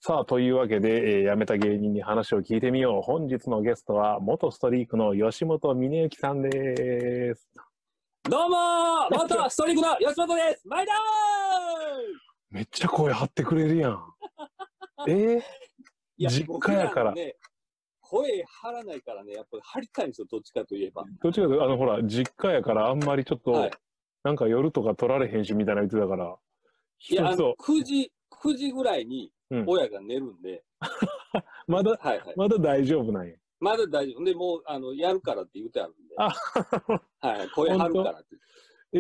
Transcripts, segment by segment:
さあ、というわけで、辞めた芸人に話を聞いてみよう。本日のゲストは、元ストリークの吉本峰幸さんです。 どうもー元ストリークの吉本です。毎度ーめっちゃ声張ってくれるやん。 いや、 実家やから。 ね、声張らないからね、やっぱり張りたいんですよ、どっちかといえば。 どっちかというと、ほら、実家やからあんまりちょっと、 はい、 なんか夜とか取られへんしみたいな言ってたから。 いや、9時ぐらいに親が寝るんで。 まだ、 はいはい、 まだ大丈夫なんや。 まだ大丈夫。で、もう、やるからって言ってあるんで。はい、声張るからって。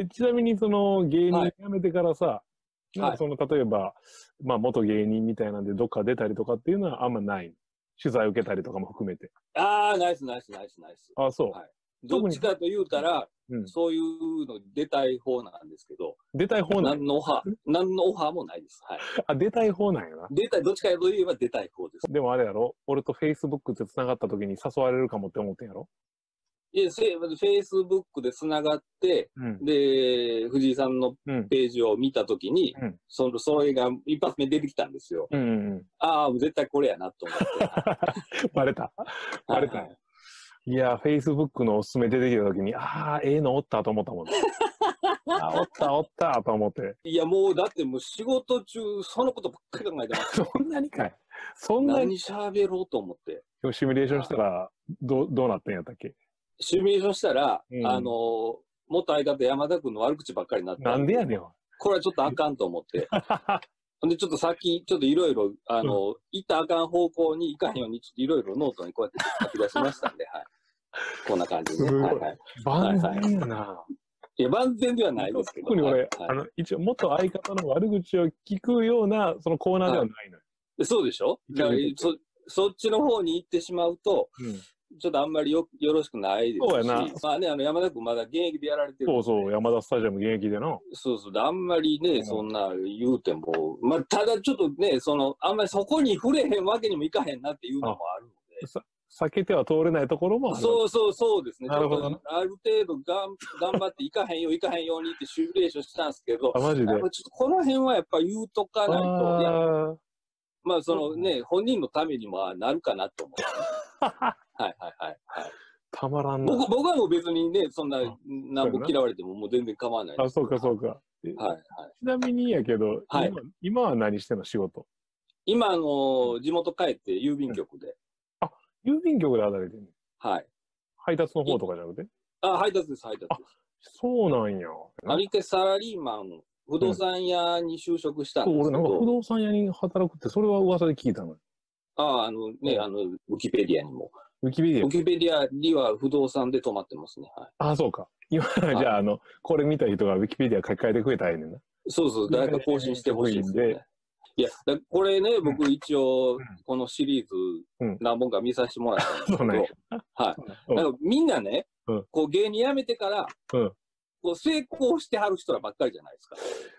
ちなみに、その、芸人辞めてからさ、なんかその、例えば、まあ、元芸人みたいなんで、どっか出たりとかっていうのはあんまない。取材受けたりとかも含めて。 ああ、ナイスナイスナイスナイス。 あ、そう。 はい、どっちかと言うたら、そういうの出たい方なんですけど。 出たい方なんや。 何のオファーもないです。はい。 あ、出たい方なんやな。 どっちかといえば出たい方です。 でもあれやろ、俺と Facebook って繋がった時に誘われるかもって思ってんやろ。 いや、Facebook で繋がって、で、藤井さんのページを見たときに、それが一発目出てきたんですよ。ああ、絶対これやなと思って。 バレた。バレた。いや、Facebook のおすすめ出てきたときに、ああ、のおったと思ったもんね。おったと思って。 いや、もう、だってもう仕事中、そのことばっかり考えてます。 そんなにかい。そんなに。 何喋ろうと思って。 今日シミュレーションしたら、どうなってんやったっけ？ シミュレーションしたら、元相方山田君の悪口ばっかりになって。 なんでやねん。 これはちょっとあかんと思って。で、ちょっと先、ちょっといろいろ、行ったあかん方向に行かへんように、ちょっといろいろノートにこうやって書き出しましたんで、はい。こんな感じで、ね。はいはい。 万全やな。 いや、万全ではないですけど。 特に俺、一応、元相方の悪口を聞くような、そのコーナーではないのよ。 そうでしょ？だからそっちの方に行ってしまうと、ちょっとあんまりよろしくないですし。 そうやな。 まあね、山田君まだ現役でやられてる。 そう、山田スタジアム現役でな。 そう。あんまりね、そんな言うても、まあ、ただちょっとね、あんまりそこに触れへんわけにもいかへんなっていうのもあるので。 避けては通れないところもある。 そうですね。 なるほど。 ある程度頑張っていかへんようにってシミュレーションしたんですけど、 マジで。 ちょっとこの辺はやっぱ言うとかないと、いや、まあ本人のためにもなるかなと思う。はい。 たまらんな。僕はもう別にね、そんな、何も嫌われてももう全然構わない。 あ、そうか。 はい。 ちなみにやけど、今は何してんの仕事？ 今、地元帰って郵便局で。 あ、郵便局で働いてんの？ はい。 配達の方とかじゃなくて？ あ、配達です。 そうなんや。 一回サラリーマン、不動産屋に就職したんですけど。 俺なんか不動産屋に働くって、それは噂で聞いたのよ。 ウィキペディアにも。 ウィキペディアには不動産で泊まってますね。はい。 あ、そうか。今、じゃあ、これ見た人がウィキペディア書き換えてくれたらええねんな。 そう。誰か更新してほしいですね。いや、これね、僕一応、このシリーズ何本か見させてもらったんですけど、はい。なんかみんなね、こう芸人辞めてから、こう成功してはる人らばっかりじゃないですか。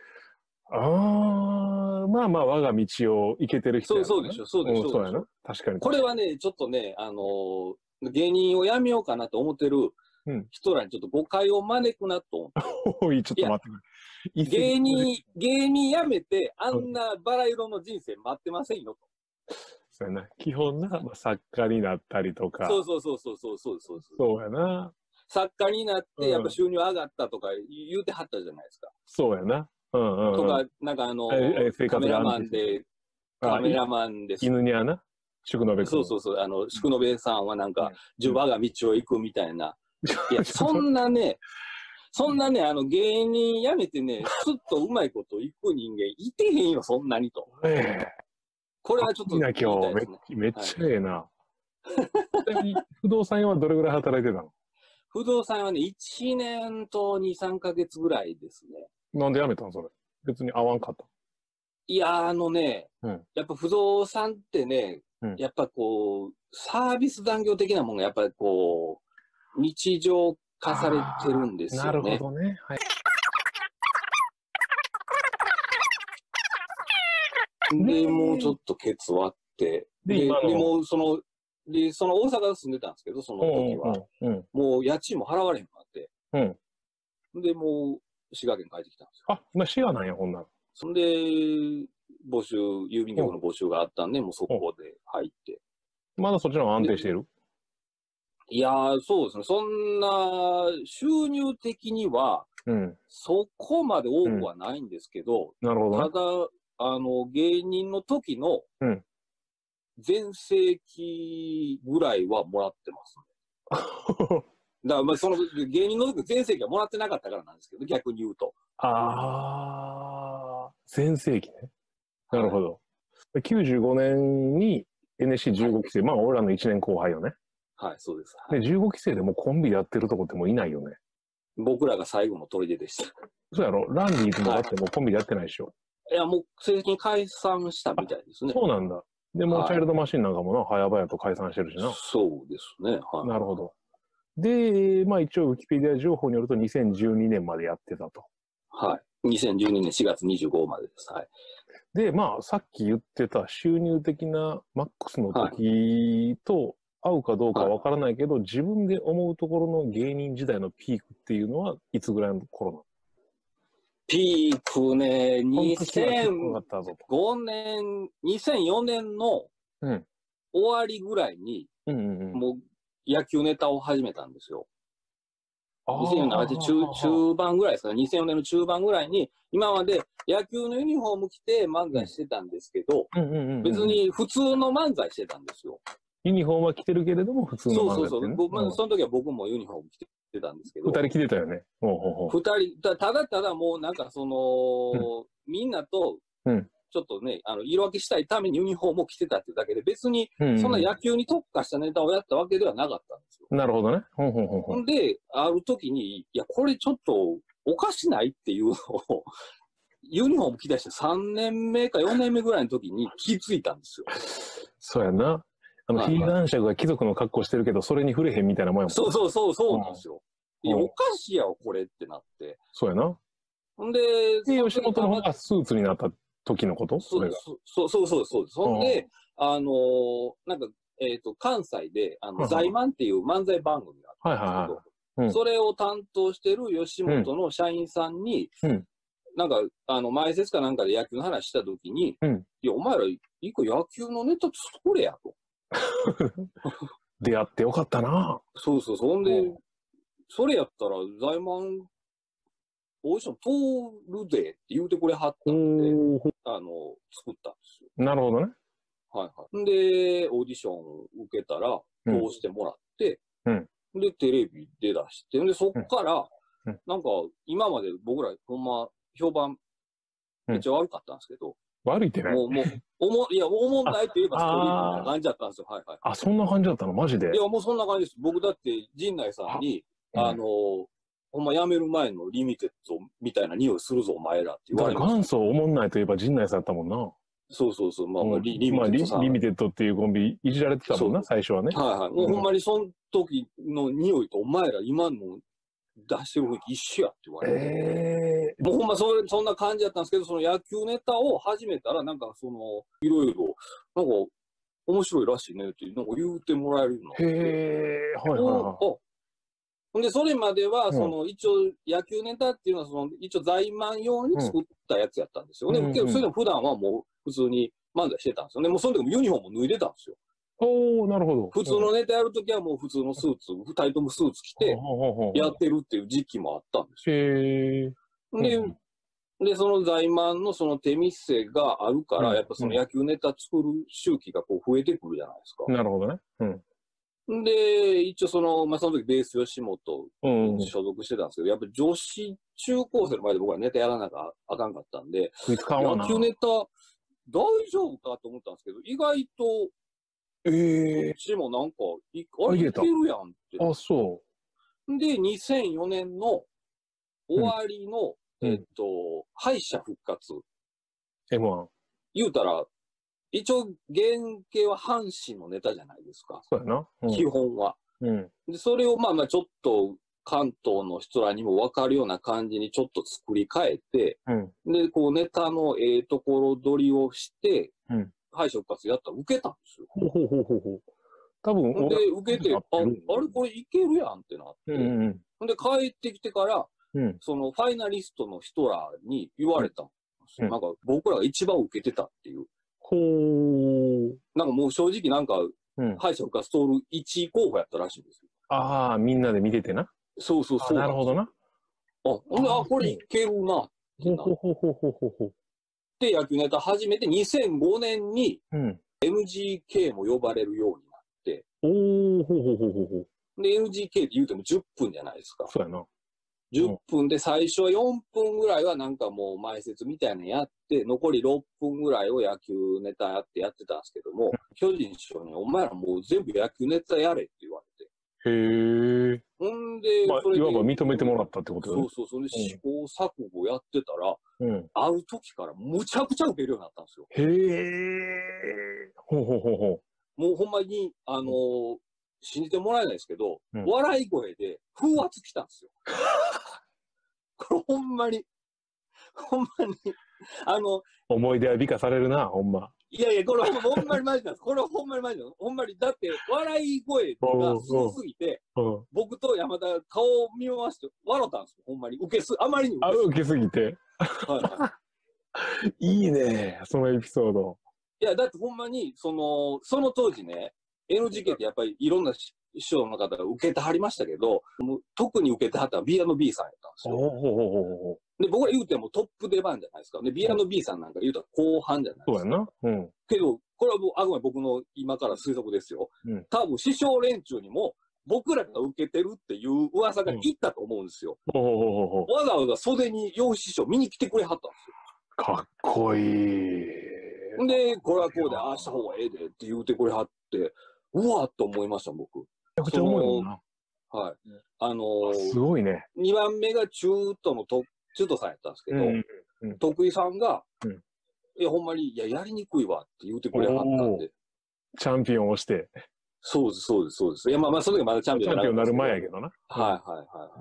まあ我が道を行けてる人やな。 そうでしょ。そうやな。確かに。 これはね、ちょっとね、芸人を辞めようかなと思ってる人らにちょっと誤解を招くなと思って。 おい、ちょっと待ってくれ。 芸人辞めて、あんなバラ色の人生待ってませんよと。 そうやな。基本な、作家になったりとか。 そう。 そうやな。 作家になって、やっぱ収入上がったとか言うてはったじゃないですか。 そうやな。 とか、なんかカメラマンで、 犬にはな。宿延そう。宿延さんはなんか、我が道を行くみたいな。いや、そんなね、芸人辞めてね、すっとうまいこと行く人間いてへんよ、そんなにと。これはちょっと言いたいですね。めっちゃええな。ちなみに、不動産屋はどれぐらい働いてたの？ 不動産はね、1年と2、3ヶ月ぐらいですね。 なんで辞めたのそれ？別に合わんかった？ いや、やっぱ不動産ってね、やっぱこう、サービス残業的なものがやっぱりこう、日常化されてるんですよね。 なるほどね。はい。 で、もうちょっとケツ割って、で、もうその大阪に住んでたんですけど、その時は。もう家賃も払われへんくなって。で、もう滋賀県帰ってきたんですよ。 あ、滋賀なんや、ほんなら。 そんで、 募集、郵便局の募集があったんで、もうそこで入って。 まだそっちの方が安定している？ いやー、そうですね。そんな、収入的には、そこまで多くはないんですけど、 なるほどね。 ただ、芸人の時の、全盛期ぐらいはもらってますね。だからまあその芸人の時全盛期はもらってなかったからなんですけど、逆に言うと。 ああ、全盛期ね。なるほど。95年に NSC15 期生、まあ俺らの1年後輩よね。 はい、そうです。 で、15期生でもコンビやってるとこってもういないよね。 僕らが最後の砦でした。 そうやろ？ランディーズもだってもうコンビでやってないでしょ。 いや、もう正式に解散したみたいですね。 そうなんだ。でも、チャイルドマシンなんかもな、早々と解散してるしな。 そうですね。 はい。なるほど。で、まあ一応、ウィキペディア情報によると2012年までやってたと。 はい。2012年4月25までです。はい。 で、まあ、さっき言ってた収入的なマックスの時と合うかどうかわからないけど、自分で思うところの芸人時代のピークっていうのはいつぐらいの頃なの？ ピークね、2005年、2004年の終わりぐらいに、もう野球ネタを始めたんですよ。2004年中盤ぐらいですかね、2004年の中盤ぐらいに、今まで野球のユニフォーム着て漫才してたんですけど、別に普通の漫才してたんですよ。 ユニフォームは着てるけれども、普通の漫才、ね。 そう。その時は僕もユニフォーム着てたんですけど。 二人着てたよね。 二人、ただもうなんかみんなと、ちょっとね、色分けしたいためにユニフォームを着てたっていうだけで、別に、そんな野球に特化したネタをやったわけではなかったんですよ。 なるほどね。 で、ある時に、いや、これちょっとおかしないっていうのを、ユニフォーム着たして3年目か4年目ぐらいの時に気づいたんですよ。 そうやな。フィーダン爵が貴族の格好してるけど、それに触れへんみたいなもんやもん。 そうなんですよ。いや、おかしいやろ、これってなって。 そうやな。 ほんで、 吉本の方がスーツになった時のこと？ そう。そんで、なんか、関西で、財満っていう漫才番組があったんですけど、それを担当してる吉本の社員さんに、なんか、前説かなんかで野球の話した時に、いや、お前ら、一個野球のネタ作れやと。 出会ってよかったな。 そんで、それやったら、財満、オーディション通るでって言うてくれはったんで、作ったんですよ。 なるほどね。 で、オーディション受けたら、通してもらって、で、テレビで出して、で、そっから、なんか、今まで僕ら、ほんま、評判、めっちゃ悪かったんですけど、 悪いってね。 いや、おもんないって言えばストリートみたいな感じだったんですよ。 あ、そんな感じだったの？マジで？ いや、もうそんな感じです。僕だって、陣内さんに、ほんま辞める前のリミテッドみたいな匂いするぞ、お前らって言われました。 元祖おもんないといえば陣内さんだったもんな。 そう。まあ、リミテッドさん。 リミテッドっていうコンビいじられてたもんな、最初はね。 もうほんまにその時の匂いと、お前ら今の出してる雰囲気一緒やって言われて。もうほんまそんな感じだったんですけど、その野球ネタを始めたら、なんかいろいろ、なんか、面白いらしいねって、なんか言うてもらえるの。ほんで、それまでは、一応、野球ネタっていうのは、一応、在満用に作ったやつやったんですよね。それでも普段はもう、普通に漫才してたんですよね。もうその時もユニフォーム脱いでたんですよ。 なるほど。 普通のネタやるときはもう普通のスーツ、二人ともスーツ着て、やってるっていう時期もあったんですよ。で、その在満のその手見せがあるから、やっぱその野球ネタ作る周期がこう増えてくるじゃないですか。 なるほどね。 で、一応その時ベース吉本に所属してたんですけど、やっぱ女子中高生の前で僕はネタやらなきゃあかんかったんで、野球ネタ大丈夫かと思ったんですけど、意外と、こっちもなんか、あれいけるやんって。 あ、そう。 で、2004年の終わりの、敗者復活。 M1。 言うたら、一応、原型は阪神のネタじゃないですか。 そうやな。 基本は。で、それをまあちょっと関東の人らにも分かるような感じにちょっと作り変えて、で、こうネタのところ取りをして、敗者復活やったら受けたんですよ。 多分、 で、受けて、あれこれいけるやんってなって。で、帰ってきてから、そのファイナリストの人らに言われたんでですよ。なんか僕らが一番受けてたっていう。 ほー。 なんかもう正直なんか、敗者復活通る1位候補やったらしいんですよ。 ああ、みんなで見ててな。 そうそうそう。 なるほどな。 ほんで、これいけるなってなって、野球ネタ始めて2005年に NGK も呼ばれるようになって。で、NGK って言うても10分じゃないですか。 そうやな。 10分で最初は4分ぐらいはなんかもう前説みたいなのやって、残り6分ぐらいを野球ネタやってたんですけども、巨人師匠にお前らもう全部野球ネタやれって言われて。 へえ。 ほんで、 まあ、いわば認めてもらったってことだね。 そう。それで試行錯誤やってたら、ある時からむちゃくちゃ受けるようになったんですよ。 へえ。 もうほんまに、信じてもらえないですけど、笑い声で風圧来たんですよ。これほんまに、 思い出は美化されるな、ほんま。 いやいや、これほんまにマジなんです。これほんまにマジなんです。ほんまに、だって笑い声がすごすぎて、僕と山田顔を見回して笑ったんですよ。ほんまに。あまりに受けすぎて。いいね、そのエピソード。 いや、だってほんまに、その当時ね、NGK ってやっぱりいろんな師匠の方が受けてはりましたけど、特に受けてはったのは B&B さんやったんですよ。で、僕ら言うてもトップ出番じゃないですか。で、B&B さんなんか言うたら後半じゃないですか。 そうやな。 けど、これはあくまで僕の今から推測ですよ。多分師匠連中にも、僕らが受けてるっていう噂がいったと思うんですよ。わざわざ袖に洋師匠見に来てくれはったんですよ。 かっこいい。 で、これはこうで、ああした方がええでって言うてくれはって、うわっと思いました、僕。 めちゃくちゃ重いもんな。 はい。 すごいね。 2番目が中途さんやったんですけど、徳井さんが、いや、ほんまに、やりにくいわって言うてくれはったんで。 チャンピオンをして。 そうです。いや、まあ、その時まだチャンピオンになる前やけどな。 はい。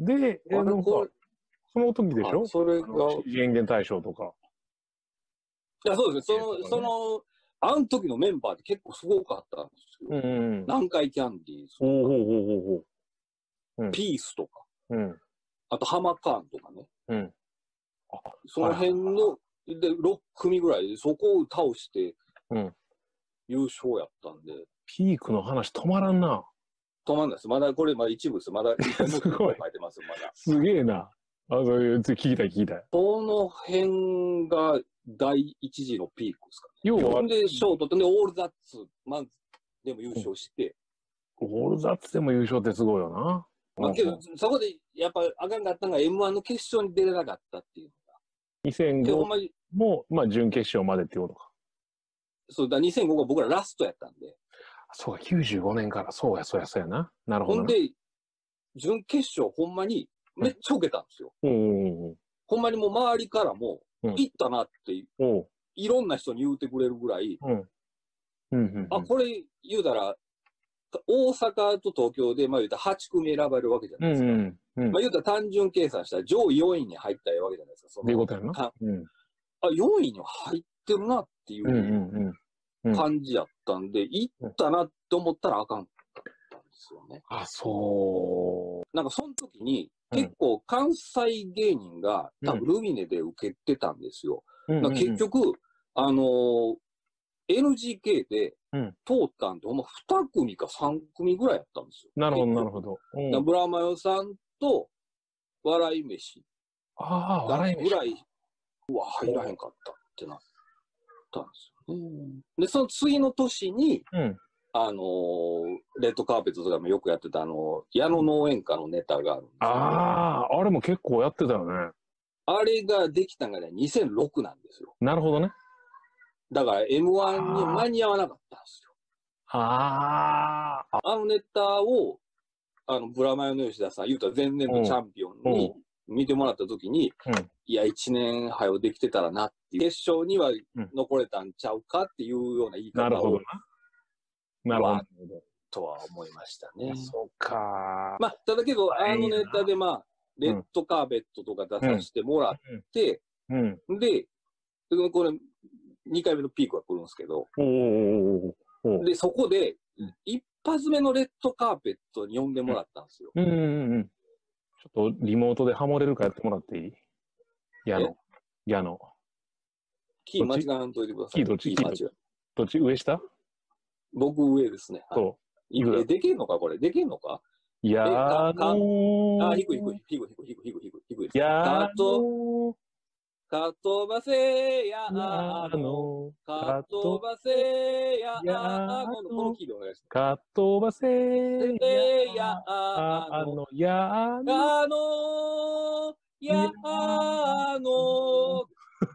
で、その時でしょ、 それが。 人間大賞とか。 いや、そうですね。あの時のメンバーって結構すごかったんですよ。南海キャンディーズとか、ピースとか、あとハマカーンとかね。その辺の、で、6組ぐらいでそこを倒して、優勝やったんで。 ピークの話止まらんな。 止まんないです。まだこれ、一部です。まだ一部書いてます、まだ。 すげえな。そういう、聞きたい。 その辺が第一次のピークですかね。 要は。 で、ショートと、で、オールザッツ、でも優勝して。 オールザッツでも優勝ってすごいよな。 まあ、けど、そこで、やっぱ、あかんかったのが M1 の決勝に出れなかったっていうのが。 2005も、まあ、準決勝までっていうことか。 そうだ、2005が僕らラストやったんで。 そうか、95年から、そうやな。なるほど。 ほんで、準決勝ほんまに、めっちゃ受けたんですよ。ほんまにもう周りからも、行ったなって、いろんな人に言うてくれるぐらい、これ言うたら、大阪と東京で、まあ言うたら8組選ばれるわけじゃないですか。まあ言うたら単純計算したら上位4位に入ったわけじゃないですか。 そういうことやな。 4位に入ってるなっていう感じやったんで、行ったなって思ったらあかんかったんですよね。 そう。 なんかその時に、結構関西芸人が多分ルミネで受けてたんですよ。結局、NGK で通ったんで、ほんま2組か3組ぐらいやったんですよ。 なるほど。 ブラマヨさんと笑い飯。 笑い飯。 ぐらい、入らへんかったってなったんですよ。で、その次の年に、レッドカーペットとかもよくやってた矢野農園家のネタがあるんですけど。 あれも結構やってたよね。 あれができたのがね、2006なんですよ。 なるほどね。 だから M1 に間に合わなかったんですよ。あのネタを、ブラマヨの吉田さん、言うたら前年のチャンピオンに見てもらったときに、いや、1年早できてたらなっていう、決勝には残れたんちゃうかっていうような言い方を。 なるほどな。なるほど。 とは思いましたね。 そうか。 まあ、ただけど、あのネタでまあ、レッドカーペットとか出させてもらって、で、これ、2回目のピークが来るんですけど、で、そこで、一発目のレッドカーペットに呼んでもらったんですよ。 ちょっとリモートでハモれるかやってもらっていい？矢野。 キー間違わんといてください。 キーどっち上下？ 僕上ですね。 そう。 できんのかこれ？できんのか？ やーのー。 あ、低い。かとばせやあの、かとばせやあの、このキーでお願いします。 かとばせやあの、 やの、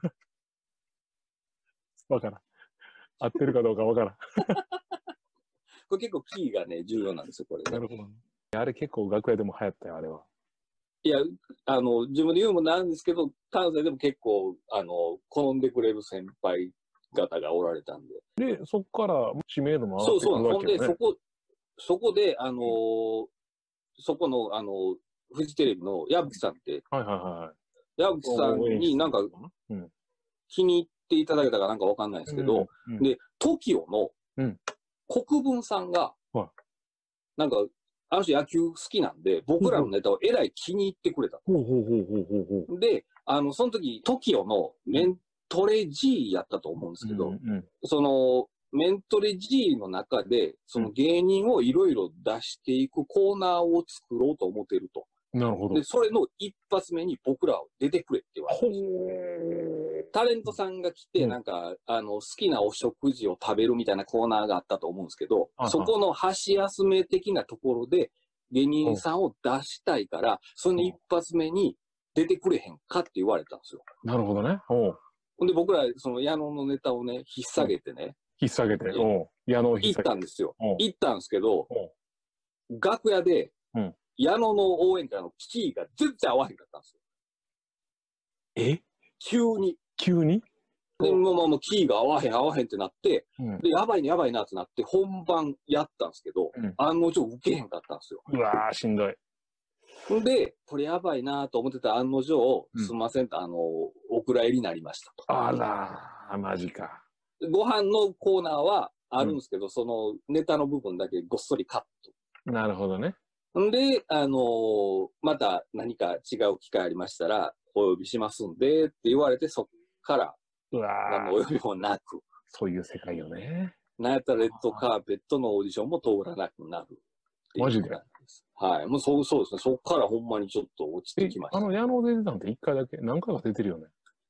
わからん。合ってるかどうかわからん。 これ結構キーがね、重要なんですよ、これ、ね。 なるほど。あれ結構楽屋でも流行ったよ、あれは。 いや、自分で言うもなんですけど、関西でも結構、好んでくれる先輩方がおられたんで。で、そこから知名度も上がってくるわけよね。 ほんで、そこで、そこの、フジテレビの矢吹さんって、矢吹さんになんか、気に入っていただけたかなんかわかんないですけど、で、TOKIO の国分さんが、なんか、あの人野球好きなんで、僕らのネタをえらい気に入ってくれた。で、その時、TOKIO のメントレ G やったと思うんですけど、その、メントレ G の中で、その芸人をいろいろ出していくコーナーを作ろうと思ってると。 なるほど。 で、それの一発目に僕らを出てくれって言われたんですよ。タレントさんが来て、なんか、好きなお食事を食べるみたいなコーナーがあったと思うんですけど、そこの箸休め的なところで、芸人さんを出したいから、その一発目に出てくれへんかって言われたんですよ。 なるほどね。 ほんで、僕ら、その矢野のネタをね、引っ提げてね。 引っ提げて、 矢野を行ったんですよ。行ったんですけど、楽屋で、矢野の応援歌のキーが全然合わへんかったんですよ。急にで、もうキーが合わへんってなって、で、やばいなってなって、本番やったんですけど、案の定受けへんかったんですよ。 うわー、しんどい。 で、これやばいなと思ってた案の定、すんませんと、お蔵入りになりましたと。 あらー、マジか。 ご飯のコーナーはあるんですけど、そのネタの部分だけごっそりカット。 なるほどね。 んで、また何か違う機会ありましたら、お呼びしますんで、って言われて、そっから、何のお呼びもなく。 そういう世界よね。 なんやったらレッドカーペットのオーディションも通らなくなる。 マジで？ はい。もうそうですね。そっからほんまにちょっと落ちてきました。 矢野出てたんって1回だけ？何回か出てるよね。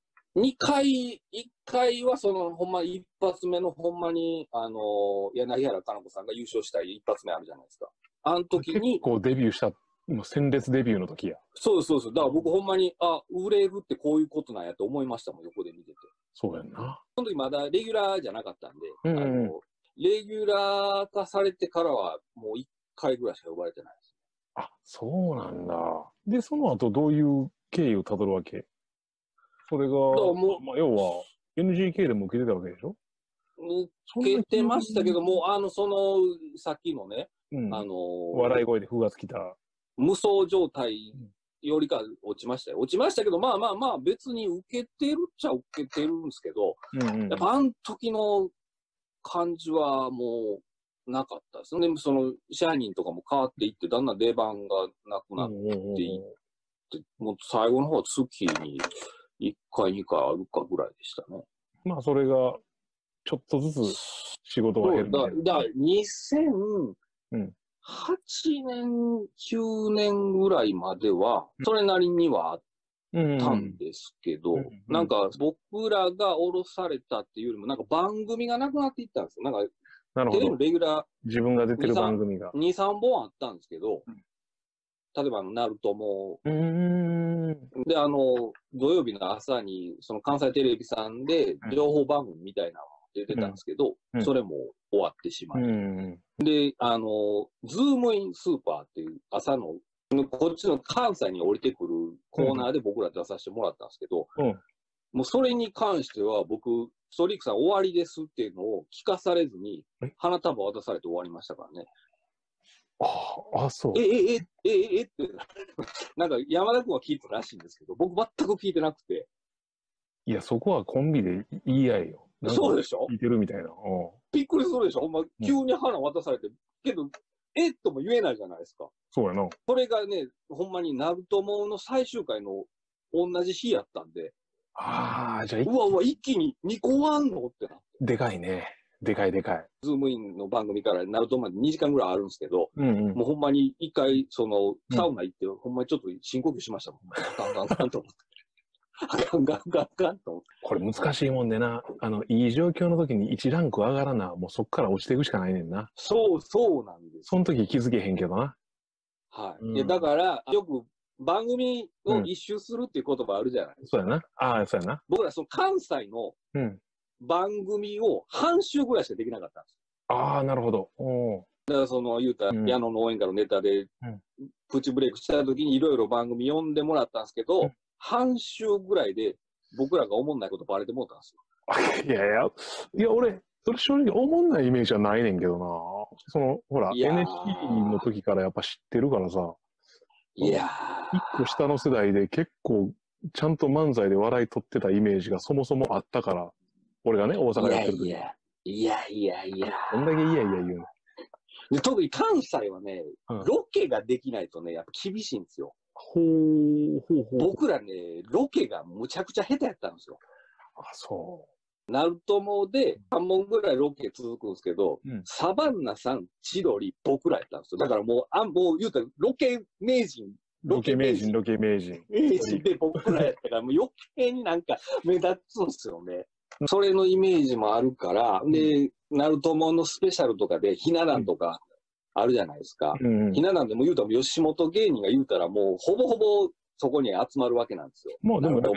1回はその、ほんま一発目のほんまに、柳原可奈子さんが優勝した一発目あるじゃないですか。あの時に。 結構デビューした、もう鮮烈デビューの時や。 そうです。だから僕ほんまに、売れるってこういうことなんやと思いましたもん、横で見てて。 そうやんな。 その時まだレギュラーじゃなかったんで、レギュラー化されてからはもう1回ぐらいしか呼ばれてないです。 あ、そうなんだ。で、その後どういう経緯をたどるわけ？それが、要は NGK でも受けてたわけでしょ？ 受けてましたけども、さっきのね、 笑い声で風圧来た。 無双状態よりか落ちましたよ。落ちましたけど、まあ、別に受けてるっちゃ受けてるんですけど、やっぱあの時の感じはもうなかったですね。その、支配人とかも変わっていって、だんだん出番がなくなっていって、もう最後の方は月に1回、2回あるかぐらいでしたね。 まあ、それが、ちょっとずつ仕事が減る。 だ2008年、9年ぐらいまでは、それなりにはあったんですけど、なんか僕らが降ろされたっていうよりも、なんか番組がなくなっていったんですよ。なんか、テレビのレギュラー、 自分が出てる番組が。 2、3本あったんですけど、例えばナルトも、で、土曜日の朝に、その関西テレビさんで情報番組みたいなのが出てたんですけど、それも終わってしまい。で、ズームインスーパーっていう朝の、こっちの関西に降りてくるコーナーで僕ら出させてもらったんですけど、もうそれに関しては僕、ストリークさん終わりですっていうのを聞かされずに、花束渡されて終わりましたからね。 そう。 って、なんか山田君は聞いてたらしいんですけど、僕全く聞いてなくて。 いや、そこはコンビで言い合えよ。 そうでしょ？ 聞いてるみたいな。 びっくりするでしょ？ほんま、急に花渡されて、けど、とも言えないじゃないですか。 そうやな。 それがね、ほんまにナルトモの最終回の同じ日やったんで。 ああ、じゃあ、 うわうわ、一気に2個あんのってな。 でかいね。でかいでかい。 ズームインの番組からナルトまで2時間ぐらいあるんですけど、もうほんまに一回、サウナ行って、ほんまにちょっと深呼吸しましたもん。ガンガンガンと思って。ガンガンガンガンと思って。 これ難しいもんでな。いい状況の時に1ランク上がらな、もうそっから落ちていくしかないねんな。 そうなんです。 その時気づけへんけどな。 はい。いや、だから、よく番組を一周するっていう言葉あるじゃないですか。そうやな。ああ、そうやな。 僕ら関西の番組を半周ぐらいしかできなかったんです。 ああ、なるほど。 だから言うたら、矢野の応援歌のネタで、プチブレイクした時にいろいろ番組読んでもらったんですけど、半周ぐらいで僕らが思んないことバレてもうたんですよ。いや、俺、それ正直思んないイメージはないねんけどな。ほら、NSC の時からやっぱ知ってるからさ。 いやー。一個下の世代で結構、ちゃんと漫才で笑い取ってたイメージがそもそもあったから、俺がね、大阪やってる時。 いや。 どんだけいやいや言うの。 で特に関西はね、ロケができないとね、やっぱ厳しいんですよ。僕らね、ロケがむちゃくちゃ下手やったんですよ。 あ、そう。 ナルトモで3本ぐらいロケ続くんですけど、サバンナさん、千鳥、僕らやったんですよ。だからもう言うたらロケ名人で僕らやったから、もう余計になんか目立つんですよね。それのイメージもあるから、で、ナルトモのスペシャルとかで、ひな壇とかあるじゃないですか。ひな壇でも言うたら吉本芸人が言うたらもうほぼほぼそこに集まるわけなんですよ。 もうでも、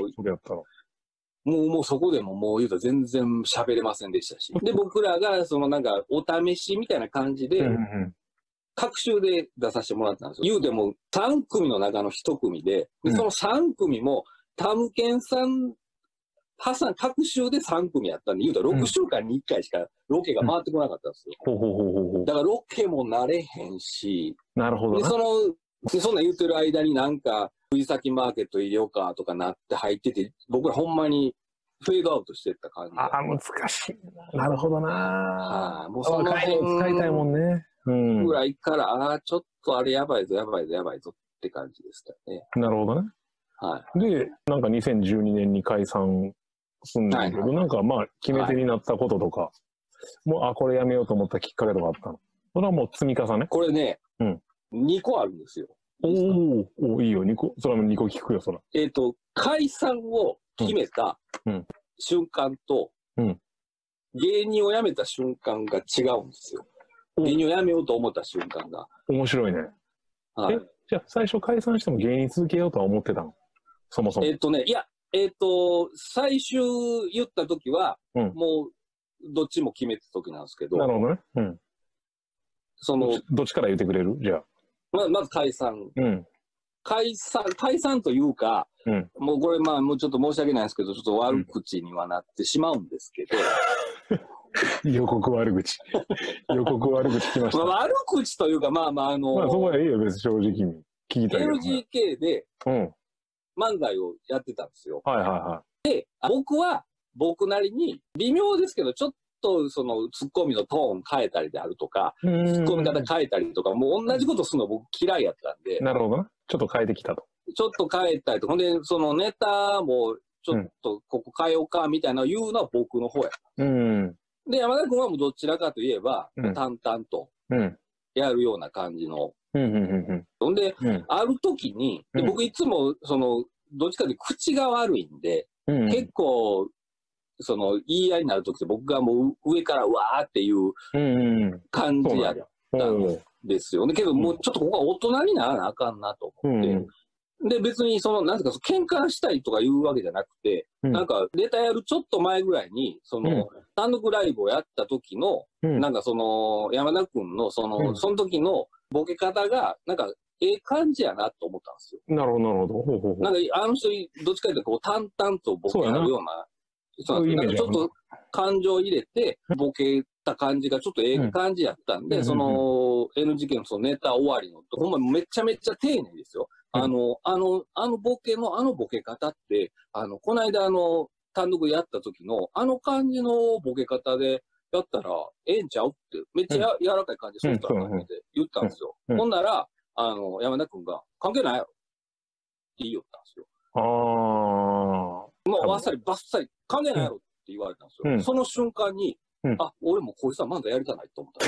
もうそこでももう言うたら全然喋れませんでしたし。で、僕らがなんかお試しみたいな感じで、各週で出させてもらったんですよ。言うても3組の中の1組で、その3組もタムケンさん各週で3組やったんで、言うと6週間に1回しかロケが回ってこなかったんですよ。だからロケも慣れへんし、 なるほど。 そんなん言ってる間になんか、藤崎マーケット入れようかとかなって入ってて、僕らほんまにフェードアウトしてった感じ。 ああ、難しいな。なるほどな。 もうその辺使いたいもんね。 ぐらいから、ちょっとあれやばいぞって感じでしたね。 なるほどね。 はい。 で、なんか2012年に解散すんだけど、なんかまあ決め手になったこととか、もう、これやめようと思ったきっかけとかあったの？それはもう積み重ね？ これね、2個あるんですよ。 おいいよ、2個。それは2個聞くよ、そら。 解散を決めた瞬間と、芸人を辞めた瞬間が違うんですよ。芸人を辞めようと思った瞬間が。 面白いね。 はい。 じゃあ、最初解散しても芸人続けようとは思ってたの？そもそも。 いや、最終言った時は、もう、どっちも決めてた時なんですけど。 なるほどね。どっちから言ってくれる？じゃあ。 まず解散。解散というか、もうこれもうちょっと申し訳ないんですけど、ちょっと悪口にはなってしまうんですけど。 予告悪口来ました。 悪口というか、 そこはいいよ、別に正直に。聞きたい。 LGK で、漫才をやってたんですよ。で、僕は、僕なりに、微妙ですけど、ちょっとツッコミのトーン変えたりであるとか、ツッコミ方変えたりとか、もう同じことするの僕嫌いやったんで。 なるほどな。ちょっと変えてきたと。 ちょっと変えたりとか、ほんで、ネタも、ちょっとここ変えようか、みたいな言うのは僕の方やった。で、山田君はもうどちらかといえば、淡々と、やるような感じの。ほんで、ある時に、僕いつも、どっちかというと口が悪いんで、結構、言い合いになるときって僕がもう上からわーっていう感じやったんですよね。けどもうちょっとここは大人にならなあかんなと思って。で、別になんていうか、喧嘩したいとか言うわけじゃなくて、なんかネタやるちょっと前ぐらいに、単独ライブをやった時の、なんか山田くんのその時のボケ方が、なんか、感じやなと思ったんですよ。 なるほど、なるほど。 なんか、あの人、どっちかというと、こう、淡々とボケやるような、なんかちょっと感情入れて、ボケた感じがちょっと感じやったんで、NGK のネタ終わりの、ほんまめちゃめちゃ丁寧ですよ。あのボケのボケ方って、この間単独やった時の、感じのボケ方でやったら、ええんちゃうって、めっちゃ柔らかい感じ、ソフトな感じで言ったんですよ。ほんなら、山田くんが、関係ないやろって言いよったんですよ。 もうあっさりバッサリ、関係ないやろって言われたんですよ。その瞬間に、あ、俺もこいつは漫才やりたないと思った。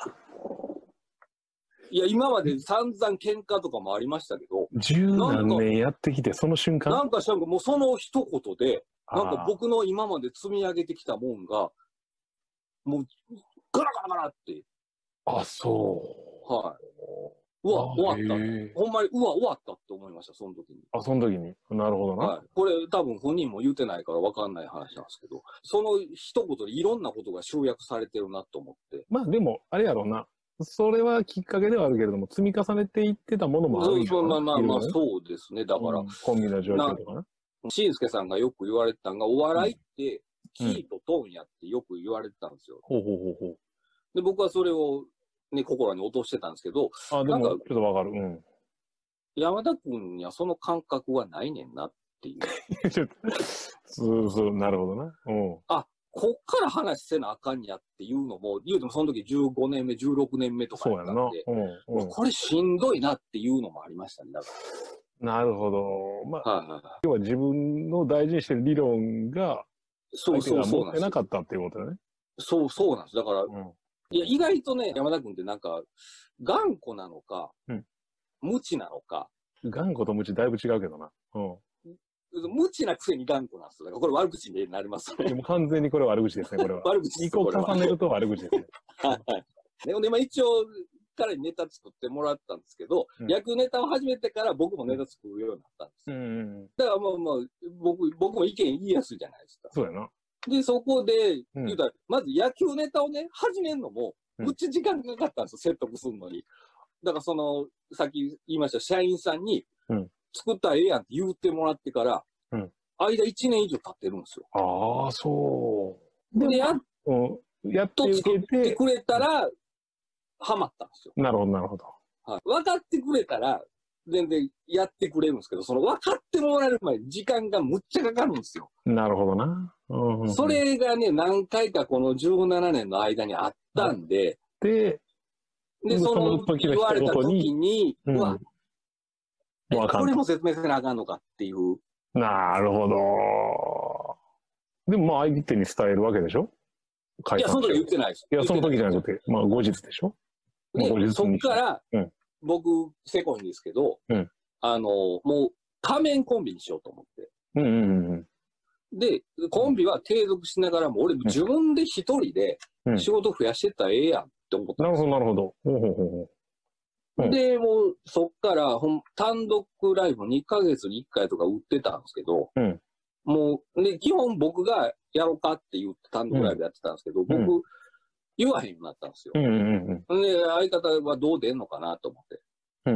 いや、今まで散々喧嘩とかもありましたけど。 十何年やってきて、その瞬間なんかもうその一言で、なんか僕の今まで積み上げてきたもんが、もう、ガラガラガラって。 あ、そう。 はい。うわ、終わった。ほんまに、終わったって思いました、その時に。 あ、その時に。なるほどな。 はい。これ多分本人も言うてないから分かんない話なんですけど、その一言でいろんなことが集約されてるなと思って。 まあでも、あれやろうな。それはきっかけではあるけれども、積み重ねていってたものもあるんそう、まあ、そうですね。だから。 コンビの状況とかな。 しんすけさんがよく言われてたのが、お笑いって、キーとトーンやってよく言われてたんですよ。 ほう。 で、僕はそれをね、心に落としてたんですけど、 あ、でも、ちょっとわかる。 山田君にはその感覚はないねんなっていう。 そう、なるほどな。 あ、こっから話せなあかんやっていうのも、言うてもその時15年目、16年目とかだったんで、これしんどいなっていうのもありましたね、だから。 なるほど。まあ、要は自分の大事にしてる理論が、 そう持ってなかったっていうことだね。 そうなんです。だから、いや、意外とね、山田君ってなんか、頑固なのか、無知なのか。 頑固と無知だいぶ違うけどな。 無知なくせに頑固なんですよ。だからこれ悪口になりますね。 でも完全にこれは悪口ですね、これは。 悪口です。 一個重ねると悪口ですね。 はい。で、まあ一応、彼にネタ作ってもらったんですけど、野球ネタを始めてから僕もネタ作るようになったんですよ。だからまあ、僕も意見言いやすいじゃないですか。 そうやな。 で、そこで、言うたら、まず野球ネタをね、始めるのも、むっちゃ時間かかったんですよ、説得するのに。だからさっき言いました社員さんに、作ったらええやんって言ってもらってから、間1年以上経ってるんですよ。 ああ、そう。 で、やっと作ってくれたら、ハマったんですよ。 なるほど。 はい。分かってくれたら、全然やってくれるんですけど、分かってもらえる前に時間がむっちゃかかるんですよ。 なるほどな。 それがね、何回かこの17年の間にあったんで、で、その言われた時に、これも説明せなあかんのかっていう。 なるほど。でもまあ相手に伝えるわけでしょ？ いや、その時言ってないです。 いや、その時じゃなくて、まあ後日でしょ？ で、そっから、僕、セコンですけど、もう仮面コンビにしようと思って。で、コンビは継続しながらも、俺自分で一人で仕事増やしてったらええやんって思ったんですよ。 なるほど。 で、もうそっから単独ライブ2ヶ月に1回とか売ってたんですけど、もう、で、基本僕がやろうかって言って単独ライブやってたんですけど、僕、言わへんようになったんですよ。で、相方はどう出んのかなと思って。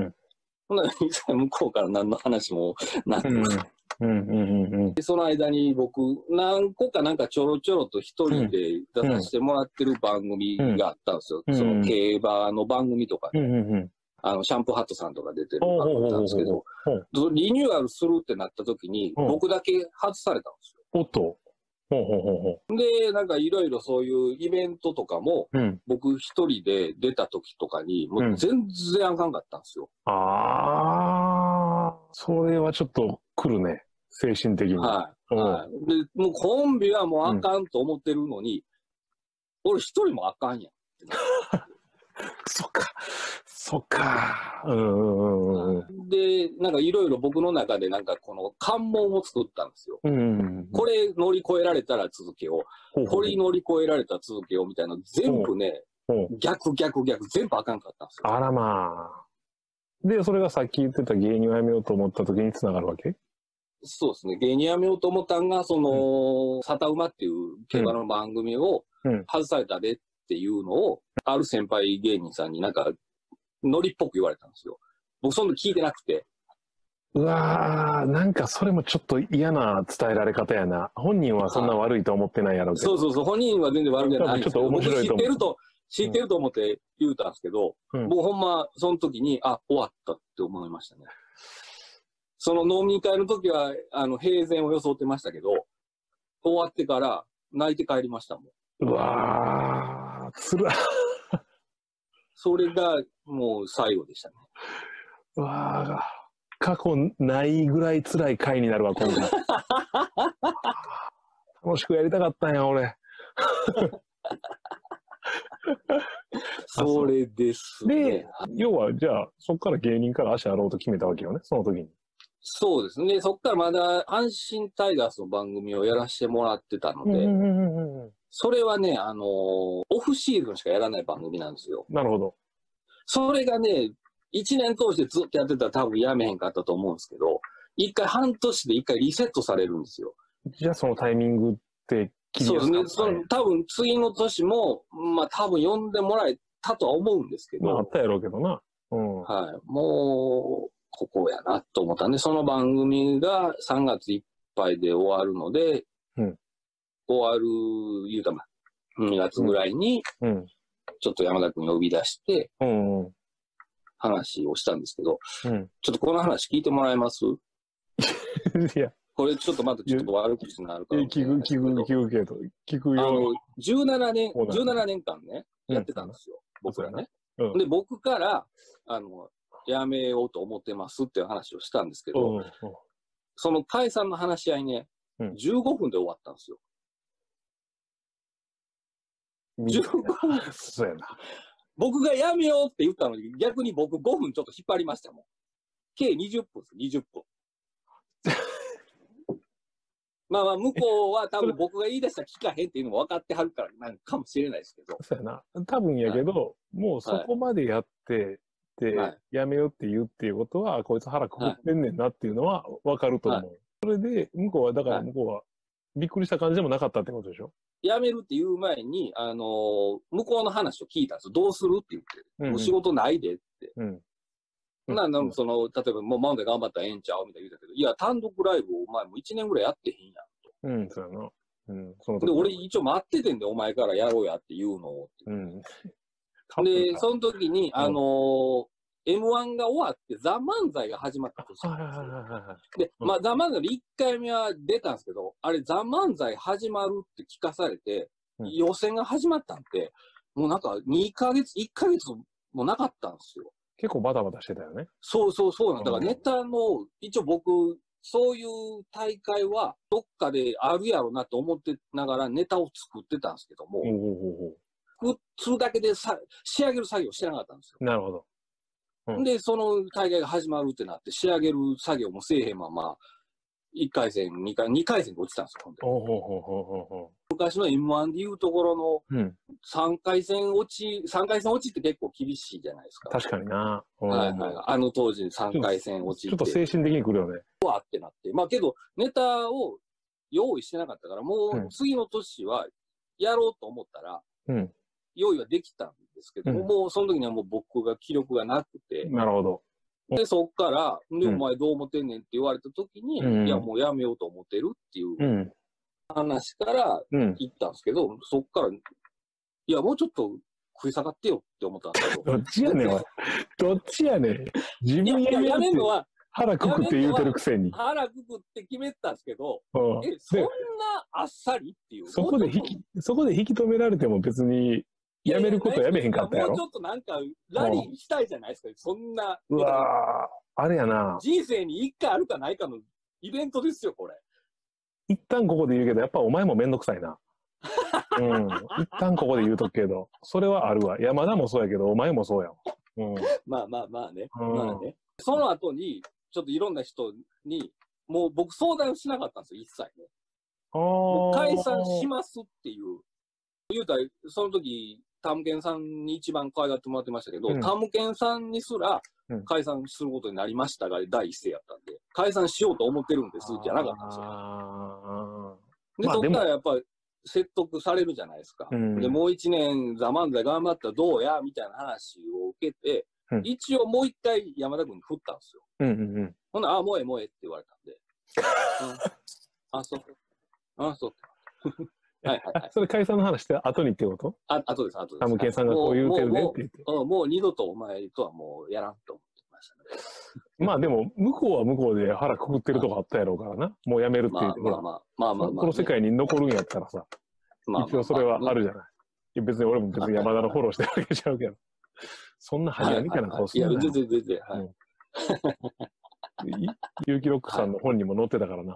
ほんなら、向こうから何の話もなく。で、その間に僕、何個かなんかちょろちょろと一人で出させてもらってる番組があったんですよ。その競馬の番組とかで。シャンプーハットさんとか出てる番組だったんですけど、リニューアルするってなった時に、僕だけ外されたんですよ。 おっと。 で、なんかいろいろそういうイベントとかも、僕一人で出た時とかに、もう全然あかんかったんですよ。 ああ、それはちょっと来るね。精神的に。 はい。で、もうコンビはもうあかんと思ってるのに、俺一人もあかんやん。 そっか。 で、なんかいろいろ僕の中でなんかこの関門を作ったんですよ。これ乗り越えられたら続けよう。これ乗り越えられたら続けようみたいな全部ね、逆、全部あかんかったんですよ。 あらまあ。で、それがさっき言ってた芸人をやめようと思った時に繋がるわけ？ そうですね。芸人やめようと思ったんが、サタウマっていう競馬の番組を外されたでっていうのを、ある先輩芸人さんになんか、ノリっぽく言われたんですよ。僕そんな聞いてなくて。 うわー、なんかそれもちょっと嫌な伝えられ方やな。本人はそんな悪いと思ってないやろうけど。 そう、本人は全然悪くないんですけど、 僕知ってると思って言うたんですけど、僕ほんまその時に、終わったって思いましたね。その飲み会の時は、平然を装ってましたけど、終わってから泣いて帰りましたもん。 うわー、つら。 それがもう最後でしたね。 うわー、過去ないぐらい辛い回になるわ、今度。 楽しくやりたかったんや、俺。 それですね。 で、要は、じゃあ、そこから芸人から足洗おうと決めたわけよね、その時に。 そうですね。そこからまだ阪神タイガースの番組をやらせてもらってたので、それはね、オフシーズンしかやらない番組なんですよ。 なるほど。 それがね、1年通してずっとやってたら多分やめへんかったと思うんですけど、半年で1回リセットされるんですよ。 じゃあそのタイミングってそうですね。多分次の年も、まあ多分呼んでもらえたとは思うんですけど。 まああったやろうけどな。 はい。もう、ここやなと思ったんで、その番組が3月いっぱいで終わるので、終わる、言うたら2月ぐらいに、ちょっと山田君呼び出して、話をしたんですけど、ちょっとこの話聞いてもらえます？ いや。 これちょっとまたちょっと悪口になるから。聞くよ。 17年間ね、やってたんですよ。僕らね。で、僕から、やめようと思ってますっていう話をしたんですけど、その解散の話し合いね、15分で終わったんですよ。15分。 そうやな。 僕がやめようって言ったのに、逆に僕5分ちょっと引っ張りましたもん。計20分です、20分。まあ向こうは多分僕が言い出したら聞かへんっていうのも分かってはるからなんかもしれないですけど。 そうやな。多分やけど、もうそこまでやって、やめようって言うっていうことは、こいつ腹くくってんねんなっていうのは分かると思う。それで、向こうはびっくりした感じでもなかったってことでしょ？ やめるって言う前に、向こうの話を聞いたんですよ。どうするって言って。もう仕事ないでって。例えばもうマウンド頑張ったらええんちゃうみたいな言うたけど、いや、単独ライブお前もう1年ぐらいやってへんやんと。 そうやな。 で、俺一応待っててんで、お前からやろうやって言うのを。で、その時に、M1 が終わって、ザ・漫才が始まった年なんですよ。で、まあ、ザ・漫才の1回目は出たんですけど、あれ、ザ・漫才始まるって聞かされて、予選が始まったんで、もうなんか1ヶ月もなかったんですよ。 結構バタバタしてたよね。 そうなんだ。だからネタの、一応僕、そういう大会はどっかであるやろなと思ってながらネタを作ってたんですけども、するだけで仕上げる作業してなかったんですよ。 なるほど。 で、その大会が始まるってなって、仕上げる作業もせえへんまま、1回戦、2回戦で落ちたんですよ、昔の M1 でいうところの3回戦落ちって結構厳しいじゃないですか。 確かにな。 あの当時3回戦落ちって。 ちょっと精神的に来るよね。 わーってなって。まあけど、ネタを用意してなかったから、もう次の年はやろうと思ったら、用意はできたんですけど、もうその時にはもう僕が気力がなくて。 なるほど。 で、そっから、で、お前どう思ってんねんって言われた時に、いや、もうやめようと思ってるっていう話から言ったんですけど、そっから、いや、もうちょっと食い下がってよって思ったんですけど。 どっちやねん、どっちやねん。自分やめるのは、腹くくって言うてるくせに。 腹くくって決めたんですけど、そんなあっさりっていう。 そこで引き止められても別に、やめることやめへんかったやろ。 もうちょっとなんか、ラリーしたいじゃないですか。そんな。 うわー、あれやな。 人生に一回あるかないかのイベントですよ、これ。 一旦ここで言うけど、やっぱお前もめんどくさいな。一旦ここで言うとくけど、それはあるわ。山田もそうやけど、お前もそうやわ。 まあね。その後に、ちょっといろんな人に、もう僕相談しなかったんですよ、一切ね。もう解散しますっていう。言うたら、その時、タムケンさんに一番可愛がってもらってましたけど、タムケンさんにすら解散することになりましたが、第一声やったんで、解散しようと思ってるんですじゃなかったんですよ。で、そっからやっぱり説得されるじゃないですか。で、もう一年、ザ・漫才頑張ったらどうやみたいな話を受けて、一応もう一回山田君に振ったんですよ。ほんなら、もうええって言われたんで。そう。 それ解散の話して後にってこと後です。 タムケンさんがこう言うてるねって言って。 もう二度とお前とはもうやらんと思ってましたね。 まあでも、向こうは向こうで腹くくってるとこあったやろうからな。もうやめるって言って。この世界に残るんやったらさ、一応それはあるじゃない。別に俺も別に山田のフォローしてるわけちゃうけど。そんな早みたいな顔するんだよ。 全然。 結城ロックさんの本にも載ってたからな。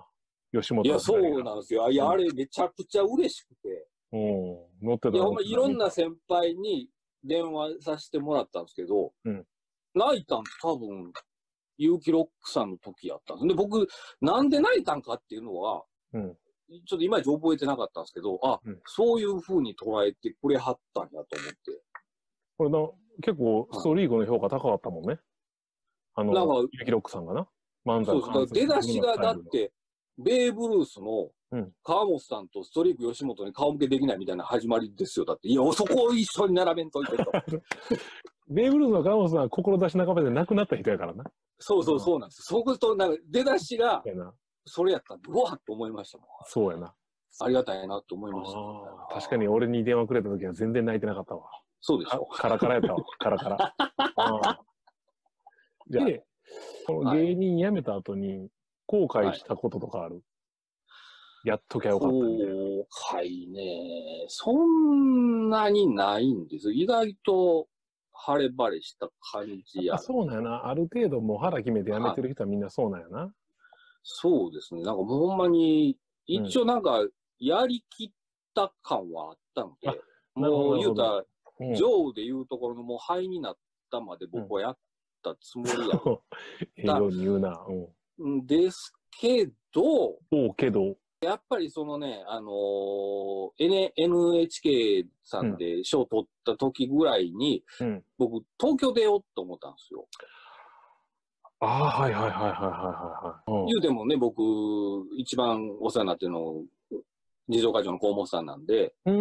吉本いや、そうなんですよ。いや、あれめちゃくちゃ嬉しくて。 乗ってた。 いや、ほんまいろんな先輩に電話させてもらったんですけど、泣いたん多分、結城ロックさんの時やったんです。で、僕、なんで泣いたんかっていうのは、ちょっといまいち覚えてなかったんですけど、そういう風に捉えてくれはったんやと思って。 これ結構、ストリークの評価高かったもんね。結城ロックさんがな。 漫才そうです。出だしがだって、ベーブ・ルースの川本さんとストリーク吉本に顔向けできないみたいな始まりですよ。だって、いや、そこを一緒に並べんといてと。 ベーブ・ルースの川本さんは志半ばで亡くなった人やからな。 そうなんです。そことなんか出だしが、それやったんで、うわっと思いましたもん。 そうやな。 ありがたいなと思いました。 確かに俺に電話くれた時は全然泣いてなかったわ。 そうでしょ。 カラカラやったわ。カラカラ。で、この芸人辞めた後に後悔したこととかある？やっときゃよかったみたいな。 後悔ね、そんなにないんです。意外と晴れ晴れした感じや。 そうなんやな。ある程度もう腹決めて辞めてる人はみんなそうなんやな。 そうですね。なんかもうほんまに、一応なんかやりきった感はあったので、もう言うたら、上で言うところのもう灰になったまで僕はやったつもりやった。 ええように言うな。 ですけど、 けど、 やっぱりそのね、NHK さんで賞を取った時ぐらいに、僕、東京出ようと思ったんですよ。 はい。 言うてもね、僕、一番お世話になってるの、二条会長の河本さんなんで、で、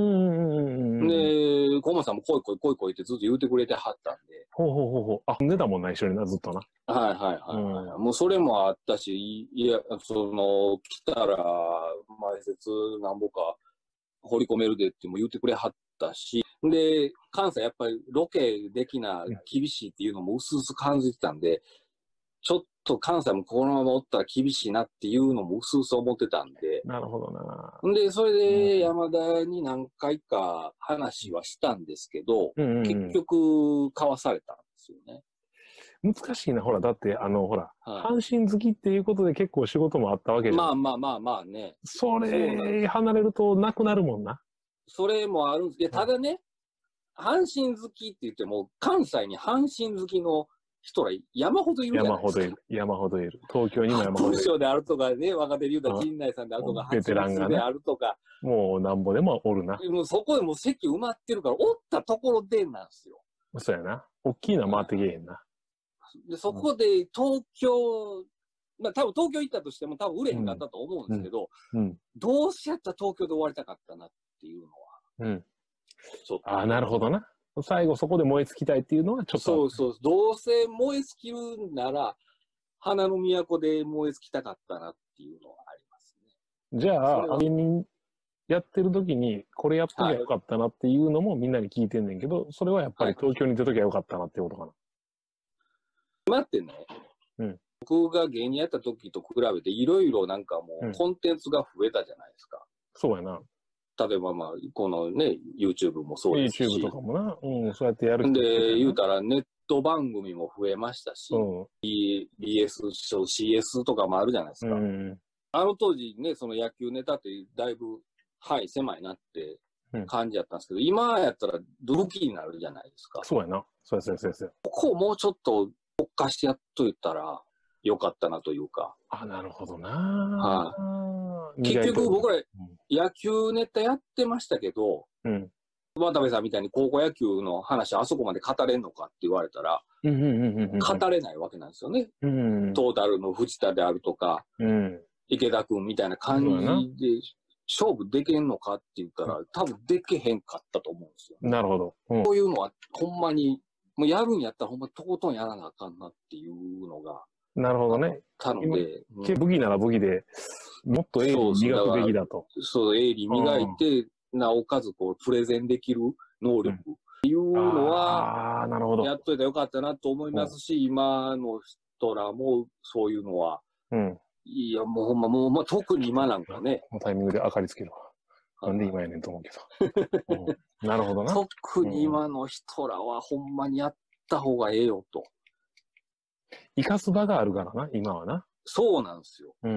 河本さんも来いってずっと言うてくれてはったんで。 寝たもんな、一緒にな、ずっとな。 はい。もうそれもあったし、いや、来たら、前説なんぼか掘り込めるでっても言ってくれはったし、で、関西やっぱりロケできな厳しいっていうのも薄々感じてたんで、ちょっと関西もこのままおったら厳しいなっていうのも薄々思ってたんで。 なるほどな。 で、それで山田に何回か話はしたんですけど、結局交わされたんですよね。 難しいな、ほら、だって、阪神好きっていうことで結構仕事もあったわけじゃん。 まあね。 それ、離れるとなくなるもんな。 それもあるんですけど、ただね、阪神好きって言っても、関西に阪神好きの人ら山ほどいるじゃないですか。 山ほどいる。東京にも山ほどいる。 文章であるとかね、若手で言うたら陣内さんであるとか、 ベテランがね、 であるとか。 もうなんぼでもおるな。 もうそこでもう席埋まってるから、おったところでなんですよ。 そうやな。大きいのは回ってけえへんな。 で、そこで東京、まあ多分東京行ったとしても多分売れへんかったと思うんですけど、どうせやったら東京で終わりたかったなっていうのは。 なるほどな。最後そこで燃え尽きたいっていうのはちょっと。 そう。どうせ燃え尽きるなら、花の都で燃え尽きたかったなっていうのはありますね。 じゃあ、芸人やってる時に、これやっときゃよかったなっていうのもみんなに聞いてんねんけど、それはやっぱり東京に出ときゃよかったなってことかな。 待ってね。僕が芸人やった時と比べて、いろいろなんかもうコンテンツが増えたじゃないですか。 そうやな。 例えばこのね、YouTube もそうですし。 YouTube とかもな。そうやってやる。 で、言うたらネット番組も増えましたし、BS、CS とかもあるじゃないですか。あの当時ね、その野球ネタってだいぶ、狭いなって感じやったんですけど、今やったら武器になるじゃないですか。 そうやな。そうや。 ここをもうちょっと特化してやっといたらよかったなというか。 なるほどな。 結局僕ら野球ネタやってましたけど、渡部さんみたいに高校野球の話あそこまで語れんのかって言われたら、語れないわけなんですよね。トータルの藤田であるとか、池田君みたいな感じで勝負できんのかって言ったら、多分できへんかったと思うんですよ。 なるほど。 こういうのはほんまに、もうやるんやったらほんまとことんやらなあかんなっていうのが。 なるほどね。 たので。 武器なら武器で、もっと鋭利に磨くべきだと。 そう、鋭利磨いて、なおかつプレゼンできる能力っていうのは、やっといたらよかったなと思いますし、今の人らもそういうのは、いや、もうほんま、もう特に今なんかね。 このタイミングで明かりつけるわ。なんで今やねんと思うけど。なるほどな。 特に今の人らはほんまにやった方がええよと。 生かす場があるからな、今はな。 そうなんですよ。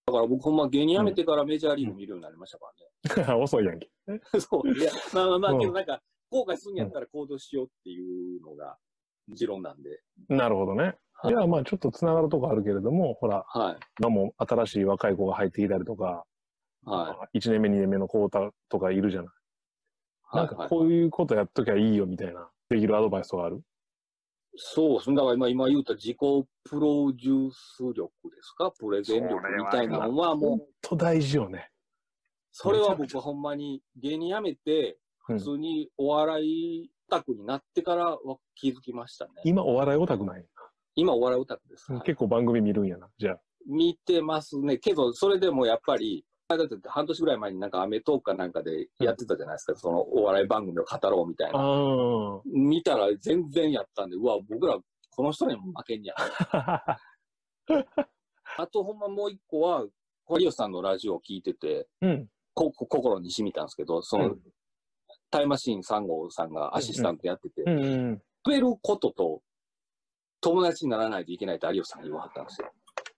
だから僕ほんま芸人辞めてからメジャーリーグ見るようになりましたからね。 遅いやんけ。 そう。いや、まあ、けどなんか、後悔するんやったら行動しようっていうのが持論なんで。 なるほどね。 はい、 じゃあまあちょっとつながるとこあるけれども、ほら、 はい、 今も新しい若い子が入ってきたりとか、 はい、 1年目、2年目の子とかいるじゃない。なんかこういうことやっときゃいいよみたいな、できるアドバイスはある？ そうですね。だから今言うた自己プロデュース力ですか、プレゼン力みたいなのはもう。 本当大事よね。 それは僕はほんまに芸人辞めて、普通にお笑いオタクになってからは気づきましたね。 今お笑いオタクない？ 今お笑いオタクです。 結構番組見るんやな、じゃあ。 見てますね。けど、それでもやっぱり、だって半年ぐらい前になんかアメトーークかなんかでやってたじゃないですか、そのお笑い番組を語ろうみたいな。見たら全然やったんで、うわ、僕らこの人にも負けんや。あとほんまもう一個は、有吉さんのラジオを聞いてて、心に染みたんですけど、その、タイムマシーン3号さんがアシスタントやってて、食べることと友達にならないといけないって有吉さんが言わはったんですよ。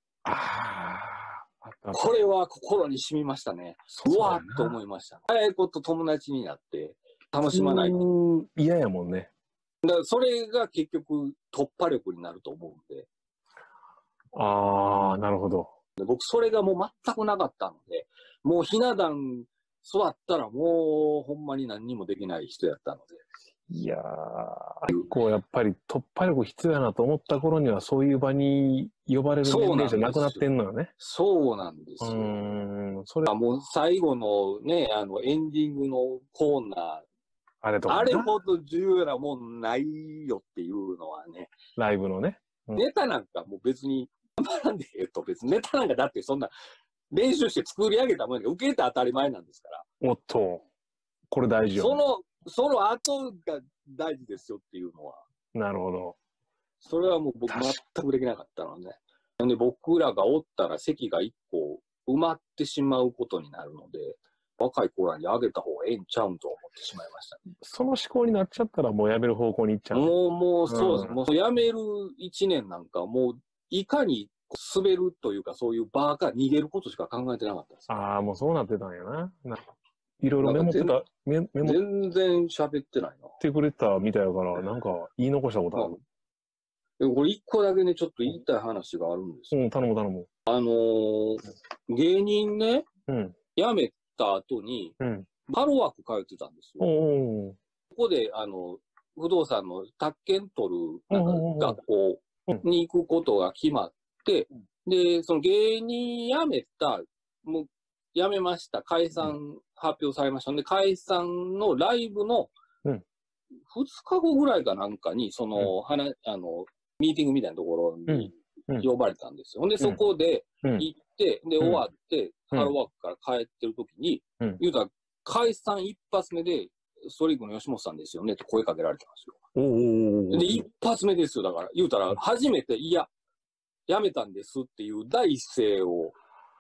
これは心に染みましたね。うわーっと思いました。早いこと友達になって楽しまないと。 嫌やもんね。 だからそれが結局突破力になると思うんで。 ああ、なるほど。 僕それがもう全くなかったので、もうひな壇座ったらもうほんまに何にもできない人やったので。 いやー、結構やっぱり突破力必要やなと思った頃にはそういう場に呼ばれる年齢じゃなくなってんのよね。 そうなんですよ。それはもう最後のね、エンディングのコーナー、あれほど重要なもんないよっていうのはね。 ライブのね。 ネタなんかもう別に、なんで別にネタなんかだってそんな練習して作り上げたもんが受けて当たり前なんですから。 おっと、これ大事よ。 その後が大事ですよっていうのは。 なるほど。 それはもう僕全くできなかったので。なんで僕らがおったら席が1個埋まってしまうことになるので、若い子らにあげた方がええんちゃうんと思ってしまいましたね。 その思考になっちゃったらもうやめる方向に行っちゃう。 もうそうです。もうやめる1年なんかもういかに滑るというかそういう場から逃げることしか考えてなかったです。 ああ、もうそうなってたんやな。いろいろメモってた。 全然喋ってないな。 ってくれたみたいだから、なんか言い残したことある？ でもこれ一個だけね、ちょっと言いたい話があるんですよ。 頼む。 芸人ね、辞めた後に、ハローワーク通ってたんですよ。ここで、不動産の宅建取る学校に行くことが決まって、で、その芸人辞めた、もう辞めました、解散発表されましたので、解散のライブの2日後ぐらいかなんかに、その、ミーティングみたいなところに呼ばれたんですよ。で、そこで行って、で、終わって、ハローワークから帰ってる時に、言うたら、解散一発目で、ストリークの吉本さんですよねって声かけられたんですよ。で、一発目ですよ。だから、言うたら、初めて、いや、辞めたんですっていう第一声を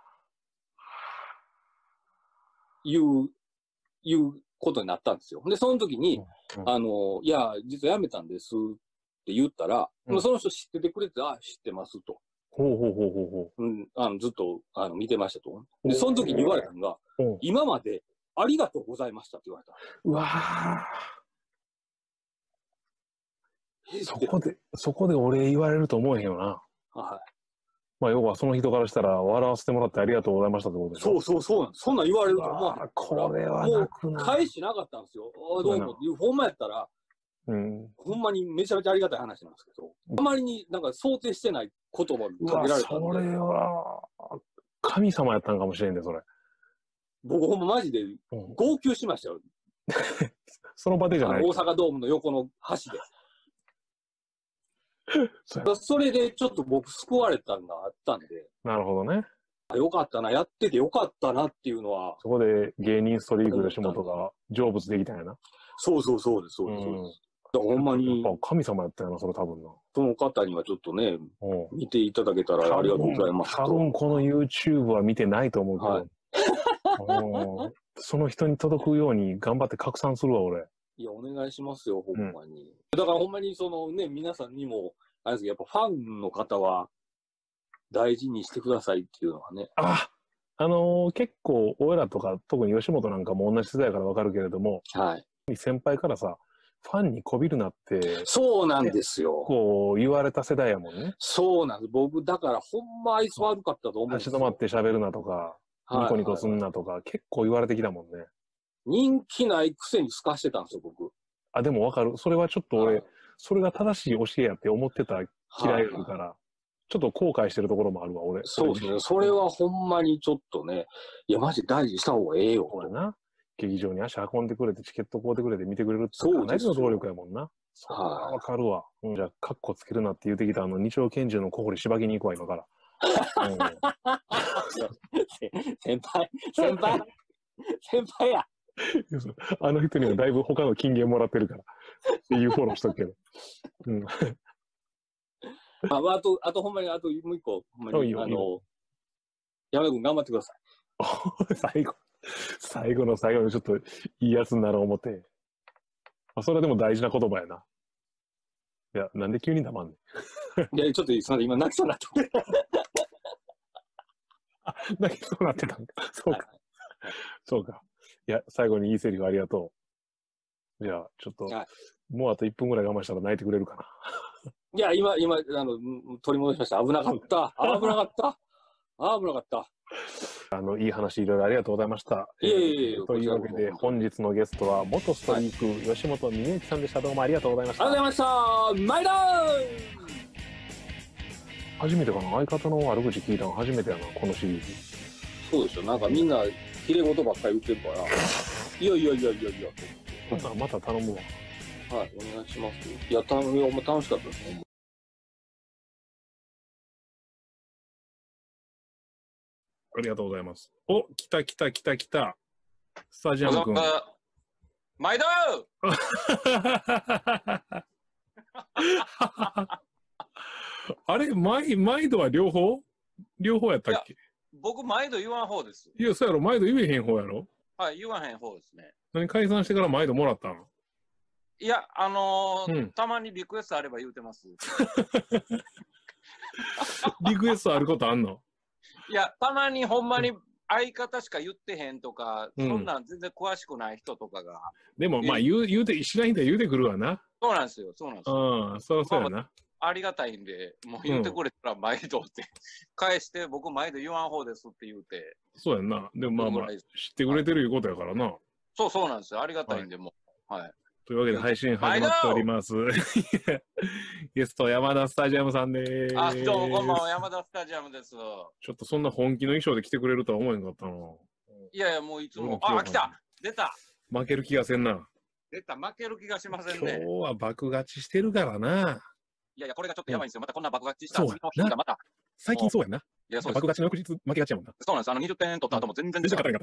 言うことになったんですよ。で、その時に、いや、実は辞めたんですって言ったら、その人知っててくれて、あ、知ってますと。ずっと見てましたと。で、その時に言われたのが、今までありがとうございましたって言われた。 うわぁ。そこで俺言われると思えへんよな。はい。まあ、要はその人からしたら、笑わせてもらってありがとうございましたってことでしょ。 そうなんです。そんなん言われると思わへん。 これはなくな。 もう返しなかったんですよ。どうもっていう、ほんまやったら、ほんまにめちゃめちゃありがたい話なんですけど、あまりになんか想定してない言葉にかけられたんで。 それは、神様やったんかもしれんね、それ。 僕ほんまマジで号泣しましたよ。 その場でじゃない。 大阪ドームの横の橋で。それでちょっと僕救われたのがあったんで。 なるほどね。 よかったな、やっててよかったなっていうのは。 そこで芸人ストリーク吉本が成仏できたんやな。 そうです。だからほんまに。 やっぱ神様やったよな、それ多分な。 その方にはちょっとね、見ていただけたらありがとうございますと。 多分この YouTube は見てないと思うけど。その人に届くように頑張って拡散するわ、俺。 いや、お願いしますよ、ほんまに。だからほんまにそのね、皆さんにも、あれですけど、やっぱファンの方は大事にしてくださいっていうのはね。 結構、俺らとか、特に吉本なんかも同じ世代からわかるけれども、 はい。 先輩からさ、ファンにこびるなって、 そうなんですよ。 こう言われた世代やもんね。 そうなんです。僕、だからほんま愛想悪かったと思うんですよ。 立ち止まって喋るなとか、ニコニコすんなとか、結構言われてきたもんね。 人気ないくせにすかしてたんですよ、僕。 あ、でもわかる。それはちょっと俺、それが正しい教えやって思ってた嫌いやから、ちょっと後悔してるところもあるわ、俺。 そうですね。それはほんまにちょっとね、いや、マジ大事にした方がええよ。 そうやな。劇場に足運んでくれて、チケット買うてくれて見てくれるってかなりの努力やもんな。それはわかるわ。じゃあ、カッコつけるなって言うてきた二丁拳銃の小堀しばきに行くわ、今から。 先輩や。 あの人にはだいぶ他の金言もらってるからっていうフォローしとくけど。 あとほんまに、あともう一個、ほんまに、山田君頑張ってください。最後の最後にちょっといいやつになろう思って。それはでも大事な言葉やな。いや、なんで急に黙んねん。いや、ちょっと今泣きそうになって。 泣きそうになってたんか。そうか。そうか。いや、最後にいいセリフありがとう。じゃあ、ちょっと、もうあと1分ぐらい我慢したら泣いてくれるかな。 いや、今、取り戻しました。危なかった。危なかった。危なかった。 いい話いろいろありがとうございました。というわけで、本日のゲストは、元ストリーク、吉本峰之さんでした。どうもありがとうございました。 ありがとうございました。毎度初めてかな、相方の悪口聞いたの初めてやな、このシリーズ。 そうでしょ、なんかみんな、きれい事ばっかり言ってるから、いや。 また頼むわ。 はい、お願いします。いや、楽しかったですね。 ありがとうございます。お、来た。スタジアム君。 毎度あれ、毎度は両方やったっけ？ 僕、毎度言わん方です。 いや、そうやろ、毎度言えへん方やろ？ はい、言わへん方ですね。 何、解散してから毎度もらったの？ いや、たまにリクエストあれば言うてます。 リクエストあることあんの？ いや、たまにほんまに相方しか言ってへんとか、そんなん全然詳しくない人とかが。 でも、まあ、言うて、知らん人は言うてくるわな。 そうなんですよ。 そうやな。 ありがたいんで、もう言ってくれたら毎度って返して、僕毎度言わん方ですって言うて。 そうやんな。でもまあ、知ってくれてるいうことやからな。 そうなんですよ。ありがたいんで、もう。はい。 というわけで配信始まっております。ゲスト山田スタジアムさんです。 どうもこんばんは、山田スタジアムです。ちょっとそんな本気の衣装で来てくれるとは思えんかったな。 いや、もういつも。来た出た負ける気がせんな。 負ける気がしませんね。 今日は爆勝ちしてるからな。 いや、これがちょっとやばいんですよ。またこんな爆勝ちした次の日がまた。 最近そうやな。 いや、そうです。 爆勝ちの翌日負けがちやもんな。 そうなんです。20点取った後も全然出なかった。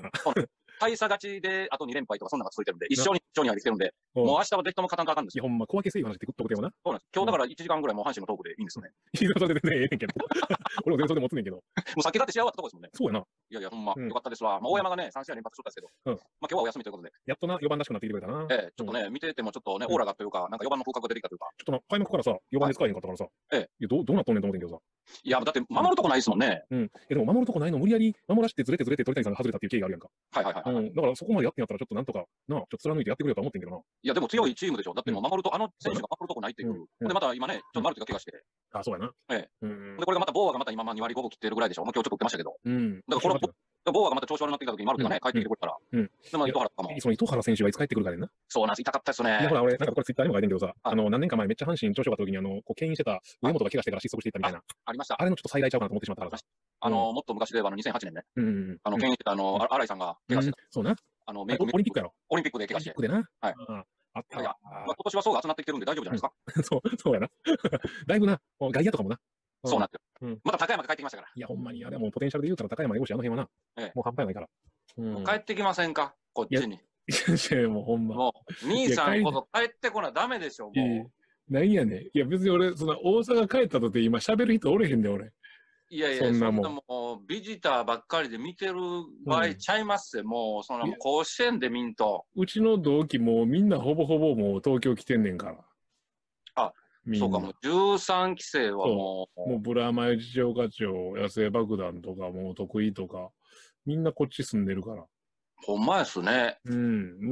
大差勝ちであと2連敗とかそんなのが続いてるんで、一勝に入ってきてるんで、もう明日はぜひとも勝たんとあかんんですよ。 いや、ほんま、小分けせい話ってことでもな。 そうなんです。今日だから1時間ぐらいもう阪神のトークでいいんですよね。 いや、それで全然ええねんけど。俺も全然それで持つねんけど。 もうさっきだって試合終わったとこですもんね。 そうやな。 いや、ほんま、よかったですわ。大山がね、3試合連発しとったんですけど、まあ今日はお休みということで。 やっとな、4番らしくなってきてくれたな。 ちょっとね、見ててもちょっとね、オーラがというか、なんか4番の風格が出てきたというか。 ちょっとな、開幕からさ、4番で使えへんかったからさ。いや、どうなっとんねんと思ってんけどさ。 いや、だって守るとこないですもんね。 でも守るとこないの無理やり守らせてずれて鳥谷さんが外れたっていう経緯があるやんか。だからそこまでやってんやったらちょっとなんとか、ちょっと貫いてやってくれよと思ってんけどな。 いや、でも強いチームでしょ。だってもう守ると、選手が守るとこないっていう。で、また今ね、ちょっとマルテが怪我して。 あ、そうやな。 で、これがまたボーアがまた今2割5分切ってるぐらいでしょ。今日ちょっと打ってましたけど。だからこのボーアがまた調子悪くなってきた時にマルテがね、帰ってきてくれたら。で、まあ糸原とかも。 その糸原選手がいつ帰ってくるからね。 そうなんです。痛かったですね。 いや、ほら、俺、なんかこれツイッターにも書いてんけどさ、何年か前めっちゃ阪神調子良かった時に、こう、牽引してた上本が怪我してから失速していったみたいな。 ありました。 あれのちょっと再来ちゃうかなと思ってしまったからさ。 もっと昔では2008年ね。牽引してた新井さんが怪我してた。 そうな。オリンピックやろ。 オリンピックで怪我して。 オリンピックでな。 はい。 あったわ。 今年は層が集まってきてるんで大丈夫じゃないですか。 そうやな。だいぶな、外野とかもな。 そうなんですよ。また高山が帰ってきましたから。 いや、ほんまに、あれはもうポテンシャルで言うたら高山よし、あの辺はな。もう半端ないから。 帰ってきませんか、こっちに。 いや、もうほんま。 もう、兄さんこそ帰ってこなダメでしょ、もう。 なんやねん。いや、別に俺、そんな大阪帰ったとて今喋る人おれへんで、俺。 いやいや、そんなもう、ビジターばっかりで見てる場合ちゃいますよ。もう、その甲子園で見んと。 うちの同期もみんなほぼほぼもう東京来てんねんから。 あ、 そうか、もう13期生はもう。 もうブラマヨ次長課長、野生爆弾とか、もう得意とか、みんなこっち住んでるから。 ほんまですね。 うん。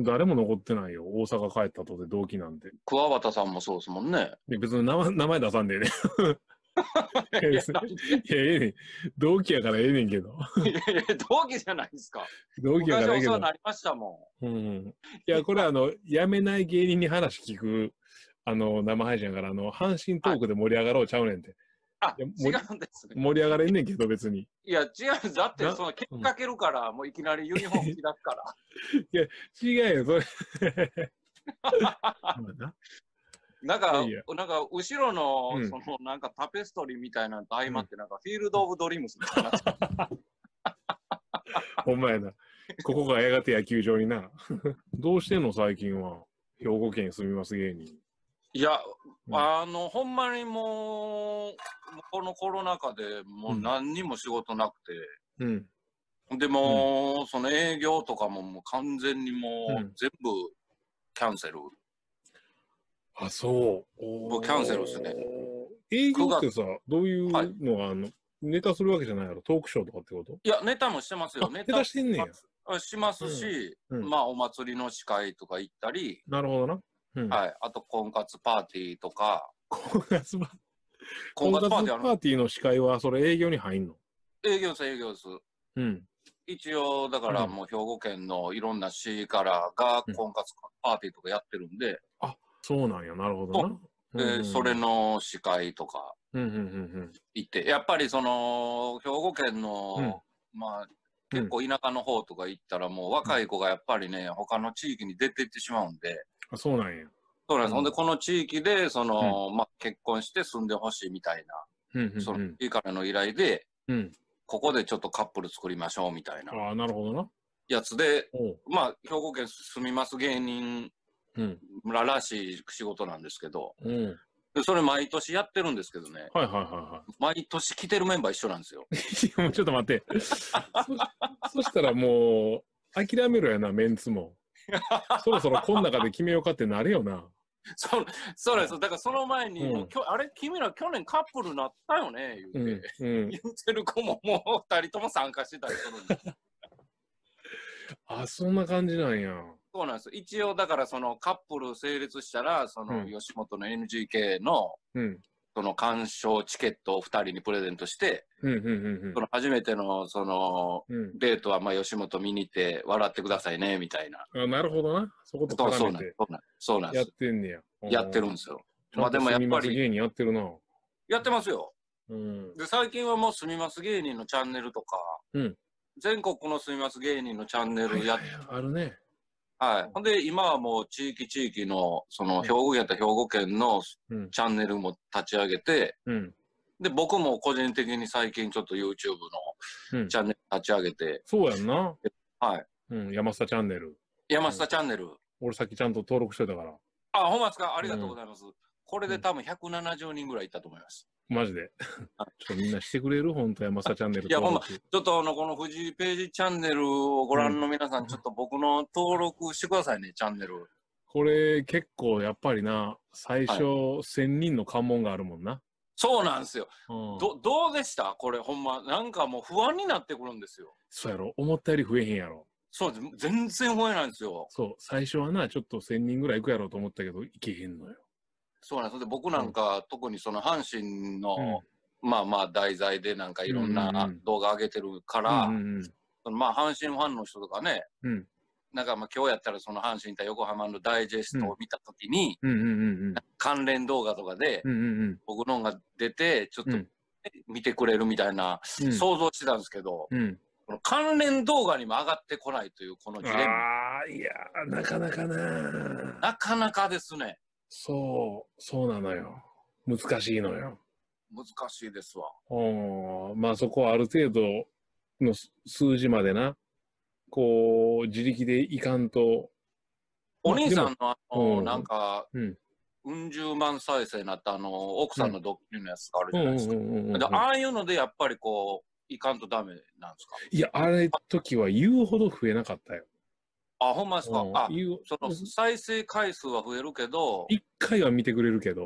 誰も残ってないよ。大阪帰ったとで同期なんて。 桑畑さんもそうですもんね。 別に名前出さんでね。いや、ええねん。同期やからええねんけど。 いやいや、同期じゃないですか。 同期やからええけど。 昔お世話になりましたもん。うん。いや、これ辞めない芸人に話聞く、生配信やから、阪神トークで盛り上がろうちゃうねんて。 あ、違うんですね。 盛り上がれんねんけど、別に。 いや、違うんです。だって、その、結かけるから、もういきなりユニフォーム着だすから。 いや、違うよ、それ。 なんか、後ろの、その、なんかタペストリーみたいなのと相まって、なんか、フィールド・オブ・ドリームスみたいな。 ほんまやな。ここがやがて野球場にな。どうしてんの、最近は。兵庫県に住みます芸人。 いや、ほんまにもう、このコロナ禍でもう何にも仕事なくて、でも、その営業とかももう完全にもう全部キャンセル。 あ、そう。 もうキャンセルですね。 営業ってさ、どういうのがネタするわけじゃないやろ、トークショーとかってこと？ いや、ネタもしてますよ。 ネタしてんねや。しますし、まあ、お祭りの司会とか行ったり。 なるほどな。 はい。あと、婚活パーティーとか。 婚活パーティーの司会は、それ営業に入んの？ 営業です、営業です。一応、だからもう兵庫県のいろんな市からが婚活パーティーとかやってるんで。 あ、そうなんや、なるほどな。 で、それの司会とか行って、やっぱりその、兵庫県の、まあ、結構田舎の方とか行ったらもう若い子がやっぱりね、他の地域に出ていってしまうんで。 あ、そうなんや。 そうなんです。ほんで、この地域で、その、まあ、結婚して住んでほしいみたいな、その、いいからの依頼で、ここでちょっとカップル作りましょうみたいな。 ああ、なるほどな。 やつで、まあ、兵庫県住みます芸人らしい仕事なんですけど、それ毎年やってるんですけどね。毎年来てるメンバー一緒なんですよ。 もうちょっと待って。そしたらもう、諦めろやな、メンツも。そろそろこん中で決めようかってなるよな。 そうです。だからその前に、あれ、君ら去年カップルなったよね、言ってる子ももう2人とも参加してたりするんで。 あ、そんな感じなんや。 そうなんです。一応、だからそのカップル成立したら、その吉本の NGK の、その鑑賞チケットを2人にプレゼントして、その初めてのそのデートはまあ吉本見に行って笑ってくださいねみたいな。 あ、なるほどな。そこと絡めて。 そうなんです。 やってんねや。 やってるんですよ。 まあでもやっぱり。芸人やってるな。 やってますよ。で、最近はもうすみます芸人のチャンネルとか、全国のすみます芸人のチャンネルやってあるね。 はい。ほんで、今はもう地域の、その、兵庫県やったら兵庫県のチャンネルも立ち上げて、で、僕も個人的に最近ちょっと YouTube のチャンネル立ち上げて。 そうやんな。 はい。 山下チャンネル。 山下チャンネル。 俺さっきちゃんと登録してたから。 あ、ほんまですか？ありがとうございます。これで多分170人ぐらいいったと思います。 マジで。ちょっとみんなしてくれる？本当山下チャンネル。 いや、ほんま、ちょっとこの藤井ページチャンネルをご覧の皆さん、ちょっと僕の登録してくださいね、チャンネル。 これ結構やっぱりな、最初1000人の関門があるもんな。 そうなんですよ。どうでしたこれ、ほんま。なんかもう不安になってくるんですよ。 そうやろ。思ったより増えへんやろ。 そうです。全然増えないんですよ。 そう。最初はな、ちょっと1000人ぐらいいくやろうと思ったけど、いけへんのよ。 そうなんです。で、僕なんか、特にその阪神の、まあまあ題材でなんかいろんな動画上げてるから、まあ阪神ファンの人とかね、なんかまあ今日やったらその阪神対横浜のダイジェストを見たときに、関連動画とかで、僕のが出て、ちょっと見てくれるみたいな、想像してたんですけど、この関連動画にも上がってこないというこのジレンマ。 ああ、いやなかなかな。 なかなかですね。 そうなのよ。難しいのよ。 難しいですわ。 まあそこはある程度の数字までな、こう、自力でいかんと。 お兄さんのなんか、十万再生になった奥さんのドッキリのやつがあるじゃないですか。ああいうのでやっぱりこう、いかんとダメなんですか？ いや、あれ時は言うほど増えなかったよ。 あ、ほんまですか？その再生回数は増えるけど。 1回は見てくれるけど。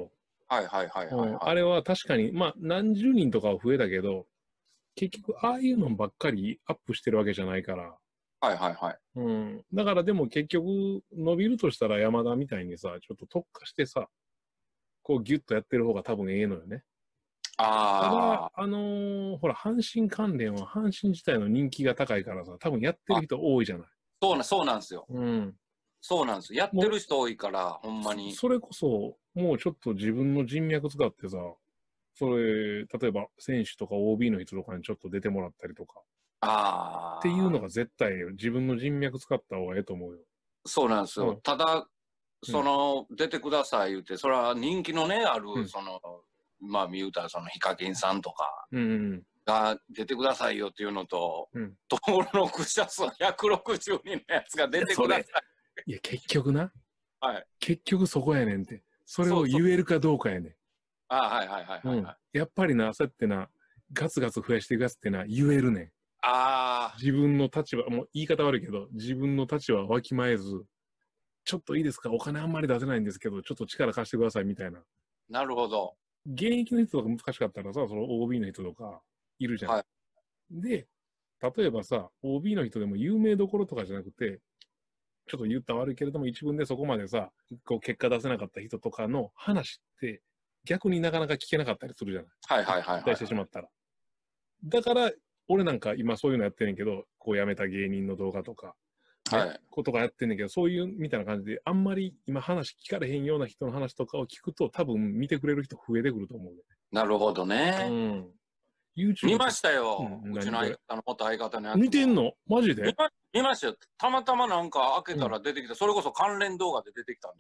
はいはいはいはい、はい。 あれは確かに、まあ、何十人とかは増えたけど、結局、ああいうのばっかりアップしてるわけじゃないから。 はいはいはい。 うん。だからでも結局、伸びるとしたら山田みたいにさ、ちょっと特化してさ、こうギュッとやってる方が多分ええのよね。ただ、ほら、阪神関連は阪神自体の人気が高いからさ、多分やってる人多いじゃない。 そうなんですよ。 うん。 そうなんですよ。やってる人多いから、ほんまに。 それこそ、もうちょっと自分の人脈使ってさ、それ、例えば選手とか OB の人とかにちょっと出てもらったりとか。っていうのが絶対自分の人脈使った方がええと思うよ。 そうなんですよ。ただ、出てください言って、それは人気のね、ある、まあ、見うたら、ヒカキンさんとかが出てくださいよっていうのと、登録者数160人のやつが出てください。 いや、結局な。 はい。 結局そこやねんって。それを言えるかどうかやねん。 はいはいはいはい。 やっぱりな、そうやってな、ガツガツ増やしていくやつってな、言えるねん。自分の立場、もう言い方悪いけど、自分の立場わきまえず、ちょっといいですか、お金あんまり出せないんですけど、ちょっと力貸してくださいみたいな。 なるほど。 現役の人とか難しかったらさ、その OB の人とかいるじゃん。はい、で、例えばさ、OB の人でも有名どころとかじゃなくて、ちょっと言ったら悪いけれども、一文でそこまでさ、こう結果出せなかった人とかの話って、逆になかなか聞けなかったりするじゃない。 はいはいはい、はい。 期待してしまったら。だから、俺なんか今そういうのやってんねんけど、こう辞めた芸人の動画とか、ね、はい、ことかやってんねんけど、そういうみたいな感じで、あんまり今話聞かれへんような人の話とかを聞くと、多分見てくれる人増えてくると思う、ね。 なるほどね。 YouTube 見ましたよ。うちの元相方のやつ。 見てんのマジで見ましたよ。たまたまなんか開けたら出てきた。それこそ関連動画で出てきたん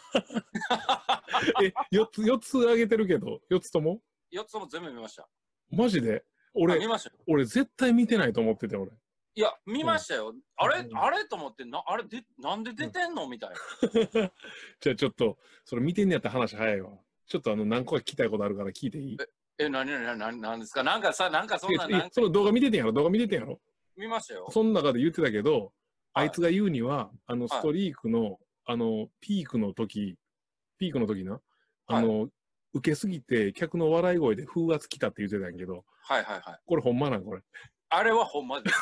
で。4つ上げてるけど、4つとも ?4 つとも全部見ました。 マジで俺絶対見てないと思ってて、俺。 いや、見ましたよ。あれと思って、なんで出てんのみたいな。 じゃあちょっと、それ見てんねやったら話早いわ。ちょっと何個か聞きたいことあるから聞いていい？ なんですかなんかそんな、 その動画見ててんやろ見ましたよ。 その中で言ってたけど、あいつが言うには、ストリークの、ピークの時な、受けすぎて、客の笑い声で風圧来たって言ってたんやけど、 はいはいはい。 これほんまなんこれ。 あれはほんまです。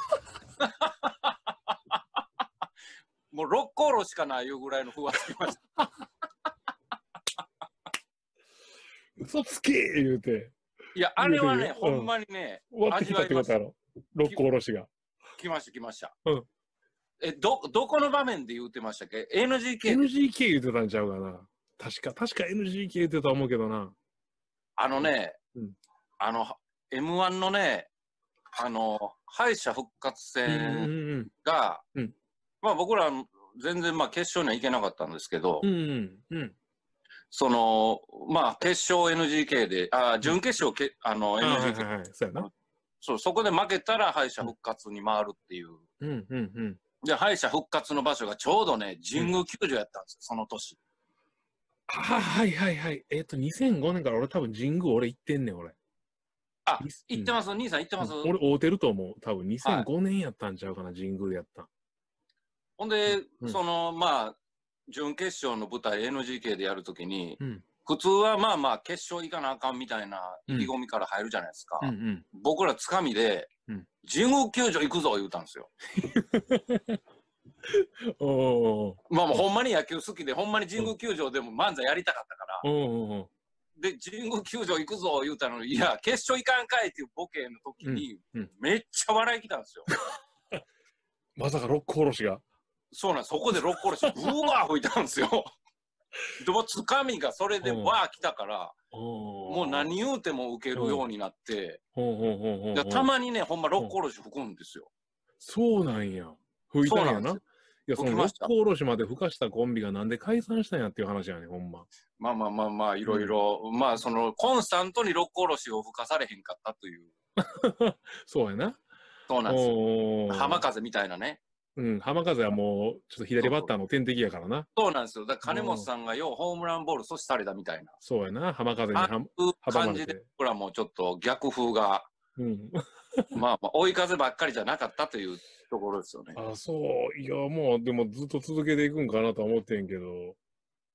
もう6コロしかないいうぐらいの風圧来ました。 嘘つけ言うて。 いや、あれはね、ほんまにね、 終わってきたってことやろ。6個おろしが。 来ました。どこの場面で言うてましたっけ？ NGK 言うてたんちゃうかな。確か NGK 言うてたと思うけどな。 M1 のね、敗者復活戦が、まあ僕ら全然まあ決勝には行けなかったんですけど、まあ決勝 NGK で、準決勝NGK そこで負けたら敗者復活に回るっていう。で、敗者復活の場所がちょうどね、神宮球場やったんですよ、その年。 はい。2005年から俺多分神宮俺行ってんねん、俺。 行ってます、兄さん行ってます。 俺会うてると思う。多分2005年やったんちゃうかな、神宮でやった。 ほんで、まあ、準決勝の舞台 NGK でやるときに、普通はまあまあ決勝行かなあかんみたいな意気込みから入るじゃないですか。僕らつかみで、神宮球場行くぞ言うたんですよ。まあほんまに野球好きで、ほんまに神宮球場でも漫才やりたかったから。で、神宮球場行くぞ言うたのに、いや、決勝行かんかいっていうボケの時に、めっちゃ笑いきたんですよ。 まさかロックおろしが。 そうなんです。そこでロックおろし、うわー吹いたんですよ。でもつかみがそれでわー来たから、もう何言うても受けるようになって、たまにね、ほんまロックおろし吹くんですよ。 そうなんや。吹いたんやな。いや、そのロックおろしまで吹かしたコンビがなんで解散したんやっていう話やね、ほんま。 まあ、いろいろ、まあ、コンスタントにロックおろしを吹かされへんかったという。 そうやな。 そうなんですよ。浜風みたいなね。 浜風はもう、ちょっと左バッターの天敵やからな。 そうなんですよ。だから金本さんがようホームランボール阻止されたみたいな。 そうやな、浜風に阻まれて。 感じで、僕らもちょっと逆風が、まあ、追い風ばっかりじゃなかったというところですよね。 そう。いや、もう、でもずっと続けていくんかなと思ってんけど。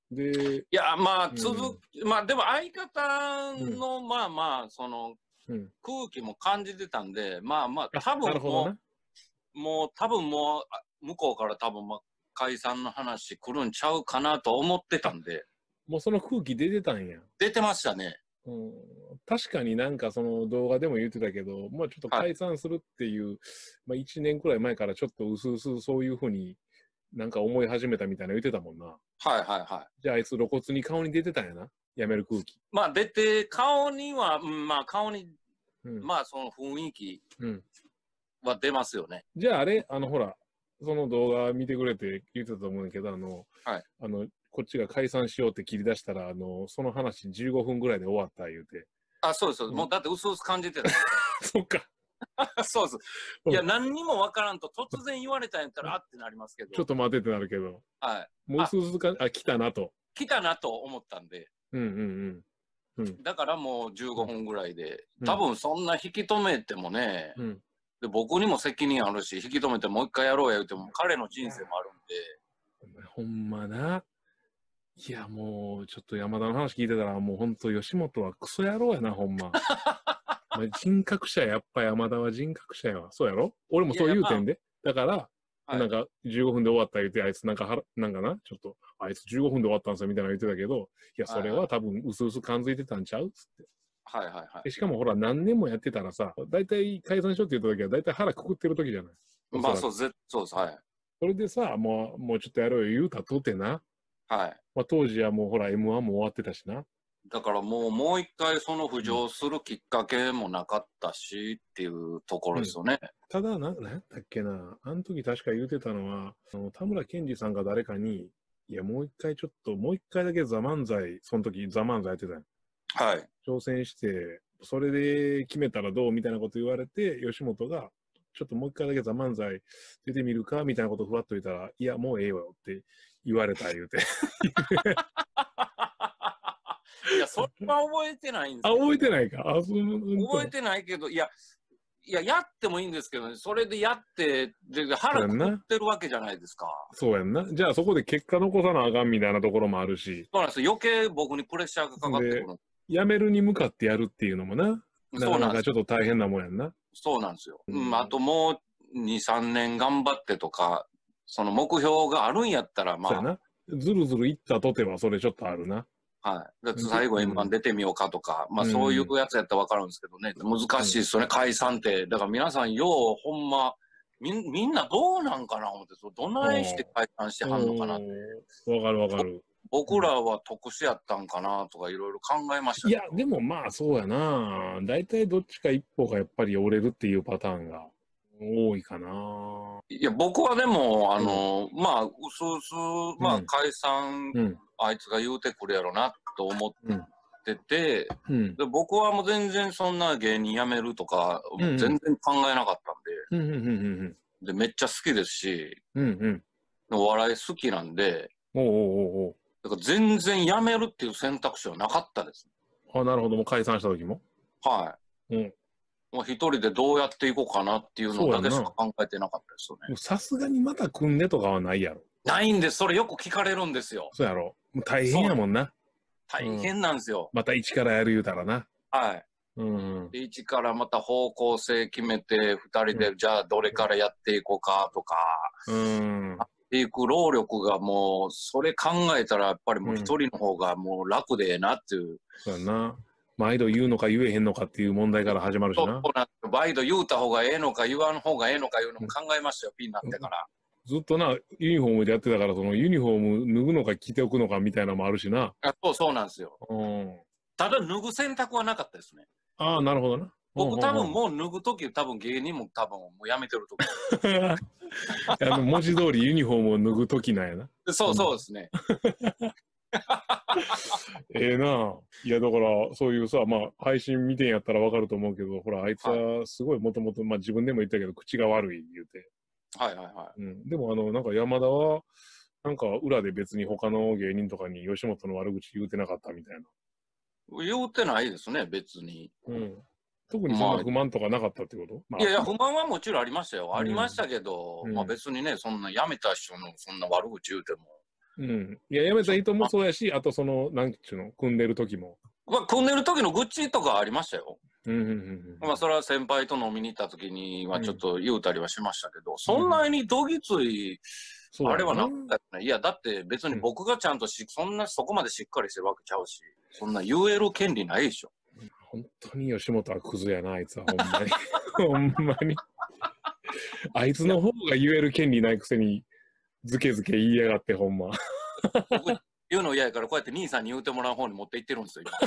で、 いや、まあ、まあ、でも相方の、まあまあ、その、空気も感じてたんで、まあまあ、多分多分もう、向こうから多分、まあ、解散の話来るんちゃうかなと思ってたんで。 もうその空気出てたんや。 出てましたね。 確かになんかその動画でも言ってたけど、まあちょっと解散するっていう、まあ1年くらい前からちょっとうすうすそういうふうになんか思い始めたみたいな言ってたもんな。 はいはいはい。 じゃああいつ露骨に顔に出てたんやな。やめる空気。 まあ出て、顔には、まあ顔に、まあその雰囲気は出ますよね。 じゃああれ、ほら、その動画見てくれて言ってたと思うんだけど、こっちが解散しようって切り出したら、その話15分ぐらいで終わった言うて。 あ、そうです。もうだって薄々感じてた。 そっか。 そうです。いや、何にもわからんと突然言われたんやったら、あってなりますけど。 ちょっと待てってなるけど。 はい。 もう薄々来たなと。 来たなと思ったんで。だからもう15分ぐらいで、多分そんな引き止めてもね、で僕にも責任あるし、引き止めてもう一回やろうや言うても、彼の人生もあるんで。ほんまな。いや、もう、ちょっと山田の話聞いてたら、もうほんと吉本はクソ野郎やな、ほんま。人格者やっぱ山田は人格者やわ。そうやろ？俺もそう言うてんで。だから、なんか15分で終わった言うて、あいつなんかな、ちょっと、あいつ15分で終わったんすよみたいなの言ってたけど、いや、それは多分薄々感づいてたんちゃうつって。 はいはいはい。 しかもほら、何年もやってたらさ、大体解散しようって言った時は、大体腹くくってる時じゃない。 まあそうです、はい。 それでさ、もうちょっとやろうよ言うたとてな。 はい。 まあ当時はもうほら、M1 も終わってたしな。 だからもう一回その浮上するきっかけもなかったしっていうところですよね。 ただ、なんだっけな、あの時確か言うてたのは、田村健二さんが誰かに、いや、もう一回だけザ・漫才、その時ザ・漫才やってたよ。 はい。 挑戦して、それで決めたらどうみたいなこと言われて、吉本が、ちょっともう一回だけザ・漫才出てみるかみたいなことふわっと言ったら、いや、もうええわよって言われた言うて。 いや、それは覚えてないんですよ。覚えてないか。 覚えてないけど、いや、やってもいいんですけどね、それでやって、で腹くくってるわけじゃないですか。 そうやんな。じゃあそこで結果残さなあかんみたいなところもあるし。 そうなんですよ。余計僕にプレッシャーがかかってくる。 やめるに向かってやるっていうのもな。なかなかちょっと大変なもんやんな。 そうなんですよ。あともう2、3年頑張ってとか、その目標があるんやったら、まあ。そうやな。 ずるずるいったとてはそれちょっとあるな。 はい。最後 M1 出てみようかとか、まあそういうやつやったらわかるんですけどね、難しいですよね、解散って。だから皆さんよう、ほんま、みんなどうなんかな思って、どないして解散してはんのかなって。 わかる。 僕らは特殊やったんかなとかいろいろ考えましたいや、でもまあそうやな。大体どっちか一方がやっぱり折れるっていうパターンが多いかな。 いや、僕はでも、まあ、うすうす、まあ解散、あいつが言うてくるやろなと思ってて、で僕はもう全然そんな芸人辞めるとか、全然考えなかったんで、でめっちゃ好きですし、お笑い好きなんで、だから全然辞めるっていう選択肢はなかったです。 あ、なるほど、もう解散した時も。 はい。もう一人でどうやっていこうかなっていうのだけしか考えてなかったですよね。 さすがにまた組んでとかはないやろ。 ないんです。それよく聞かれるんですよ。 そうやろ。もう大変やもんな。 大変なんですよ。 また一からやる言うたらな。 はい。で一からまた方向性決めて、二人でじゃあどれからやっていこうかとか、っていく労力がもう、それ考えたらやっぱりもう一人の方がもう楽でええなっていう。 そうやな。毎度言うのか言えへんのかっていう問題から始まるしな。 毎度言うた方がええのか言わん方がええのかいうのも考えましたよ、ピンになってから。 ずっとな、ユニフォームでやってたから、そのユニフォーム脱ぐのか着ておくのかみたいなのもあるしな。 そうなんですよ。ただ脱ぐ選択はなかったですね。 ああ、なるほどな。 僕多分もう脱ぐとき、多分芸人も多分もうやめてるとき。 文字通りユニフォームを脱ぐときなんやな。 そうですね。 ええな。いや、だから、そういうさ、まあ、配信見てんやったらわかると思うけど、ほら、あいつはすごいもともと、まあ自分でも言ったけど、口が悪い言うて。でも、なんか山田は、なんか裏で別に他の芸人とかに吉本の悪口言うてなかったみたいな。 言うてないですね、別に。 特にそんな不満とかなかったってこと？ いやいや、不満はもちろんありましたよ。ありましたけど、まあ別にね、そんな辞めた人のそんな悪口言うても。 うん。いや、辞めた人もそうやし、あとなんちゅうの、組んでる時も。 まあ、組んでる時の愚痴とかありましたよ。 うんまあ、それは先輩と飲みに行った時にはちょっと言うたりはしましたけど、そんなにどぎつい、あれはなかったよね。いや、だって別に僕がちゃんとそこまでしっかりしてるわけちゃうし、そんな言える権利ないでしょ。 本当に吉本はクズやな、あいつは。ほんまに。ほんまに。あいつの方が言える権利ないくせに、ずけずけ言いやがって、ほんま。 僕、言うの嫌やから、こうやって兄さんに言うてもらう方に持っていってるんですよ、今。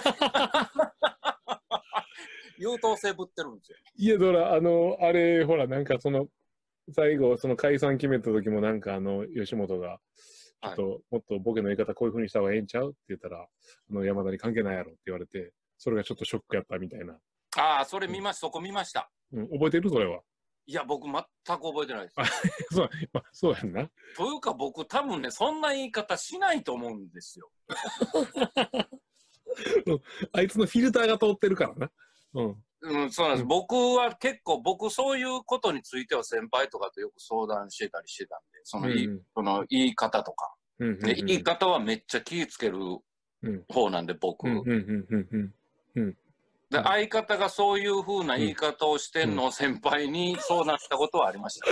優等生ぶってるんですよ。 いや、だから、あれ、ほら、なんか最後、解散決めた時も、なんか吉本が、ちょっと、もっとボケの言い方こういう風にした方がええんちゃうって言ったら、山田に関係ないやろって言われて、それがちょっとショックやったみたいな。 ああ、それ見ました、そこ見ました。 うん、覚えてるそれは。 いや、僕全く覚えてないです。 そうやんな。 というか僕多分ね、そんな言い方しないと思うんですよ。 あいつのフィルターが通ってるからな。 そうなんです。僕は結構、そういうことについては先輩とかとよく相談してたりしてたんで、その言い方とか。で言い方はめっちゃ気ぃつける方なんで、僕。で、相方がそういう風な言い方をしてんのを先輩にそうなったことはありました。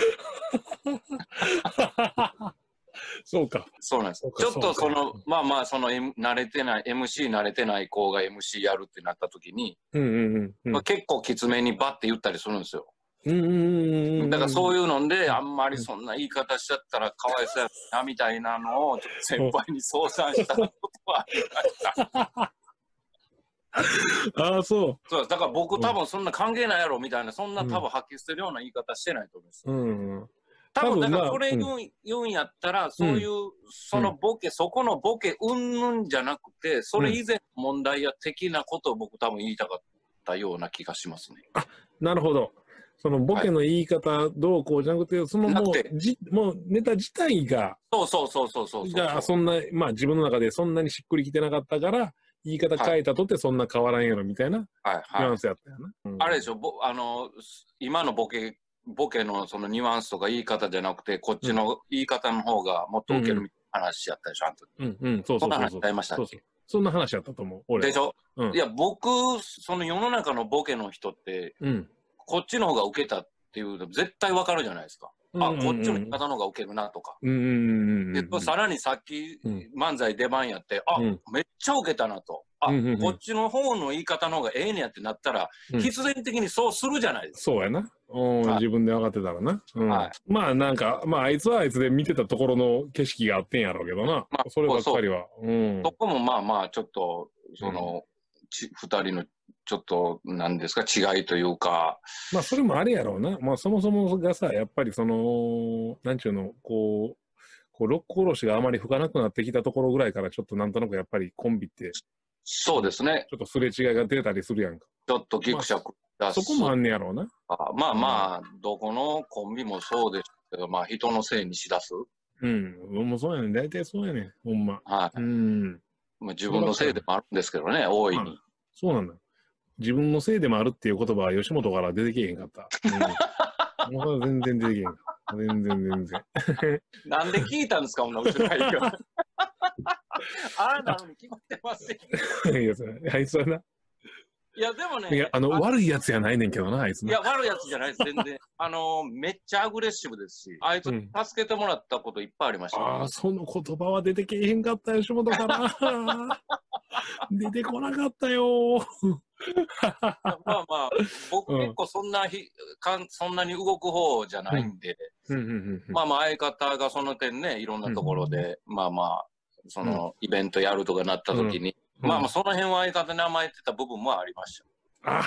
そうか。 そうなんです。ちょっとまあまあ、慣れてない、MC 慣れてない子が MC やるってなった時に、結構きつめにバッて言ったりするんですよ。だからそういうので、あんまりそんな言い方しちゃったらかわいそうやな、みたいなのを先輩に相談したことはありました。 ああ、そう。 そうです。だから僕多分そんな関係ないやろみたいな、そんな多分発揮するような言い方してないと思うんですよ。多分だからこれ言うんやったら、そういう、そこのボケうんぬんじゃなくて、それ以前の問題や的なことを僕多分言いたかったような気がしますね。 あ、なるほど。そのボケの言い方どうこうじゃなくて、もうネタ自体が、 そう。 そんな、まあ自分の中でそんなにしっくりきてなかったから、言い方変えたとってそんな変わらんやろみたいなニュアンスやったよな。 あれでしょ、今のボケのそのニュアンスとか言い方じゃなくて、こっちの言い方の方がもっと受けるみたいな話やったでしょ、あんた。 そう。 そんな話ありましたっけ？ そんな話やったと思う、俺は。 でしょ？いや、僕、その世の中のボケの人って、こっちの方が受けたっていうの絶対わかるじゃないですか。あ、こっちの言い方の方が受けるなとか。で、さらにさっき漫才出番やって、あ、めっちゃ受けたなと。あ、こっちの方の言い方の方がええねやってなったら、必然的にそうするじゃないですか。 そうやな。自分で分かってたらな。まあなんか、まああいつはあいつで見てたところの景色があってんやろうけどな。そればっかりは。 そこもまあまあ、ちょっと、二人のちょっと、なんですか、違いというか。 まあ、それもあれやろうな。まあ、そもそもがさ、やっぱりなんちゅうの、六甲おろしがあまり吹かなくなってきたところぐらいから、ちょっとなんとなくやっぱりコンビって、 そうですね。 ちょっとすれ違いが出たりするやんか。 ちょっとギクシャク出す。そこもあんねやろうな。 まあまあ、どこのコンビもそうですけど、まあ、人のせいにしだす。 もうそうやねん。大体そうやねん、ほんま。 まあ、自分のせいでもあるんですけどね、大いに。 そうなんだ。自分のせいでもあるっていう言葉は吉本から出てけえへんかった。もう全然出てけえへんかった。全然。 なんで聞いたんですか、女うちの相手は。あれなのに決まってますよ。 いや、あいつはな。 いや、でもね。 いや、悪いやつやないねんけどな、あいつな。 いや、悪いやつじゃないです、全然。めっちゃアグレッシブですし、あいつ助けてもらったこといっぱいありました、ね。 ああ、その言葉は出てけえへんかったよ、吉本から。出てこなかったよ。 まあまあ、僕結構そんなに動く方じゃないんで、まあまあ相方がその点ね、いろんなところで、まあまあ、そのイベントやるとかなった時に、まあまあその辺は相方に甘えてた部分もありました。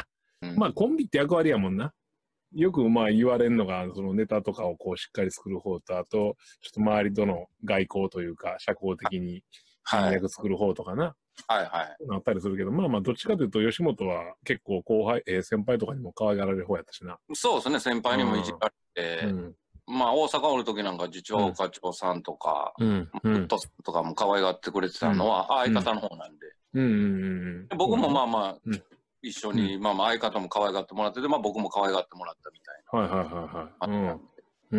まあコンビって役割やもんな。よくまあ言われるのが、そのネタとかをこうしっかり作る方と、あと、ちょっと周りとの外交というか、社交的に戦略作る方とかな。なったりするけど、まあまあ、どっちかというと、吉本は結構先輩とかにも可愛がられる方やったしな。 そうですね、先輩にもいじられて、まあ、大阪おる時なんか、次長課長さんとか、とかも可愛がってくれてたのは、相方の方なんで。僕もまあまあ、一緒に、まあまあ、相方も可愛がってもらってて、まあ僕も可愛がってもらったみたいな。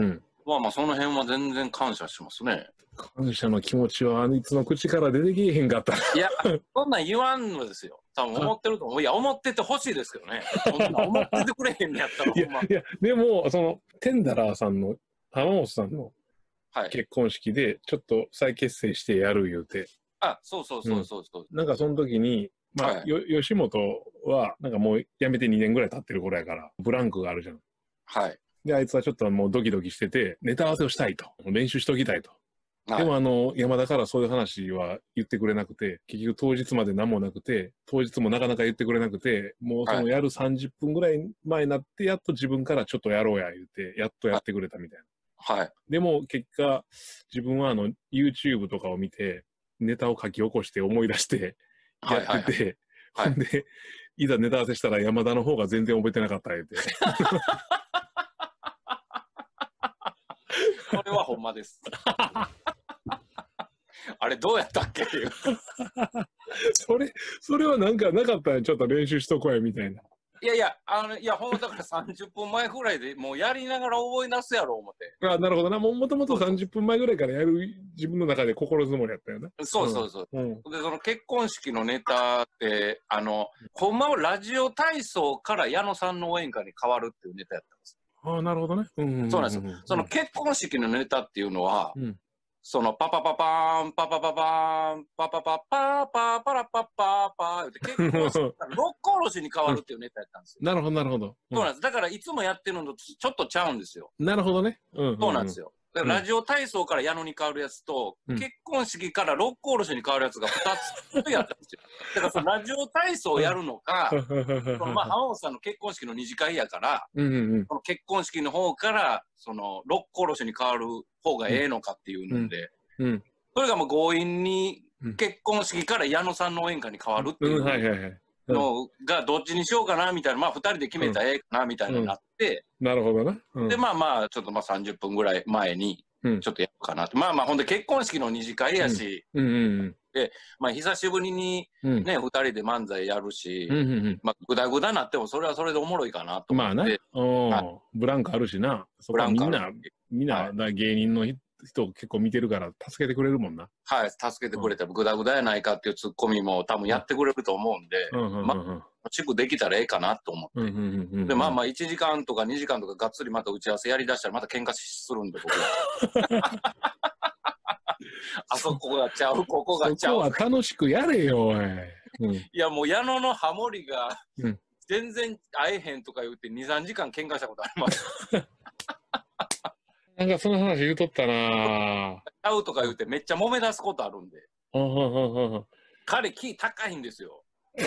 まあまあ、その辺は全然感謝しますね。 感謝の気持ちはあいつの口から出てけえへんかった。 いや、そんなん言わんのですよ。多分思ってると思う。いや、思っててほしいですけどね。そんな思っててくれへんのやったら、ほんま。 いや、でも、テンダラーさんの、浜本さんの結婚式で、ちょっと再結成してやる言うて。 あ、そうそうそうそう。 なんかその時に、まあ、吉本は、なんかもう辞めて2年ぐらい経ってる頃やから、ブランクがあるじゃん。 はい。 で、あいつはちょっともうドキドキしてて、ネタ合わせをしたいと。練習しときたいと。はい、でも山田からそういう話は言ってくれなくて、結局当日まで何もなくて、当日もなかなか言ってくれなくて、もうそのやる30分ぐらい前になって、やっと自分からちょっとやろうや言うて、やっとやってくれたみたいな。はい。でも結果、自分はYouTube とかを見て、ネタを書き起こして思い出して、やってて、ほんで、いざネタ合わせしたら山田の方が全然覚えてなかった言うて。 これはほんまです。あれどうやったっけそれはなんかなかったね。ちょっと練習しとこうやみたいな。 いや、ほんまだから30分前ぐらいでもうやりながら覚え出すやろ、思って。 あ、なるほどな。もともと30分前ぐらいからやる自分の中で心づもりやったよな。 そう。で、その結婚式のネタって、ほんまはラジオ体操から矢野さんの応援歌に変わるっていうネタやったんです。 ああ、なるほどね。 そうなんですよ。その結婚式のネタっていうのは、そのパパパパーン、パパパパーン、パパパパーパーパラパッパーパーって結婚式から六甲おろしに変わるっていうネタやったんですよ。 なるほど、なるほど。 そうなんです。だからいつもやってるのとちょっとちゃうんですよ。 なるほどね。 そうなんですよ。ラジオ体操から矢野に変わるやつと、結婚式から六甲おろしに変わるやつが2つやったんですよ。だからそのラジオ体操をやるのか、浜本さんの結婚式の二次会やから、その結婚式の方からその六甲おろしに変わる方がええのかっていうので、それがもう強引に結婚式から矢野さんの応援歌に変わるっていうのがどっちにしようかなみたいな、まあ2人で決めたらええかなみたいになって、 なるほどな。 でまあちょっと30分ぐらい前にちょっとやるかなって、まあほんで結婚式の二次会やし、でまあ久しぶりにね2人で漫才やるし、まあグダグダなってもそれはそれでおもろいかなと思って。 まあね、ブランクあるしな。 ブランクみんな芸人の人結構見てるから助けてくれるもんな。 はい、助けてくれて、グダグダやないかっていうツッコミも多分やってくれると思うんで、まあ、チクできたらええかなと思って。で、まあ1時間とか2時間とかがっつりまた打ち合わせやりだしたらまた喧嘩するんで、僕は。あそこがちゃう、ここがちゃう。 そこは楽しくやれよ、おい。 いや、もう矢野のハモリが全然会えへんとか言って2、3時間喧嘩したことあります。 なんかその話言うとったな。 会うとか言ってめっちゃ揉め出すことあるんで。彼キー高いんですよ。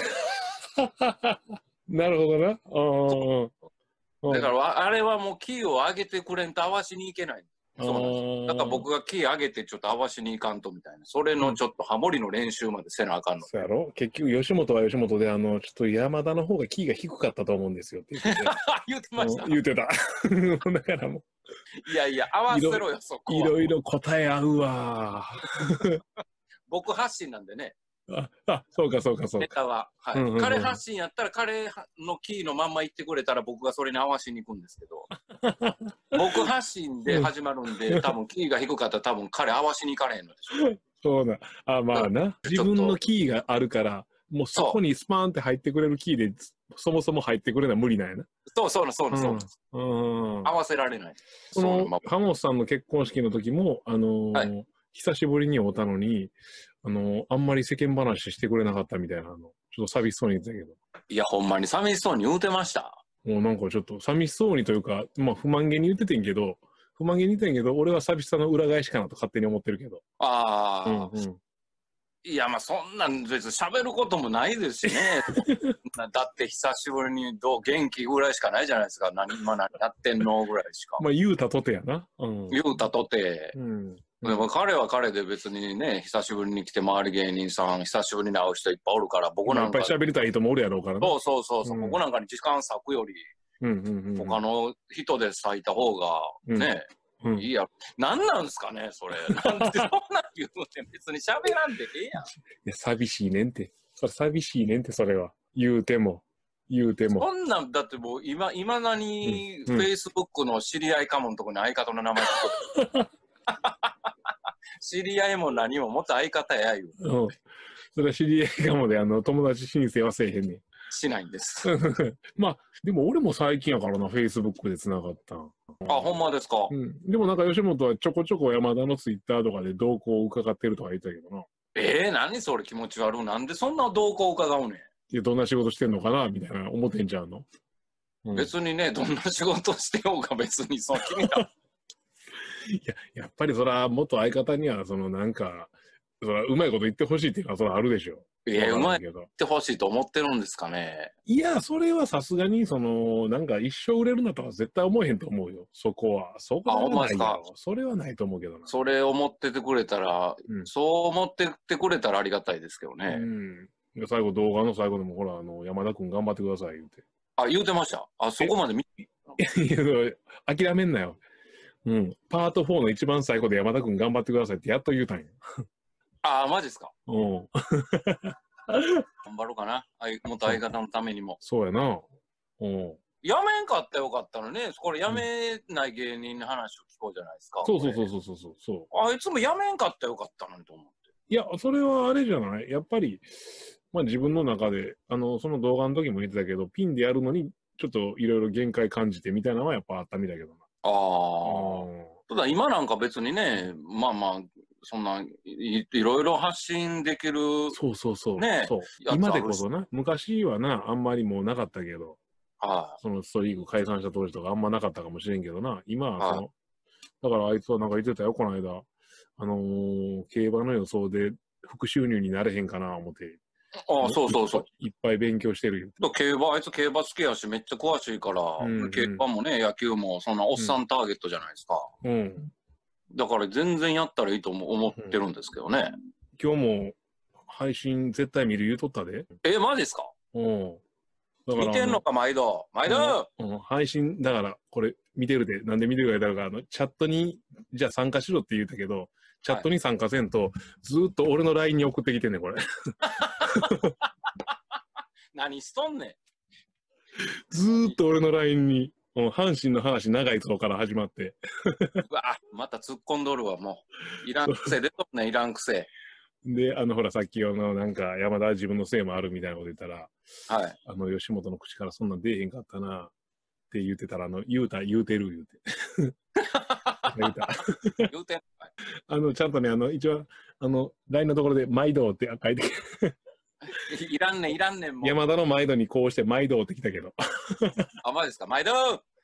なるほどな。だからあれはもうキーを上げてくれんと合わしにいけない。そうなんですよ。だから僕がキー上げてちょっと合わしにいかんとみたいな。それのちょっとハモリの練習までせなあかんの。 そうやろ。結局吉本は吉本でちょっと山田の方がキーが低かったと思うんですよって言ってて。 言ってました。 言ってた。だからもう。 いや合わせろよそこは。 いろいろ答え合うわ。 僕発信なんでね。 そうか。 ネタは。はい。彼発信やったら彼のキーのまんま言ってくれたら僕がそれに合わしに行くんですけど。僕発信で始まるんで、多分キーが低かったら多分彼合わしに行かれへんのでしょ。 そうだ。まあな。自分のキーがあるから、もうそこにスパーンって入ってくれるキーで、そもそも入ってくれない無理なんやな。 そう合わせられない。 浜本さんの結婚式の時も、久しぶりに会うたのに、あんまり世間話してくれなかったみたいなちょっと寂しそうに言ってたけど。 いや、ほんまに寂しそうに言うてました。 もうなんかちょっと寂しそうにというか、まあ不満げに言っててんけど、俺は寂しさの裏返しかなと勝手に思ってるけど。 いや、まあそんなん別に喋ることもないですしね。だって久しぶりに元気ぐらいしかないじゃないですか。今何やってんのぐらいしか。 まあ言うたとてやな。 言うたとて。でも彼は彼で別にね、久しぶりに来て周り芸人さん、久しぶりに会う人いっぱいおるから、僕なんか。 いっぱい喋りたい人もおるやろうからね。 そう、僕なんかに時間割くより、他の人で割いた方がね、いいや。なんなんすかね、それ。なんでそんな言うのって別に喋らんでええやん。いや、寂しいねんって。それは。言うても。 言うても。 そんなん、だってもう今なに、フェイスブックの知り合いかものとこに相方の名前知り合いも何も、もっと相方や言う。 それは知り合いかもで、友達申請はせえへんねん。 しないんです。 まあ、でも俺も最近やからな、フェイスブックで繋がった。 ほんまですか。 でもなんか吉本はちょこちょこ山田のツイッターとかで動向を伺ってるとか言ってたけどな。 何それ気持ち悪い。なんでそんな動向を伺うねん。 いや、どんな仕事してんのかなみたいな思ってんちゃうの、 別にね、どんな仕事してようか別にそう君は。 やっぱりそら元相方にはなんかそらうまいこと言ってほしいっていうのはそらあるでしょ。 うまい言ってほしいと思ってるんですかね。 いや、それはさすがになんか一生売れるなとは絶対思えへんと思うよ。そこはないよ。それはないと思うけどな。 それ思っててくれたら、そう思っててくれたらありがたいですけどね。 最後動画の最後でもほら山田君頑張ってください言うて。 言うてました。そこまで諦めんなよ。パート4の一番最後で山田君頑張ってくださいってやっと言うたんや。 マジっすか。頑張ろうかな。元相方のためにも。 そうやな。 やめんかったらよかったのね。これやめない芸人の話を聞こうじゃないですか。 そう。 あいつもやめんかったらよかったのにと思って。 いや、それはあれじゃない。やっぱり、まあ自分の中で、その動画の時も言ってたけど、ピンでやるのに、ちょっといろいろ限界感じてみたいなのはやっぱあったみたいけどな。 ただ今なんか別にね、まあ、そんないろいろ発信できる。 そう。 ね。 今でこそな、昔はな、あんまりもうなかったけど、そのストリーク解散した当時とかあんまなかったかもしれんけどな、今はだからあいつはなんか言ってたよ、この間。競馬の予想で副収入になれへんかな、思って。 そう。 いっぱい勉強してるよ。あいつ競馬好きやし、めっちゃ詳しいから、競馬もね、野球も、そんなおっさんターゲットじゃないですか。だから全然やったらいいと思ってるんですけどね。 今日も配信絶対見る言うとったで。 マジですか？見てんのか、毎度。 配信、だから、これ見てるで、なんで見てるか言ったら、チャットに、じゃあ参加しろって言ったけど、チャットに参加せんと、ずーっと俺の LINE に送ってきてんねん、これ。 何しとんねん。 ずーっと俺の LINE に、阪神の話長いとから始まって。 うわ、また突っ込んどるわ、もう。いらん癖出とんねん、いらん癖。 で、ほら、さっきなんか、山田は自分のせいもあるみたいなこと言ったら、吉本の口からそんなん出えへんかったな、って言ってたら、言うてる、言うて。言うてちゃんとね、一応、LINE のところで、毎度って書いていらんねん、 もう。山田の毎度にこうして、毎度って来たけど。 マジですか、毎度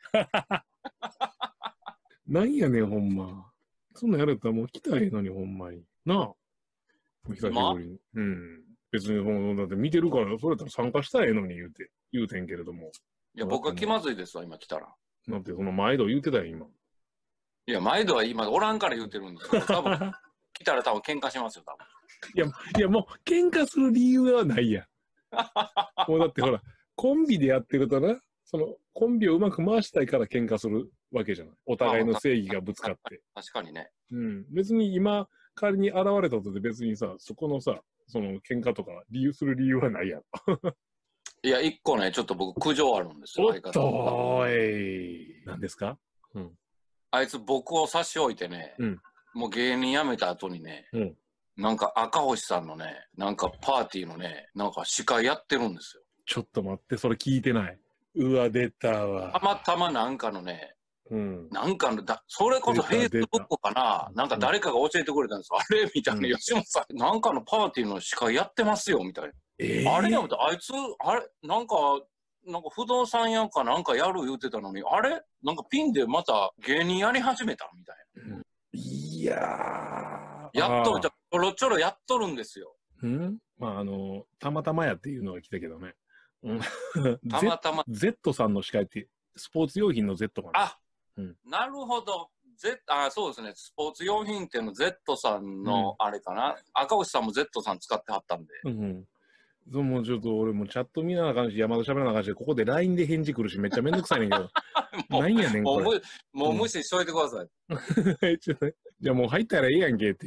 なんやねん、ほんま。そんなんやれたらもう来たらええのに、ほんまに。なあ。久しぶりに。別に、だって見てるから、それやったら参加したらええのに言うてんけれども。 いや、僕は気まずいですわ、今来たら。 だって、その毎度言うてたよ、今。 いや、毎度は今、おらんから言うてるんですよ。多分、来たら多分喧嘩しますよ、多分。いや、もう、喧嘩する理由はないやん。もうだってほら、コンビでやってるとな、コンビをうまく回したいから喧嘩するわけじゃない。お互いの正義がぶつかって。 確かにね。 別に今、仮に現れたとで別にさ、そこのさ、喧嘩とかする理由はないやん。 いや、一個ね、ちょっと僕、苦情あるんですよ、 相方。何ですか？ あいつ僕を差し置いてね、もう芸人辞めた後にね、なんか赤星さんのね、なんかパーティーのね、なんか司会やってるんですよ。 ちょっと待って、それ聞いてない。うわ、出たわ。 たまたまなんかのね、なんかのそれこそフェイスブックかな、なんか誰かが教えてくれたんですよ。あれみたいな、吉本さん、なんかのパーティーの司会やってますよ、みたいな。あれやめて、あいつ、なんか不動産屋かなんかやる言うてたのに、あれなんかピンでまた芸人やり始めたみたいな。 いやー。やっと、ちょろちょろやっとるんですよ。 まあ、たまたまやっていうのが来たけどね。 たまたま。 Z さんの司会って、スポーツ用品の Z かな。 なるほど。そうですね。スポーツ用品店の Z さんのあれかな。赤星さんも Z さん使ってはったんで。 もうちょっと俺もチャット見なあかんし、山田喋らなあかんし、ここで LINE で返事来るし、めっちゃめんどくさいねんけど。何やねん、これ。 もう無視しといてください。 じゃあもう入ったらええやんけって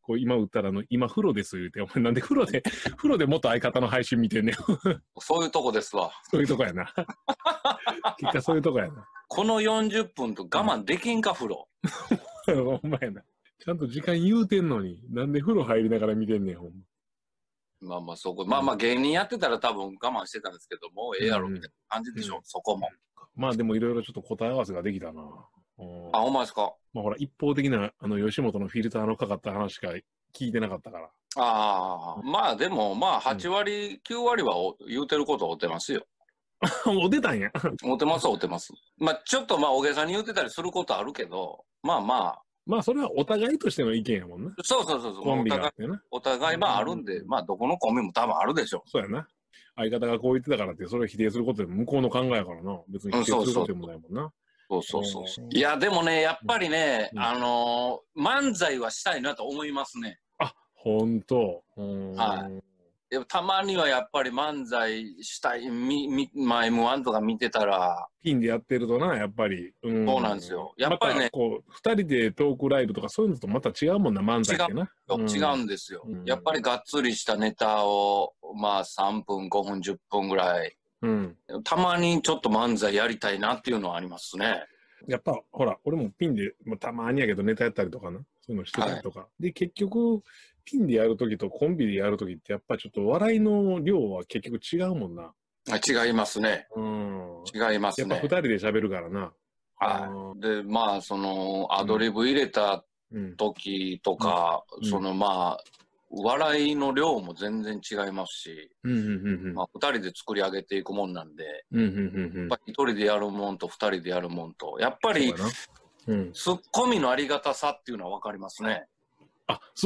こう今打ったら今風呂です言うて、お前なんで風呂で元相方の配信見てんねん。 そういうとこですわ。 そういうとこやな。結果そういうとこやな。 この40分と我慢できんか、風呂。 ほんまやな。ちゃんと時間言うてんのに、なんで風呂入りながら見てんねん、ほんま。まあ芸人やってたら多分我慢してたんですけど、もうええやろみたいな感じでしょ、そこも。 まあでもいろいろちょっと答え合わせができたな。 あ、ほんまですか。 まあほら、一方的な吉本のフィルターのかかった話しか聞いてなかったから。 ああ、まあでも、まあ8割、9割は言うてることは合ってますよ。 おてたんや。 合ってます、合ってます。まあちょっとまあ大げさに言うてたりすることあるけど、まあまあ。 まあそれはお互いとしての意見やもんな。 そう。 コンビがあってな。 お互いまああるんで、まあどこのコンビも多分あるでしょう。 そうやな。相方がこう言ってたからって、それを否定することでも向こうの考えやからな。別に否定することでもないもんな。 そう。いや、でもね、やっぱりね、漫才はしたいなと思いますね。 あ、ほんと。 はい。でもたまにはやっぱり漫才したい、M1 とか見てたら。 ピンでやってるとな、やっぱり。 そうなんですよ。やっぱりね。 こう、二人でトークライブとかそういうのとまた違うもんな、漫才ってな。 違うんですよ。やっぱりがっつりしたネタを、まあ3分、5分、10分ぐらい。たまにちょっと漫才やりたいなっていうのはありますね。 やっぱほら俺もピンで、たまにやけどネタやったりとかな、そういうのしてたりとか、で結局ピンでやるときとコンビでやるときってやっぱちょっと笑いの量は結局違うもんな。 違いますね。違いますね。 やっぱ2人で喋るからな。 でまあそのアドリブ入れた時とか、そのまあ笑いの量も全然違いますし、2人で作り上げていくもんなんで、1人でやるもんと2人でやるもんと、やっぱりツッコミのありがたさっていうのは分かりますね。 あ、そう、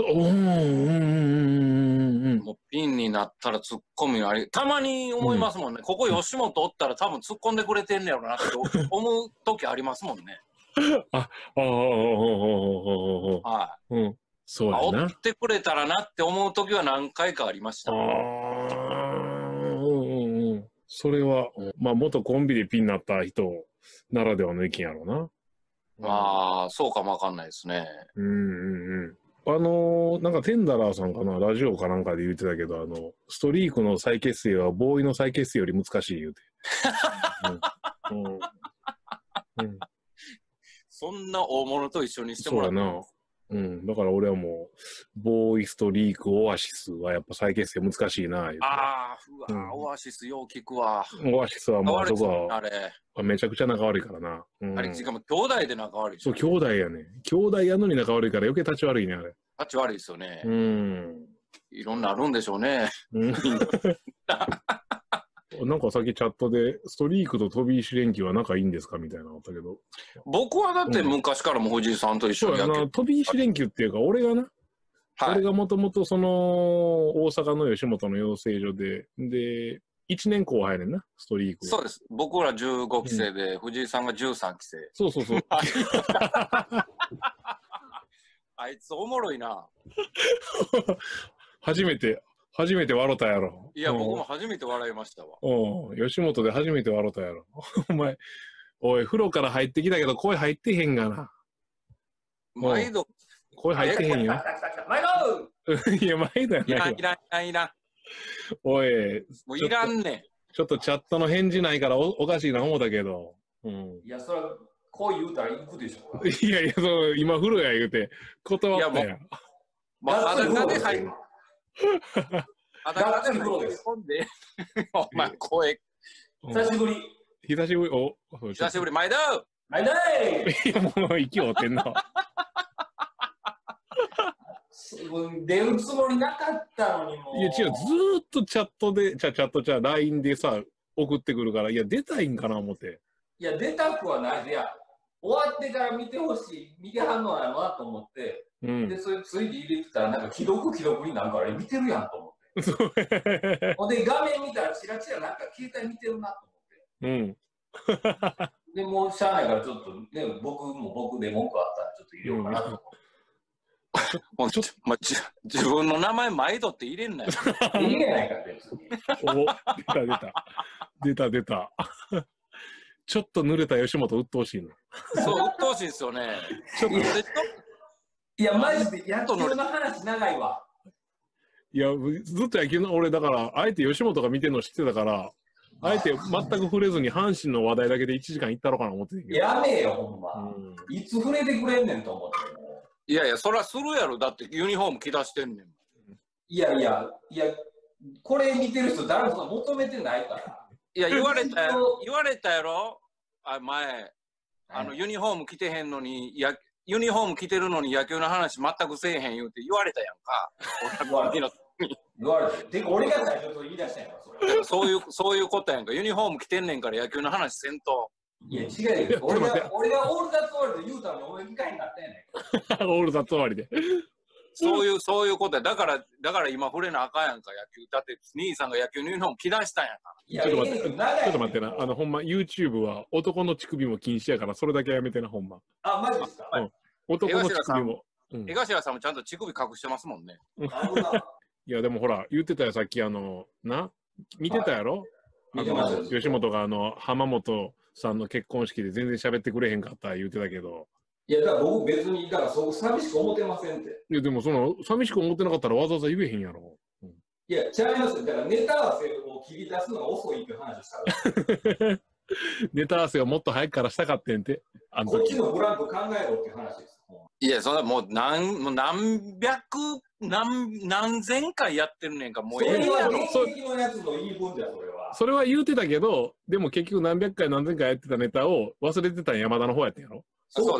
もうピンになったらツッコミのたまに思いますもんね。ここ吉本おったら多分突っ込んでくれてんねやろなって思う時ありますもんね。はい。 そうやな。 追ってくれたらなって思う時は何回かありました。 それは、まあ元コンビでピンになった人ならではの意見やろうな。 まあ、そうかもわかんないですね。 なんかテンダラーさんかな、ラジオかなんかで言ってたけど、ストリークの再結成はボーイの再結成より難しい言うて。 そんな大物と一緒にしてもらう。 そうやな。だから俺はもう、ボーイストリーク、オアシスはやっぱ再結成難しいな。 オアシスよう聞くわ。 オアシスはもうあそこはめちゃくちゃ仲悪いからな。 あれ、しかも兄弟で仲悪い。 そう、兄弟やね。兄弟やのに仲悪いから余計立ち悪いね、あれ。 立ち悪いですよね。いろんなあるんでしょうね。 なんかさっきチャットで、ストリークと飛び石連休は仲いいんですかみたいなのあったけど。 僕はだって昔からも藤井さんと一緒にやってる。飛び石連休っていうか、俺がな、俺がもともとその、大阪の吉本の養成所で、1年後輩ねんな、ストリーク。 そうです。僕ら15期生で、藤井さんが13期生。 そう。 あいつおもろいな。 初めて笑ったやろ。 いや、僕も初めて笑いましたわ。 吉本で初めて笑ったやろ。お前、おい、風呂から入ってきたけど、声入ってへんがな。 毎度。 声入ってへんよ。 毎度いや、毎度やないわ。いらん。 おい。 もういらんねん。 ちょっとチャットの返事ないからおかしいな思うだけど。 いや、それは、こう言うたら行くでしょ。 いや、今風呂や言うて、断ったやん。 裸で入る。裸で風呂です。お前、声。久しぶり。 久しぶり、 毎度いや、もう息を追ってんな。 出るつもりなかったのにもう。 いや、違う、ずーっとチャット LINE でさ、送ってくるから、いや、出たいんかな思って。 いや、出たくはないで、いや、終わってから見てほしい、見てはんのやろなと思って、で、それついで入れてたら、なんか既読になるから、見てるやんと思って。ほんで、画面見たら、チラチラなんか携帯見てるなと思って。で、もうしゃあないから、ちょっとね、僕で文句あったら、ちょっと入れようかなと思って。自分の名前毎度って入れんなよ。入れないから別に。 出た。ちょっと濡れた吉本鬱陶しいの。 そう、鬱陶しいですよね。ちょっといや、マジで野球の話長いわ。 いや、ずっと野球の、俺だから、あえて吉本が見てるの知ってたから、あえて全く触れずに阪神の話題だけで1時間いったろかな思ってんけど。 やめえよ、ほんま。いつ触れてくれんねんと思って。 いやいや、そりゃするやろ。だってユニフォーム着出してんねん。 いや、これ見てる人誰も求めてないから。 いや、言われたやろ前。ユニフォーム着てへんのに、ユニフォーム着てるのに野球の話全くせえへん言うて言われたやんか。 言われて。俺が最初と言い出したやんか、 それ。そういうことやんか。ユニフォーム着てんねんから野球の話せんと。 いや、違うよ。俺がオールザッツ終わりで言うたのに俺が機会になったやねん。 オールザッツ終わりで。 そういうことや。だから今触れなあかんやんか、野球。だって、兄さんが野球のユニフォーム着出したんやから。 ちょっと待ってな。ほんま、YouTube は男の乳首も禁止やから、それだけやめてな、ほんま。 あ、マジですか？ 男の乳首も。 江頭さんもちゃんと乳首隠してますもんね。 いや、でもほら、言ってたよ、さっき見てたやろ？吉本が浜本さんの結婚式で全然喋ってくれへんかった言ってたけど。 いや、だから僕別に、だからそう寂しく思ってませんって。 いや、でも寂しく思ってなかったらわざわざ言えへんやろ。 いや、違いますよ。だからネタ合わせを切り出すのが遅いっていう話をしたから。 ネタ合わせをもっと早くからしたかってんて。 こっちのブランク考えろっていう話です。 いや、それはもう何千回やってるねんか、もうそれは現役のやつの言い分じゃ、それは。 それは言うてたけど、でも結局何百回何千回やってたネタを忘れてたん山田の方やったんやろ？ そうです。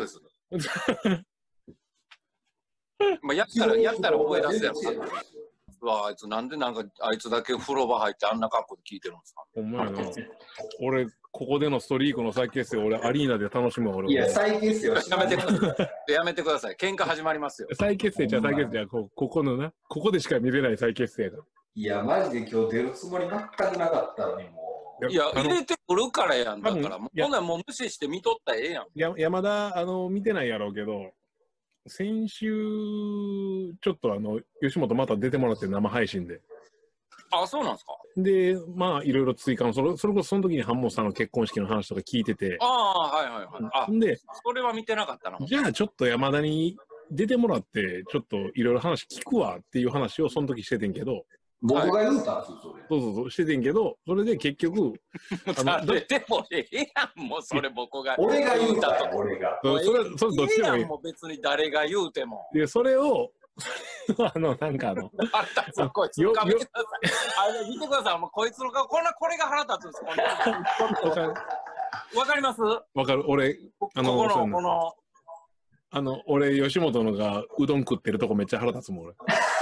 まあやったら思い出すやろ。あいつなんであいつだけ風呂場入ってあんな格好で聞いてるんですか？ ほんまやな。俺、ここでのストリークの再結成、俺、アリーナで楽しむわ、俺。 いや、再結成はやめてください。喧嘩始まりますよ。 再結成じゃここのな、ここでしか見れない再結成やから。 いや、マジで今日出るつもり全くなかったのに、もう。 いや、入れてくるからやんだから、ほんならもう無視して見とったらええやん。 山田、見てないやろうけど、先週、ちょっと吉本また出てもらって生配信で。 あ、そうなんですか。 で、まあ、いろいろ追加の、それこそその時にハンモさんの結婚式の話とか聞いてて。 ああ、はいはいはい。で、それは見てなかったな。 じゃあ、ちょっと山田に出てもらって、ちょっといろいろ話聞くわっていう話をその時しててんけど。 僕が言うたんですよ、それ。 そう、しててんけど、それで結局。 誰でもええやん、もうそれ僕が。 俺が言うたと、俺が。 それどっちでもいい。 もう別に誰が言うても。 で、それを、なんかこいつの顔見てください。見てください、もうこいつの顔、これが腹立つんです、わかります？ わかる、俺、俺、吉本のがうどん食ってるとこめっちゃ腹立つもん、俺。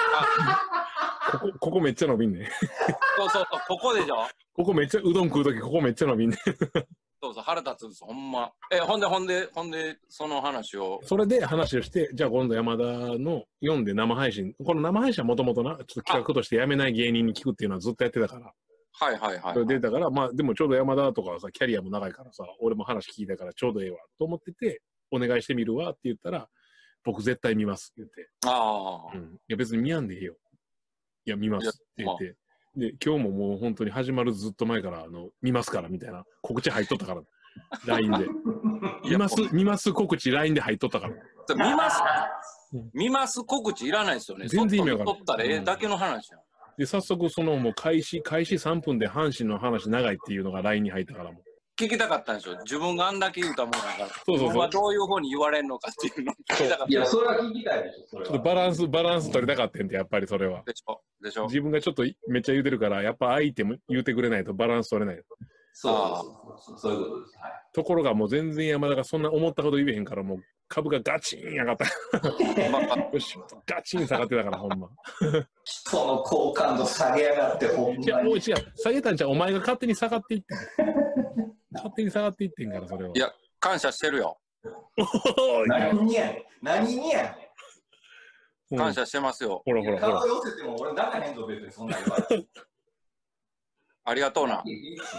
ここめっちゃ伸びんね。 そう、ここでしょ。 ここめっちゃ、うどん食うときここめっちゃ伸びんね。 そう、腹立つんです、ほんま。ほんで、その話を。 それで話をして、じゃあ今度山田の読んで生配信。この生配信はもともとな、ちょっと企画としてやめない芸人に聞くっていうのはずっとやってたから。 はい。 それでだから、まあでもちょうど山田とかはさ、キャリアも長いからさ、俺も話聞いたからちょうどええわと思ってて、お願いしてみるわって言ったら、僕絶対見ますって言って。いや別に見やんでええよ。いや、見ますって言って。で、今日ももう本当に始まるずっと前から、見ますからみたいな告知入っとったから。LINE で。見ます告知 LINE で入っとったから。 見ます告知いらないですよね。 全然意味わからん。 撮ったらだけの話やん。 で、早速もう開始3分で阪神の話長いっていうのが LINE に入ったからもう。 聞きたかったんでしょ。自分があんだけ言うたもんだから。 そう。 どういうふうに言われるのかっていうのを聞きたかった。 いや、それは聞きたいでしょ、それは。 ちょっとバランス取りたかったんで、やっぱりそれは。 でしょ。 自分がちょっとめっちゃ言うてるから、やっぱ相手も言うてくれないとバランス取れない。 そういうことです。はい。 ところがもう全然山田がそんな思ったこと言えへんから、もう株がガチン上がった。よし、ガチン下がってたから、ほんま。 その好感度下げやがって、ほんまに。 いや、もう違う。下げたんじゃお前が勝手に下がっていってん。勝手に下がっていってんから、それは。 いや、感謝してるよ。 何にやねん。 感謝してますよ。 ほら。 顔寄せても俺中へんぞ、別にそんな言われて。 ありがとうな。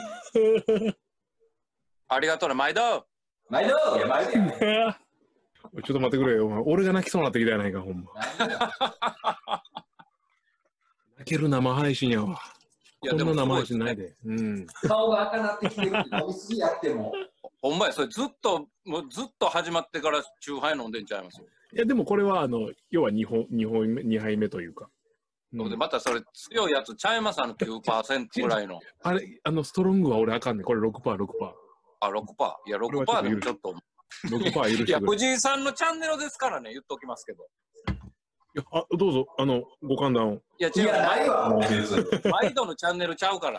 ありがとうな、毎度。 いや、毎度や。 ちょっと待ってくれよ。俺が泣きそうになってきたやないか、ほんま。泣ける生配信やわ。こんな生配信ないで。 顔が赤なってきてるって飲みすぎやっても。 ほんまや、それずっと始まってからチューハイ飲んでんちゃいます？ いや、でもこれは、要は2杯目というか。 で、またそれ強いやつちゃいます、9% ぐらいの。 あれ、ストロングは俺あかんねん。これ6%。 あ、6%。いや、6%でもちょっと。 6%許してくれ。 いや、藤井さんのチャンネルですからね、言っときますけど。 いや、どうぞ、ご歓談を。 いや、違う。 ないわ。 毎度のチャンネルちゃうから。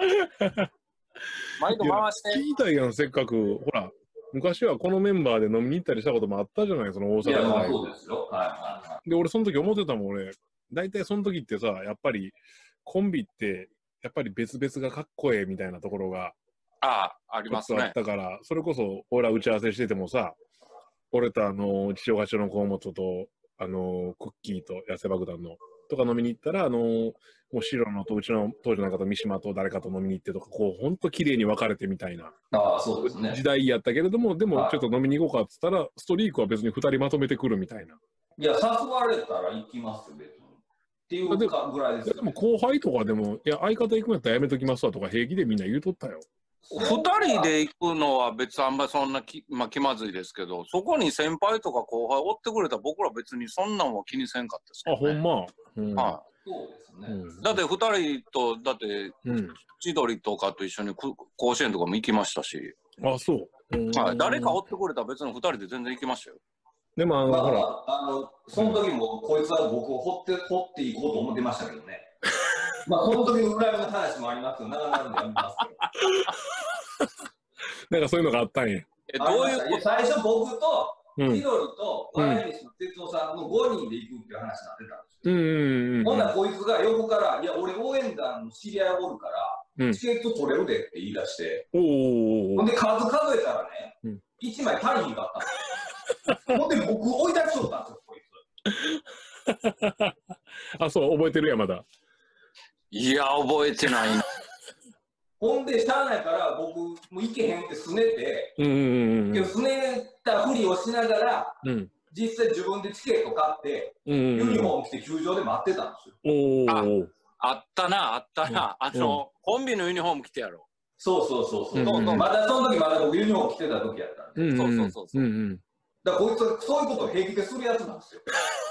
毎度回して。 聞いたやん、せっかく。ほら、昔はこのメンバーで飲みに行ったりしたこともあったじゃない、その大阪で。いや、 まあそうですよ。 で、俺その時思ってたもん、俺。大体その時ってさ、やっぱりコンビって、やっぱり別々がかっこええみたいなところが。 ありますね。 あったから、それこそ、俺ら打ち合わせしててもさ、俺と父親の河本と、クッキーと痩せ爆弾の、とか飲みに行ったら、もう白野とうちの当時の中と三島と誰かと飲みに行ってとか、こう、ほんと綺麗に分かれてみたいな。 そうですね。 時代やったけれども、でもちょっと飲みに行こうかっつったら、ストリークは別に2人まとめてくるみたいな。 いや、誘われたら行きますよ、別に。っていうかぐらいですよ、ね。 でも後輩とかでも、いや、相方行くんやったらやめときますわとか平気でみんな言うとったよ。 2人で行くのは別にあんまりそんな気まずいですけど、そこに先輩とか後輩追ってくれたら僕ら別にそんなんは気にせんかったですけど、ね。 あ、ほんま。 はい。そうですね。だって2人と、だって、千鳥とかと一緒に甲子園とかも行きましたし。 あ、そう。 はい。誰か追ってくれたら別に2人で全然行きましたよ。 でもほら。 その時もこいつは僕を掘っていこうと思ってましたけどね。まあ、その時の裏の話もありますよ。長々でやめますけど。 なんかそういうのがあったんや。 どういうこと？最初僕と、千鳥と、笑い飯の哲夫さんの5人で行くっていう話になってたんですよ。ほんならこいつが横から、いや、俺応援団の知り合いおるから、チケット取れるでって言い出して、ほんで数数えたらね、1枚足りひんかったんですよ。ほんで僕追い出しとったんですよ、こいつ。あ、そう、覚えてるや、まだ。 いや、覚えてないな。 ほんで、しゃあないから僕もう行けへんってすねて、すねたふりをしながら、実際自分でチケット買って、ユニフォーム着て球場で待ってたんですよ。あったな。コンビのユニフォーム着てやろう。 そう。まだその時まだ僕ユニフォーム着てた時やったんで。そう。だからこいつはそういうことを平気でするやつなんですよ。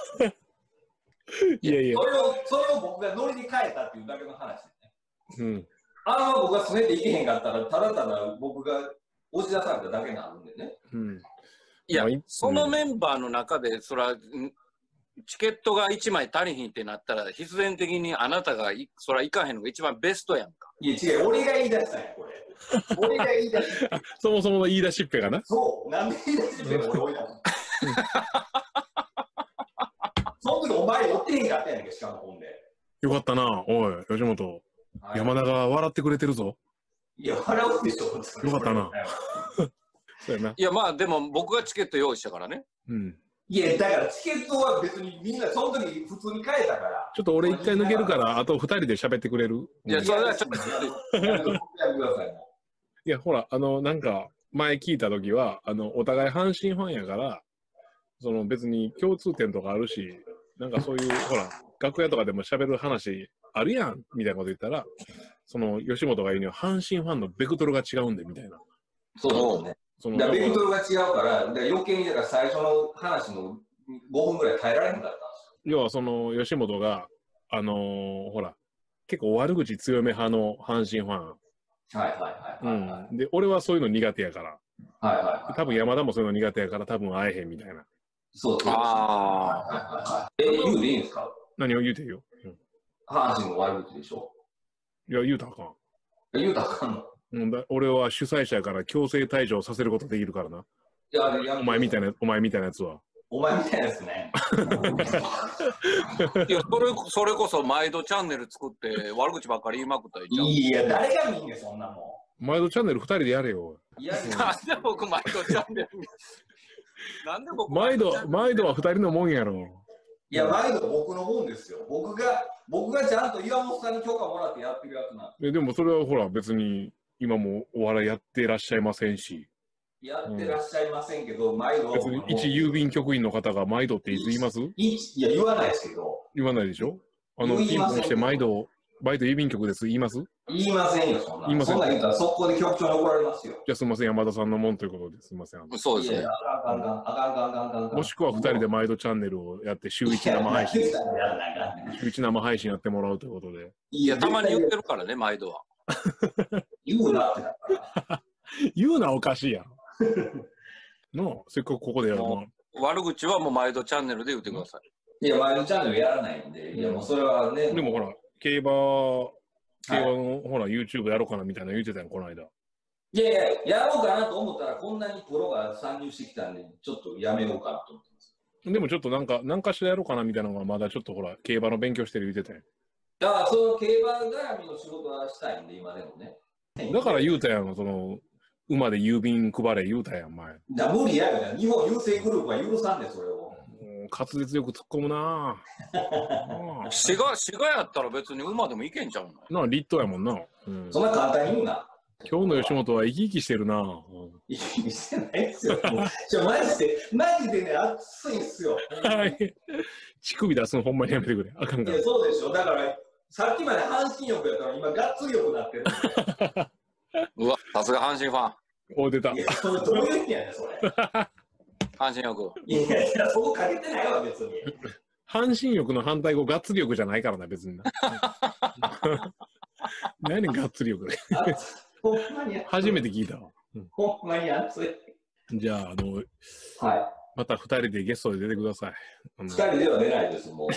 いや。 それを僕がノリに変えたっていうだけの話ですね。僕がすねていけへんかったら、ただただ僕が押し出されただけなんでね。 いや、そのメンバーの中で、そら、チケットが1枚足りひんってなったら、必然的にあなたがそら行かへんのが一番ベストやんか。 いや、違う、俺が言い出したんや、これ。俺が言い出した。 そもそもの言い出しっぺがな。 そう、なんで言い出しっぺが俺追い出した。その時お前追ってへんかったやんけ、しかもほんで。 よかったな、おい、吉本。山田が笑ってくれてるぞ。 いや、笑うでしょ。 よかったな。 いや、まあ、でも僕がチケット用意したからね。 いや、だからチケットは別にみんな、その時普通に買えたから。 ちょっと俺一回抜けるから、あと2人で喋ってくれる？ いや、それはちょっと。やめてください。いや、ほら、なんか、前聞いた時は、お互い阪神ファンやから、別に共通点とかあるし、なんかそういう、ほら、楽屋とかでも喋る話あるやんみたいなこと言ったら、吉本が言うには阪神ファンのベクトルが違うんでみたいな。 そうね。だベクトルが違うから、余計にだから最初の話の5分ぐらい耐えられへんかったんですよ。要は吉本が、ほら、結構悪口強め派の阪神ファン。で、俺はそういうの苦手やから。多分山田もそういうの苦手やから、多分会えへんみたいな。 そう。言うでいいんですか？ 何を言うていいよ。 阪神の悪口でしょ？ いや、言うたらあかん。 言うたらあかんの？ 俺は主催者から強制退場させることできるからな。 いや、 お前みたいなやつは。 お前みたいなやつね。 いや、それこそ毎度チャンネル作って悪口ばっかり言いまくったらいいじゃん。 いや、誰が見んねん、そんなもん。 毎度チャンネル2人でやれよ。 いや、 なんで僕毎度チャンネルなんで僕毎度は2人のもんやろ。 いや、毎度僕のもんですよ。僕がちゃんと岩本さんに許可もらってやってるやつなんでもそれはほら別に今もお笑いやってらっしゃいませんし。 やってらっしゃいませんけど、毎度。 別に一郵便局員の方が毎度って言います？ いや、言わないですけど。 言わないでしょ？ピンポンして毎度郵便局です言います？ 言いませんよ、そんな。言いません。そんな言ったら速攻で局長に怒られますよ。 じゃあすみません、山田さんのもんということですみません。 そうですね。 もしくは2人で毎度チャンネルをやって週1生配信。週1生配信やってもらうということで。 いや、たまに言ってるからね、毎度は。 言うなって。 言うなおかしいやん。のせっかくここでやるの。 悪口はもう毎度チャンネルで言ってください。いや、毎度チャンネルやらないんで、いや、もうそれはね。 でもほら、競馬のほら YouTube やろうかなみたいな言ってたやん、この間。 いやいや、やろうかなと思ったら、こんなにプロが参入してきたんで、ちょっとやめようかなと思ってます。 でもちょっとなんかしらやろうかなみたいなのがまだちょっとほら、競馬の勉強してる言ってたやん。 だから、その競馬絡みの仕事はしたいんで、今でもね。 だから言うたやん、その、馬で郵便配れ言うたやん、前。 無理やよ、日本郵政グループは許さんで、それを。 滑舌よく突っ込むなぁ。滋賀やったら別に馬でもいけんちゃうのなあ、立冬やもんな。 そんな簡単に言うな。 今日の吉本は生き生きしてるなぁ。 生き生きしてないですよ。マジでね、熱いっすよ。 乳首出すのほんまにやめてくれ。あかんから。 いや、そうでしょ。だから、さっきまで阪神欲やったら今、がっつり欲になってる。 うわ、さすが阪神ファン。 お、出た。 いや、それどういう意味やねん、それ。 阪神欲。 いや、そこかけてないわ、別に。 阪神欲の反対語、がっつり欲じゃないからな、別にな。何やねん、がっつり欲で。 ほんまに初めて聞いたわ。 ほんまに熱い。 じゃあ、 はい。 また2人でゲストで出てください。 2人では出ないです、もう。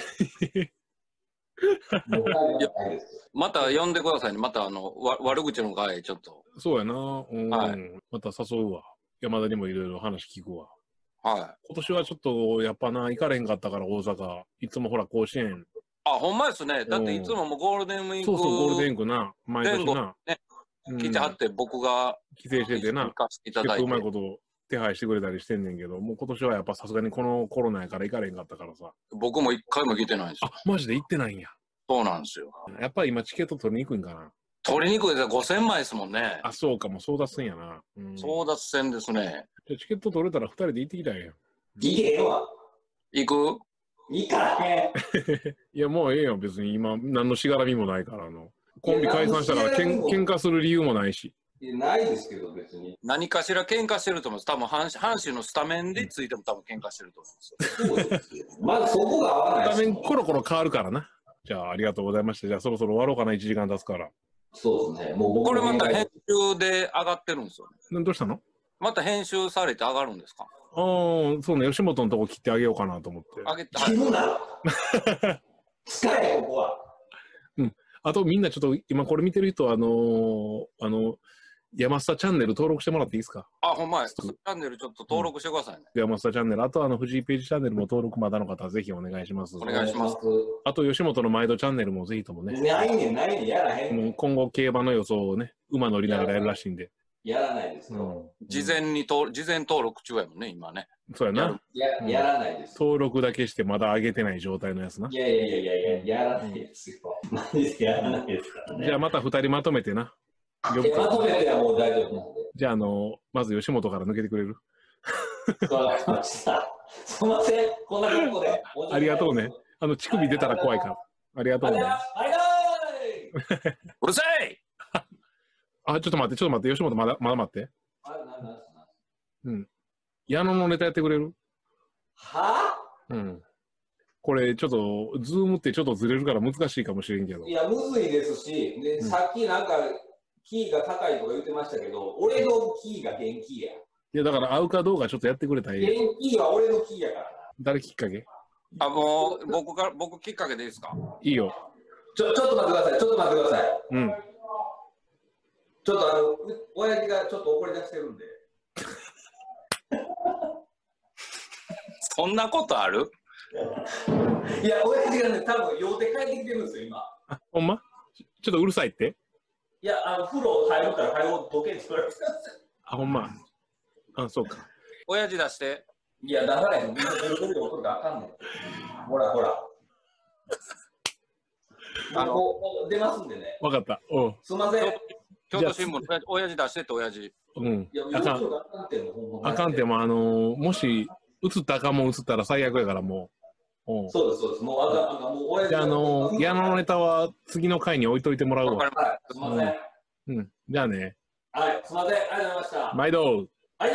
また呼んでくださいね。また悪口の回ちょっと。 そうやな。はい、また誘うわ。山田にもいろいろ話聞くわ。 はい。 今年はちょっとやっぱな、行かれへんかったから大阪。いつもほら甲子園。 あ、ほんまですね。だっていつももうゴールデンウィーク。 そうそう、ゴールデンウィークな。毎年な。 ね、来てはって僕が帰省しててな。結構うまいこと手配してくれたりしてんねんけど、もう今年はやっぱさすがにこのコロナやから行かれへんかったからさ。 僕も一回も来てないんですよ。 あ、マジで行ってないんや。 そうなんですよ。 やっぱり今チケット取りにくいんかな。 取りにくいですよ。5000枚ですもんね。 あ、そうかも。争奪戦やな。 争奪戦ですね。 じゃチケット取れたら2人で行ってきたんや。 いいえわ。 行く？ 行かへん。 いや、もうええよ。別に今、何のしがらみもないからコンビ解散したから喧嘩する理由もないし。 ないですけど、別に。 何かしら喧嘩してると思います。多分阪神のスタメンでついても多分喧嘩してると思うんですよ。まだそこが合わない。 スタメンコロコロ変わるからな。じゃあ、ありがとうございました。じゃあ、そろそろ終わろうかな。1時間経つから。 そうですね。もうこれまた編集で上がってるんですよね。 どうしたの？ また編集されて上がるんですか？ ああ、そうね。吉本のとこ切ってあげようかなと思って。 あげて。 切るな。使え、ここは。 うん。あと、みんなちょっと、今これ見てる人は、山下チャンネル登録してもらっていいですか？ あ、ほんまや。チャンネルちょっと登録してくださいね。 山下チャンネル。あと、藤井ページチャンネルも登録まだの方はぜひお願いします。 お願いします。 あと、吉本の毎度チャンネルもぜひともね。 ないねん、やらへん。 もう今後、競馬の予想をね、馬乗りながらやるらしいんで。 やらないですよ。 事前登録中やもんね、今ね。 そうやな。 やらないです。 登録だけしてまだ上げてない状態のやつな。 いや、やらないですよ。マジでやらないですからね。 じゃあまた2人まとめてな。 まとめてはもう大丈夫なんで。 じゃあ、まず吉本から抜けてくれる？ わかりました。すみません。こんなとこで。 ありがとうね。乳首出たら怖いから。ありがとうね。 うるさい！ あ、ちょっと待って。吉本まだ待って。うん。矢野のネタやってくれる？ はぁ？ うん。これちょっと、ズームってちょっとずれるから難しいかもしれんけど。 いや、むずいですし、で、さっきなんか、キーが高いとか言ってましたけど、俺のキーが元気や。 いや、だから合うかどうかちょっとやってくれたらいい。 元気は俺のキーやからな。 誰きっかけ？ あ、もう、僕きっかけでいいですか？ いいよ。 ちょっと待ってください。 うん。 ちょっと親父がちょっと怒り出してるんで。 そんなことある？ いや、親父がね、多分用手帰ってきてるんですよ、今。 あ、ほんま？ちょっとうるさいって？ いや、風呂入るから早う時計に取られてます。 あ、ほんま。あ、そうか。 親父出して。 いや、出さないとみんなベルベルで怒るからあかんねん。ほら。出ますんでね。 わかった。おう。 すみません。 京都新聞、親父出してって親父。 うん。あかんても、もし、映ったらあかんもん映ったら最悪やからもそうです、そうです。もう親父じゃあ、矢野のネタは次の回に置いといてもらうわ。 はい、すみません。 うん。じゃあね。 はい、すみません。ありがとうございました。 毎度。 はい、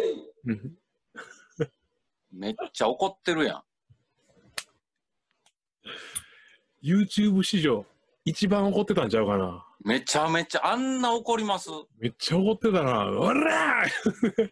めっちゃ怒ってるやん。 YouTube 史上一番怒ってたんちゃうかな。 めちゃめちゃ、あんな怒ります？ めっちゃ怒ってたな。おらー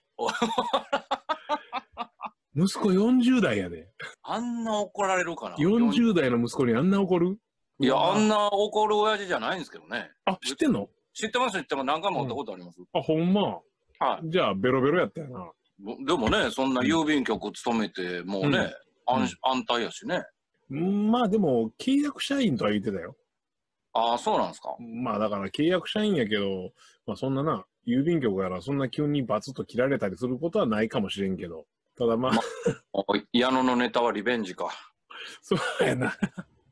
息子40代やで。 あんな怒られるかな。 40代の息子にあんな怒る？ いや、あんな怒る親父じゃないんですけどね。 あ、知ってんの？ 知ってます、知ってます。何回も会ったことあります。 あ、ほんま。 はい。 じゃあ、ベロベロやったよな。 でもね、そんな郵便局勤めて、もうね、安泰やしね。 まあでも、契約社員とは言ってたよ。 ああ、そうなんですか。 まあだから契約社員やけど、まあそんなな、郵便局からそんな急にバツッと切られたりすることはないかもしれんけど。ただまあ。 矢野のネタはリベンジか。 そうやな。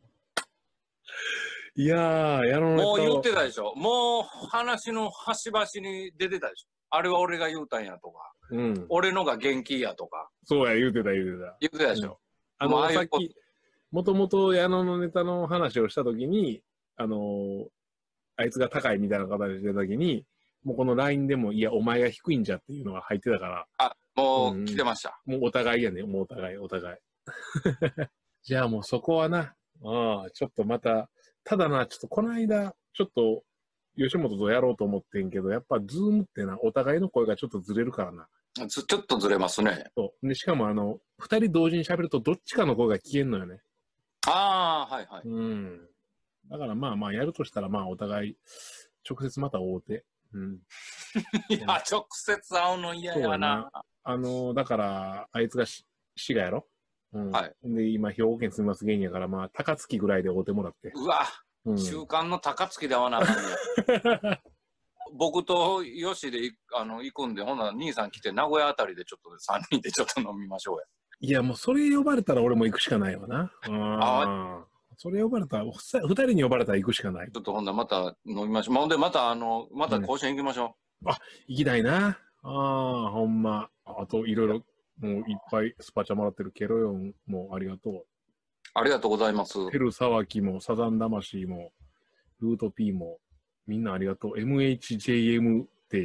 いやー、矢野のネタもう言ってたでしょ。もう話の端々に出てたでしょ。あれは俺が言うたんやとか。俺のが元気やとか。 そうや、言うてた。 言ってたでしょ。 さっき、もともと矢野のネタの話をしたときに、あいつが高いみたいな形でしたときに、もうこの LINE でも、いや、お前が低いんじゃっていうのが入ってたから。 あ、もう来てました。 もうお互いやね、もうお互い。じゃあもうそこはな、ちょっとまた、ただな、ちょっとこの間、ちょっと、吉本とやろうと思ってんけど、やっぱズームってな、お互いの声がちょっとずれるからな。 ちょっとずれますね。 そうでしかも2人同時に喋るとどっちかの声が聞けんのよね。 ああ、はいはい。 だからまあやるとしたらまあお互い直接また会うて。 いや、直接会うの嫌やな。 だからあいつが滋賀やろ。はい。で今兵庫県住みます芸人やからまあ高槻ぐらいで会うてもらって。 うわ、週刊の高槻で会わなあかんねや。僕とヨシで行くんで、ほんなら兄さん来て名古屋あたりでちょっと3人でちょっと飲みましょうや。 いやもうそれ呼ばれたら俺も行くしかないわな。それ呼ばれたら、2人に呼ばれたら行くしかない。 ちょっとほんならまた飲みましょう。ほんでまたまた甲子園行きましょう。行きたいな。ほんま。あといろいろ、もういっぱいスパチャもらってるケロヨンもありがとう。 ありがとうございます。 テルサワキもサザン魂もルート P もみんなありがとう。MHJM って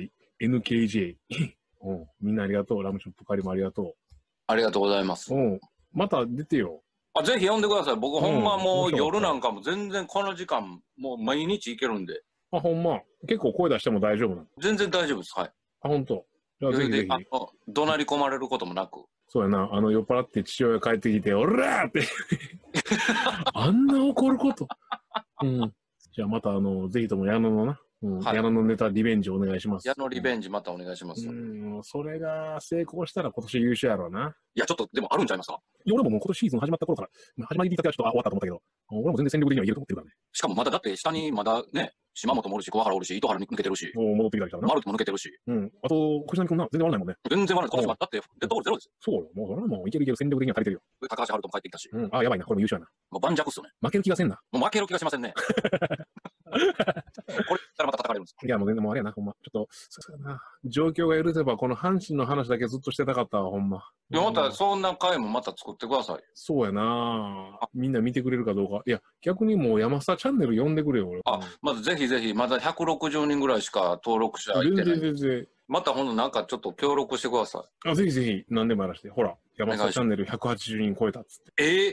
NKJ みんなありがとう。ラムショップカリもありがとう。 ありがとうございます。 また出てよ。 ぜひ呼んでください。僕ほんまもう夜なんかも全然この時間もう毎日行けるんで。 ほんま。結構声出しても大丈夫なの？ 全然大丈夫です。はい。 ほんと。じゃあぜひぜひ。 怒鳴り込まれることもなく。 そうやな。酔っ払って父親帰ってきて、おらーってあんな怒ること。じゃあまたぜひとも矢野のな。矢野のネタリベンジお願いします。 矢野リベンジまたお願いします。 それが成功したら今年優勝やろうな。 いや、ちょっとでもあるんちゃいますか？ いや、俺ももう今年シーズン始まった頃から、始まりたてはちょっと終わったと思ったけど、俺も全然戦力的にはいけると思ってるからね。 しかもまだだって下にまだね、島本もおるし、桑原おるし、糸原抜けてるし。 戻ってきたからな。 マルトも抜けてるし。 あと、小石君な、全然悪ないもんね。 全然悪ない。今年はだって、デッドボールゼロですよ。 そうよ。もうそれはもういける戦力的には足りてるよ。 高橋遥人も帰ってきたし。 やばいな。これも優勝やな。 もう盤石っすよね。 負ける気がせんな。 もう負ける気がしませんね。これからまた叩かれるんですか？ いや、もう全然もうあれやな、ほんま。ちょっと、そうやな。状況が許せば、この阪神の話だけずっとしてたかったわ、ほんま。 いや、また、そんな回もまた作ってください。 そうやな。みんな見てくれるかどうか。いや、逆にもう山下チャンネル呼んでくれよ、俺。 まずぜひぜひ、まだ160人ぐらいしか登録者いてない。全然。またほんとなんかちょっと協力してください。ぜひぜひ、何でもやらして。ほら、山下チャンネル180人超えたっつって。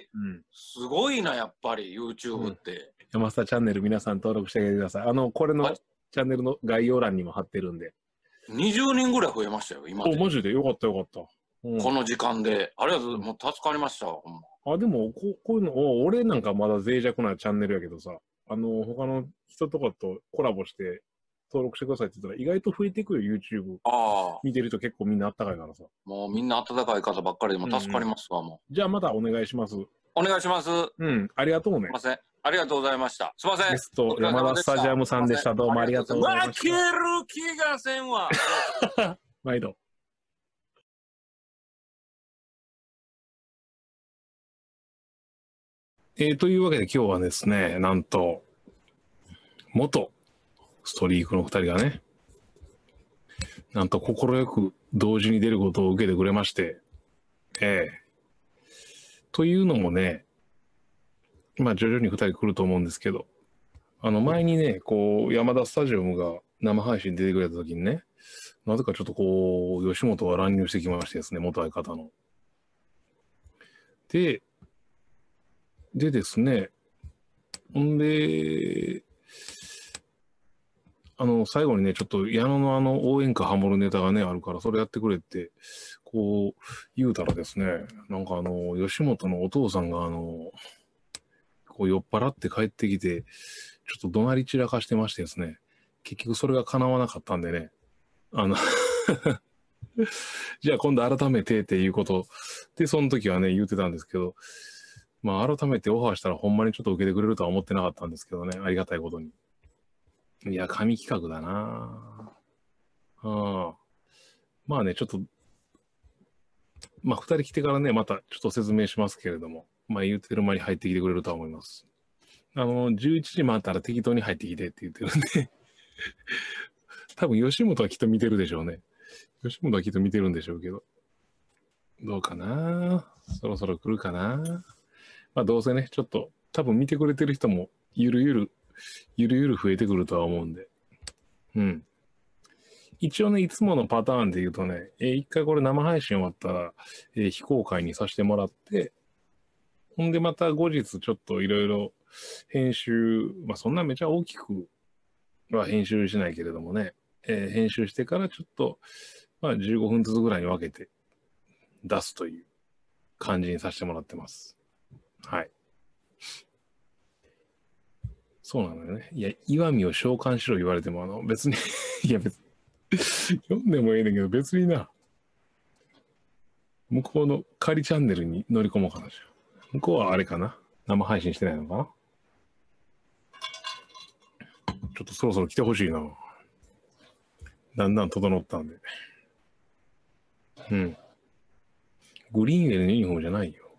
すごいな、やっぱり YouTube って。 山下チャンネル皆さん登録してあげてください。これのチャンネルの概要欄にも貼ってるんで。 20人ぐらい増えましたよ、今。 マジでよかったよかった。 この時間で。ありがとうございます。もう助かりました。 でもこういうの、俺なんかまだ脆弱なチャンネルやけどさ、他の人とかとコラボして登録してくださいって言ったら意外と増えていくよ、YouTube。見てると結構みんなあったかいからさ。 もうみんな温かい方ばっかりでも助かりますわ、もう。 じゃあまたお願いします。 お願いします。 ありがとうね。 すいません。ありがとうございました。すいません。 ゲスト、山田スタジアムさんでした。どうもありがとうございました。 負ける気がせんわ。 毎度。というわけで今日はですね、なんと、元ストリークの2人がね、なんと快く同時に出ることを受けてくれまして、 というのもね、まあ徐々に2人来ると思うんですけど、前にね、こう、山田スタジアムが生配信出てくれた時にね、なぜかちょっとこう、吉本が乱入してきましてですね、元相方の。でですね、ほんで、最後にね、ちょっと矢野の応援歌ハモるネタがね、あるから、それやってくれって、こう、言うたらですね、なんか吉本のお父さんがこう酔っ払って帰ってきて、ちょっと怒鳴り散らかしてましてですね、結局それが叶わなかったんでね、じゃあ今度改めてっていうことで、その時はね、言ってたんですけど、まあ改めてオファーしたらほんまにちょっと受けてくれるとは思ってなかったんですけどね、ありがたいことに。いや、神企画だなぁ。まあね、ちょっと、まあ二人来てからね、またちょっと説明しますけれども、まあ言ってる間に入ってきてくれるとは思います。11時回ったら適当に入ってきてって言ってるんで多分吉本はきっと見てるでしょうね。吉本はきっと見てるんでしょうけど。どうかな、そろそろ来るかな。まあどうせね、ちょっと多分見てくれてる人もゆるゆる増えてくるとは思うんで。うん。一応ね、いつものパターンで言うとね、一回これ生配信終わったら、非公開にさせてもらって、ほんでまた後日ちょっといろいろ編集、まあそんなめちゃ大きくは編集しないけれどもね、編集してからちょっと、まあ15分ずつぐらいに分けて出すという感じにさせてもらってます。はい。そうなのよね。いや、岩見を召喚しろ言われても、別にいや別に読んでもいいねんけど、別にな、向こうの仮チャンネルに乗り込もうかな。向こうはあれかな、生配信してないのかな。ちょっとそろそろ来てほしいな。だんだん整ったんで。うん。グリーンウェルのユニフォームじゃないよ。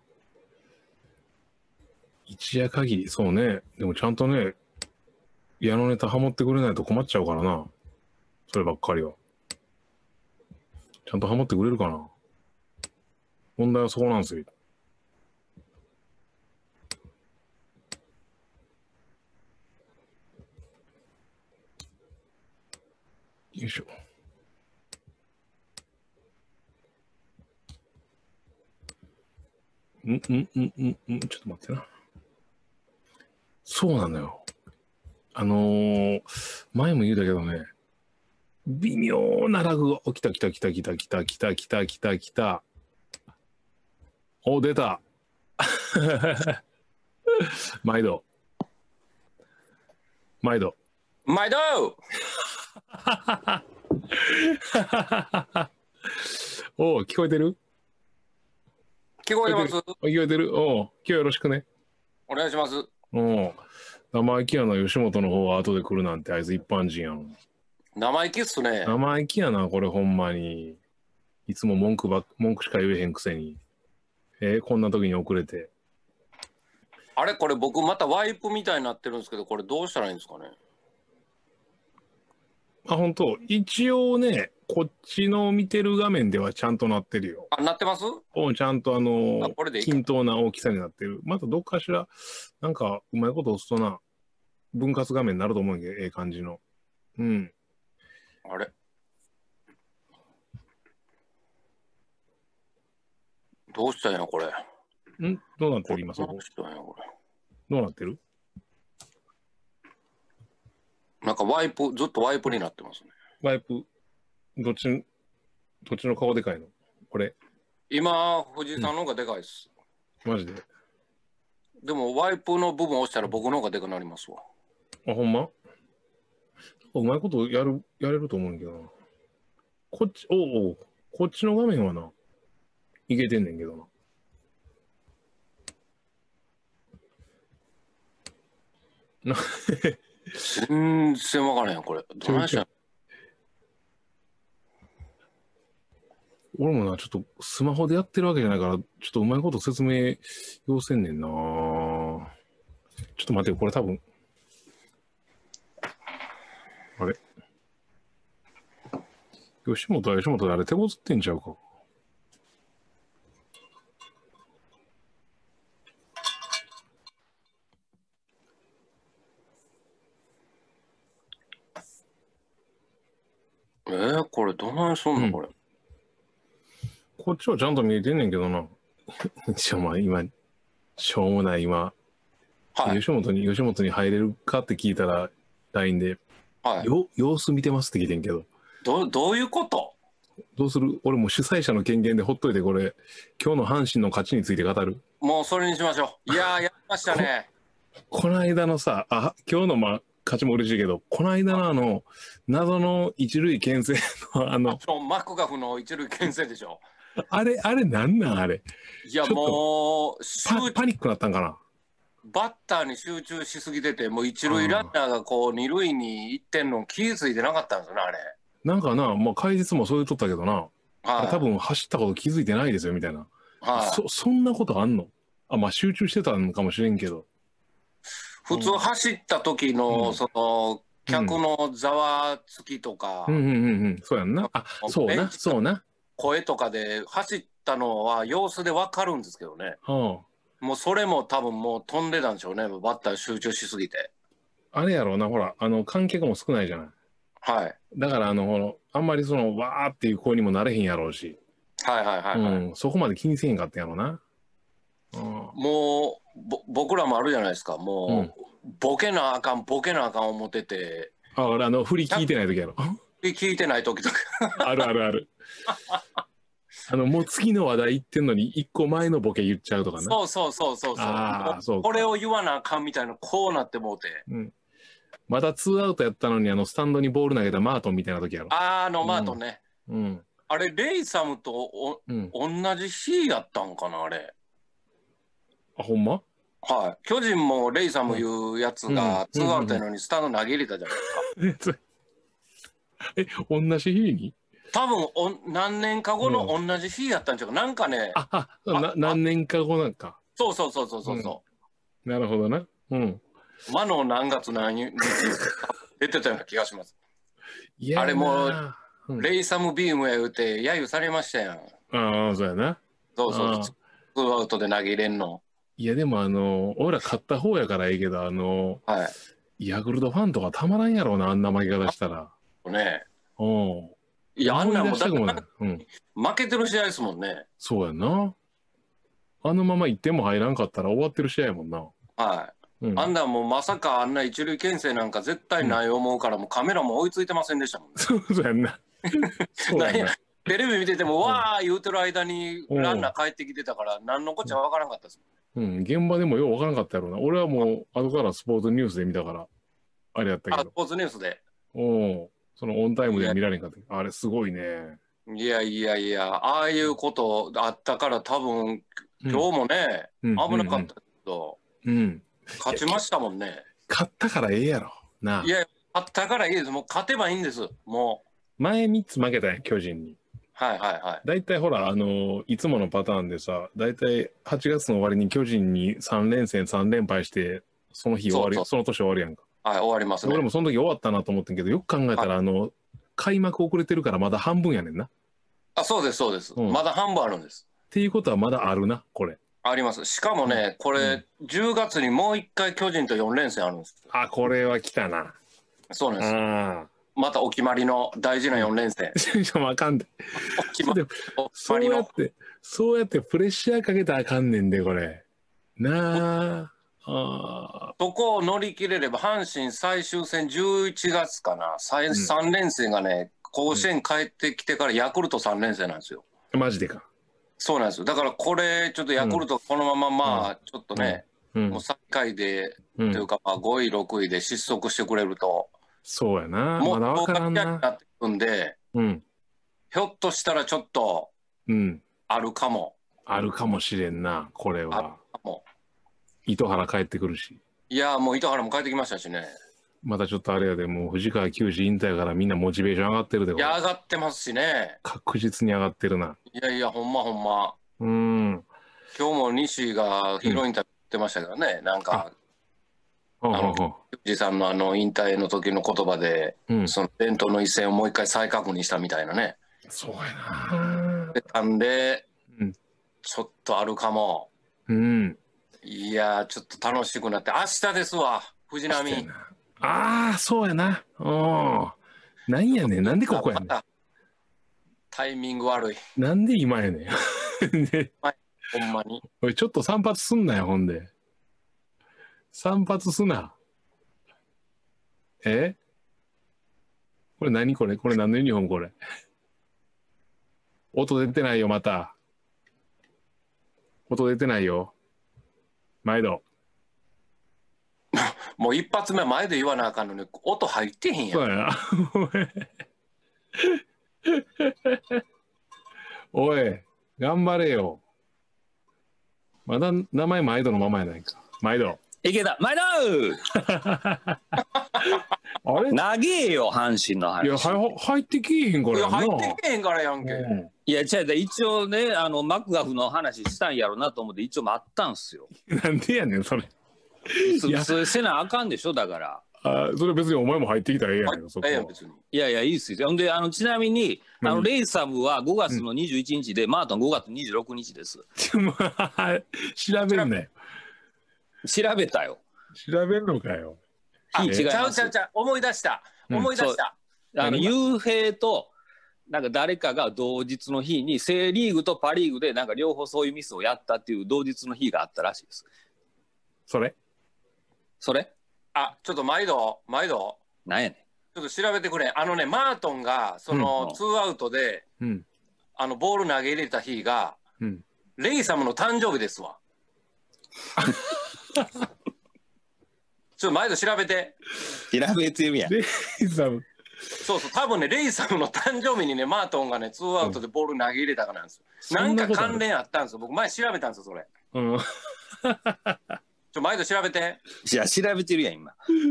一夜限り、そうね。でもちゃんとね、矢のネタハモってくれないと困っちゃうからな。そればっかりは。ちゃんとハモってくれるかな。問題はそこなんですよ。よいしょ。ちょっと待ってな。そうなのよ。前も言うたけどね、微妙なラグが、来た。お、出た。毎度。お、聞こえてる？ 聞こえてます？ 聞こえてる？お、今日よろしくね。 お願いします。 お、生意気やな、吉本の方は後で来るなんて、あいつ一般人やん。 生意気っすね。 生意気やな、これほんまに。いつも文句しか言えへんくせに。こんな時に遅れて。 あれこれ僕またワイプみたいになってるんですけど、これどうしたらいいんですかね。 あ、本当。一応ね、こっちの見てる画面ではちゃんとなってるよ。 あ、なってます？ ちゃんとこれでいいか。 均等な大きさになってる。またどっかしら、なんかうまいこと押すとな、分割画面になると思うんやけど、ええ感じの。うん。 あれどうしたんやこれ。 どうなってる今そこ。どうなってる？ なんかずっとワイプになってますね。 ワイプ、どっちの顔でかいの？これ。 今、藤井さんの方がでかいです。 マジで？ でも、ワイプの部分押したら僕の方がでかくなりますわ。 あ、ほんま？うまいことやれると思うんだけどな。こっちの画面はな、いけてんねんけどな。 全然わからへん、これ。どないしたん？ 俺もな、ちょっとスマホでやってるわけじゃないから、ちょっとうまいこと説明要せんねんな。ちょっと待ってよ、これ多分。あれ？吉本であれ手こずってんちゃうか。 これどないすんのこれ。 こっちはちゃんと見えてんねんけどな。今、しょうもない今、吉本に入れるかって聞いたら、LINE で、様子見てますって聞いてんけど。 どういうこと？ どうする？俺も主催者の権限でほっといて、これ、今日の阪神の勝ちについて語る？ もうそれにしましょう。いややりましたね。 この間のさ、今日の勝ちも嬉しいけど、この間の謎の一塁牽制のマクガフの一塁牽制でしょ。 あれなんなんあれ。 いやもうパニックなったんかな。 バッターに集中しすぎてて、もう一塁ランナーがこう二塁に行ってんの気づいてなかったんですよね、あれ。 なんかな、まあ解説もそう言っとったけどな、多分走ったこと気づいてないですよみたいな。そんなことあんの？まあ集中してたのかもしれんけど。 普通走った時の、その客のざわつきとか、 そうやんな。そうな。 声とかで走ったのは様子でわかるんですけどね。もうそれも多分もう飛んでたんでしょうね、バッター集中しすぎて。 あれやろうな、ほら、観客も少ないじゃない。 はい。 だからあんまりわーっていう声にもなれへんやろうし。そこまで気にせへんかったんやろうな。 もう僕らもあるじゃないですか、もう、ボケなあかん思ってて。 俺振り聞いてない時やろ。 振り聞いてない時とか。 ある。もう次の話題言ってんのに一個前のボケ言っちゃうとかな。 そう。これを言わなあかんみたいな、こうなってもうて。 また2アウトやったのにスタンドにボール投げたマートンみたいな時やろ。 マートンね。あれレイサムと同じ日やったんかな、あれ。 ほんま？ はい。巨人もレイサムいうやつが2アウトやのにスタンド投げ入れたじゃないですか。 同じ日に？ 多分何年か後の同じ日やったんちゃうか。なんかね。 何年か後なんか。 そう。 なるほどな。 魔の何月何日出てたような気がします。あれもレイサムビームや言うて揶揄されましたやん。 そうやな。 そう。2アウトで投げ入れんの。 いやでも俺ら勝った方やからいいけどヤクルトファンとかたまらんやろうな、あんな負け方したら。 ね。いや、あんなもんだって負けてる試合ですもんね。 そうやな。あのまま1点も入らんかったら終わってる試合やもんな。 あんなもうまさかあんな一塁牽制なんか絶対ない思うから、もうカメラも追いついてませんでしたもんね。 そうやんな。 テレビ見ててもわー言うてる間にランナー帰ってきてたから何のこっちゃわからんかったです。 現場でもようわからんかったやろうな。俺はもう後からスポーツニュースで見たからあれやったけど。 スポーツニュースで。 そのオンタイムで見られんかった。あれすごいね。 いや、ああいうことあったから多分今日もね、危なかったけど、勝ちましたもんね。 勝ったからええやろな。 いや、勝ったからいいです。もう勝てばいいんです。もう前3つ負けたんや、巨人に。だいたいほらいつものパターンでさ、だいたい8月の終わりに巨人に3連戦3連敗してその日終わり、その年終わりやんか。 終わりますね。 俺もその時終わったなと思ってんけど、よく考えたら開幕遅れてるからまだ半分やねんな。 そうです。まだ半分あるんです。 っていうことはまだあるな、これ。 あります。しかもね、これ10月にもう1回巨人と4連戦あるんです。 これは来たな。 そうなんです。またお決まりの大事な4連戦。 あかんで。そうやってプレッシャーかけたらあかんねんで、これ。なあ。そこを乗り切れれば、阪神最終戦11月かな、3連戦がね、甲子園帰ってきてからヤクルト3連戦なんですよ。 マジでか。 そうなんですよ。だからこれ、ちょっとヤクルトこのまま、ちょっとね、もう最下位で、というか、5位、6位で失速してくれると。 そうやな。 もうまだ分からんな。 になってくんで、ひょっとしたらちょっと、あるかも。 あるかもしれんな、これは。糸原帰ってくるし。 いや、もう糸原も帰ってきましたしね。 またちょっとあれやで、もう藤川球児引退からみんなモチベーション上がってるで。 いや、上がってますしね。 確実に上がってるな。 いや、ほんま。今日も西がヒロインタビューってましたけどね、なんか。球児さんの引退の時の言葉で、その伝統の一戦をもう一回再確認したみたいなね。 そうやな。 なんで、ちょっとあるかも。いや、ちょっと楽しくなって、明日ですわ、藤浪。 そうやな。 なんやねん、なんでここやねん。 タイミング悪い。 なんで今やねん。 ほんまに。 おい、ちょっと散髪すんなよ、ほんで。散髪すな。これ何これ何のユニフォームこれ。音出てないよ、また。音出てないよ。毎度。 もう一発目前で言わなあかんのに、音入ってへんやん。 そうやな。おい、頑張れよ。まだ名前毎度のままやないか。毎度。 いけた、毎度あれ長えよ、阪神の話。 いや、入ってきえへんからやんな。 入ってけへんからやんけ。 いや、違う、一応ね、マクガフの話したんやろなと思って、一応待ったんすよ。 なんでやねん、それ。 それせなあかんでしょ、だから。 それ別にお前も入ってきたらええやんよ、そこ。 別に。 いや、いいっすよ。ほんで、ちなみに、レイサムは5月の21日で、マートン5月26日です。 調べんね。 調べたよ。 調べんのかよ。 違います。 ちゃう、思い出した。 雄平と、なんか誰かが同日の日に、セ・リーグとパ・リーグで、なんか両方そういうミスをやったっていう同日の日があったらしいです。 それちょっと毎度。 なんやねん。 ちょっと調べてくれ。マートンが、その、ツーアウトで、ボール投げ入れた日が、レイサムの誕生日ですわ。ちょっと毎度調べて。 調べてるやん。 レイサム。 そう、多分ね、レイサムの誕生日にね、マートンがね、ツーアウトでボール投げ入れたからなんですよ。なんか関連あったんですよ。僕前調べたんですよ、それ。毎度調べて。 いや、調べてるやん、今。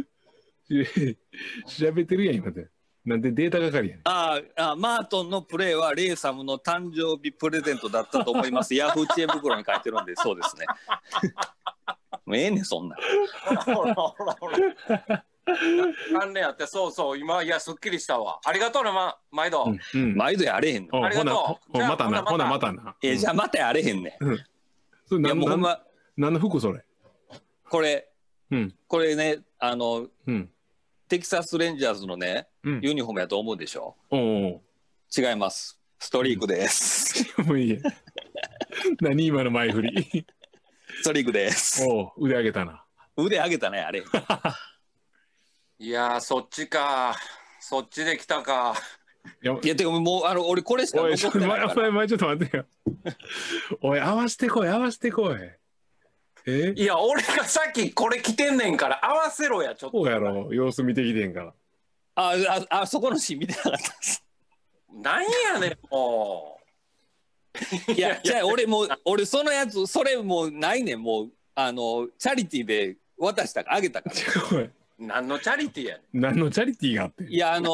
調べてるやん、今で。なんでデータ係やねん。 マートンのプレーはレイサムの誕生日プレゼントだったと思います。ヤフー知恵袋に書いてるんで、そうですね。もうええねん、そんな。 ほら。関連あって、そう、今、いや、すっきりしたわ。ありがとうな、毎度。 毎度やれへんの。 ありがとう。またな。 じゃあまたやれへんねん。 いや、もうほんま。何の服それ。 これね、テキサスレンジャーズのね、ユニフォームやと思うでしょ。違います。ストリークです。 もういいや。何今の前振り。 ストリークです。 腕上げたな。 腕上げたね、あれ。 いやー、そっちか。そっちで来たか。 いや、てかもう、俺これしか残ってないから。 おい、ちょっと待ってよ。おい、合わせてこい。 いや、俺がさっきこれ着てんねんから合わせろや、ちょっと。 そうやろ、様子見てきてんから。 そこのシーン見てなかったです。 なんやねん、もう。いや、じゃあ俺そのやつ、それもうないねん、もう、チャリティーで渡したか、あげたから。 何のチャリティーやねん。何のチャリティーがあって。 いや、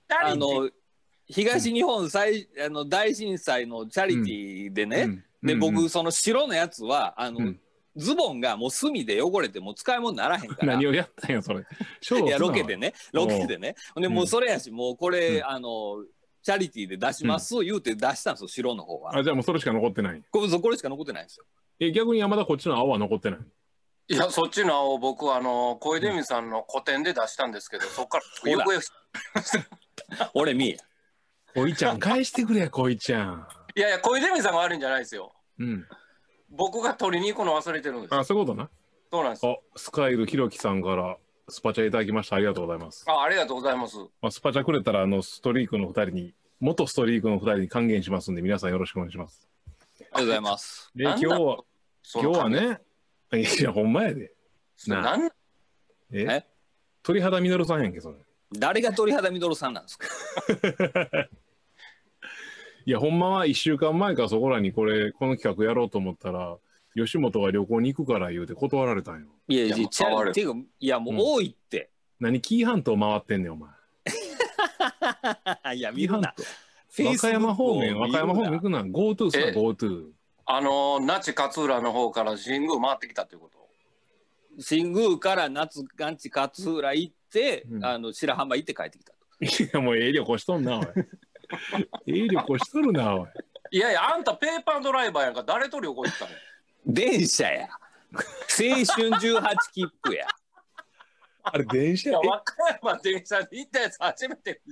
東日本大震災のチャリティーでね、で、僕、その白のやつは、ズボンがもう墨で汚れてもう使い物にならへんから。 何をやったんやそれ。 いやロケでね。でもうそれやし、もうこれ、チャリティーで出します言うて出したんですよ、白の方は。 じゃあもうそれしか残ってない。 これしか残ってないんですよ。 逆に山田こっちの青は残ってない。 いや、そっちの青僕小出水さんの個展で出したんですけど、そっからよく俺見え。 恋ちゃん返してくれや、恋ちゃん。 いや、小出水さんが悪いんじゃないですよ。僕が取りに行くの忘れてるんです。 そういうことな。 そうなんです。 スカイルひろきさんからスパチャいただきました。ありがとうございます。 ありがとうございます。 スパチャくれたら元ストリークの2人に還元しますんで、皆さんよろしくお願いします。 ありがとうございます。 今日はね、いやほんまやで。鳥肌みどるさんやんけそれ。 誰が鳥肌みどるさんなんですか。 いやほんまは1週間前からそこらにこの企画やろうと思ったら吉本が旅行に行くから言うて断られたんよ。 いやいやもう多いって。 何紀伊半島回ってんねんお前。 いや見るな。 和歌山方面行くな。GoTo さ GoTo。 那智勝浦の方から新宮回ってきたっていうこと。 新宮から那智勝浦行って、白浜行って帰ってきたと。 いやもう旅行しとんなおい。旅行しとるなおい。 いやいやあんたペーパードライバーやんか。誰と旅行行ったの。 電車や。青春18切符や。 あれ電車や。 和歌山電車で行ったやつ初めて。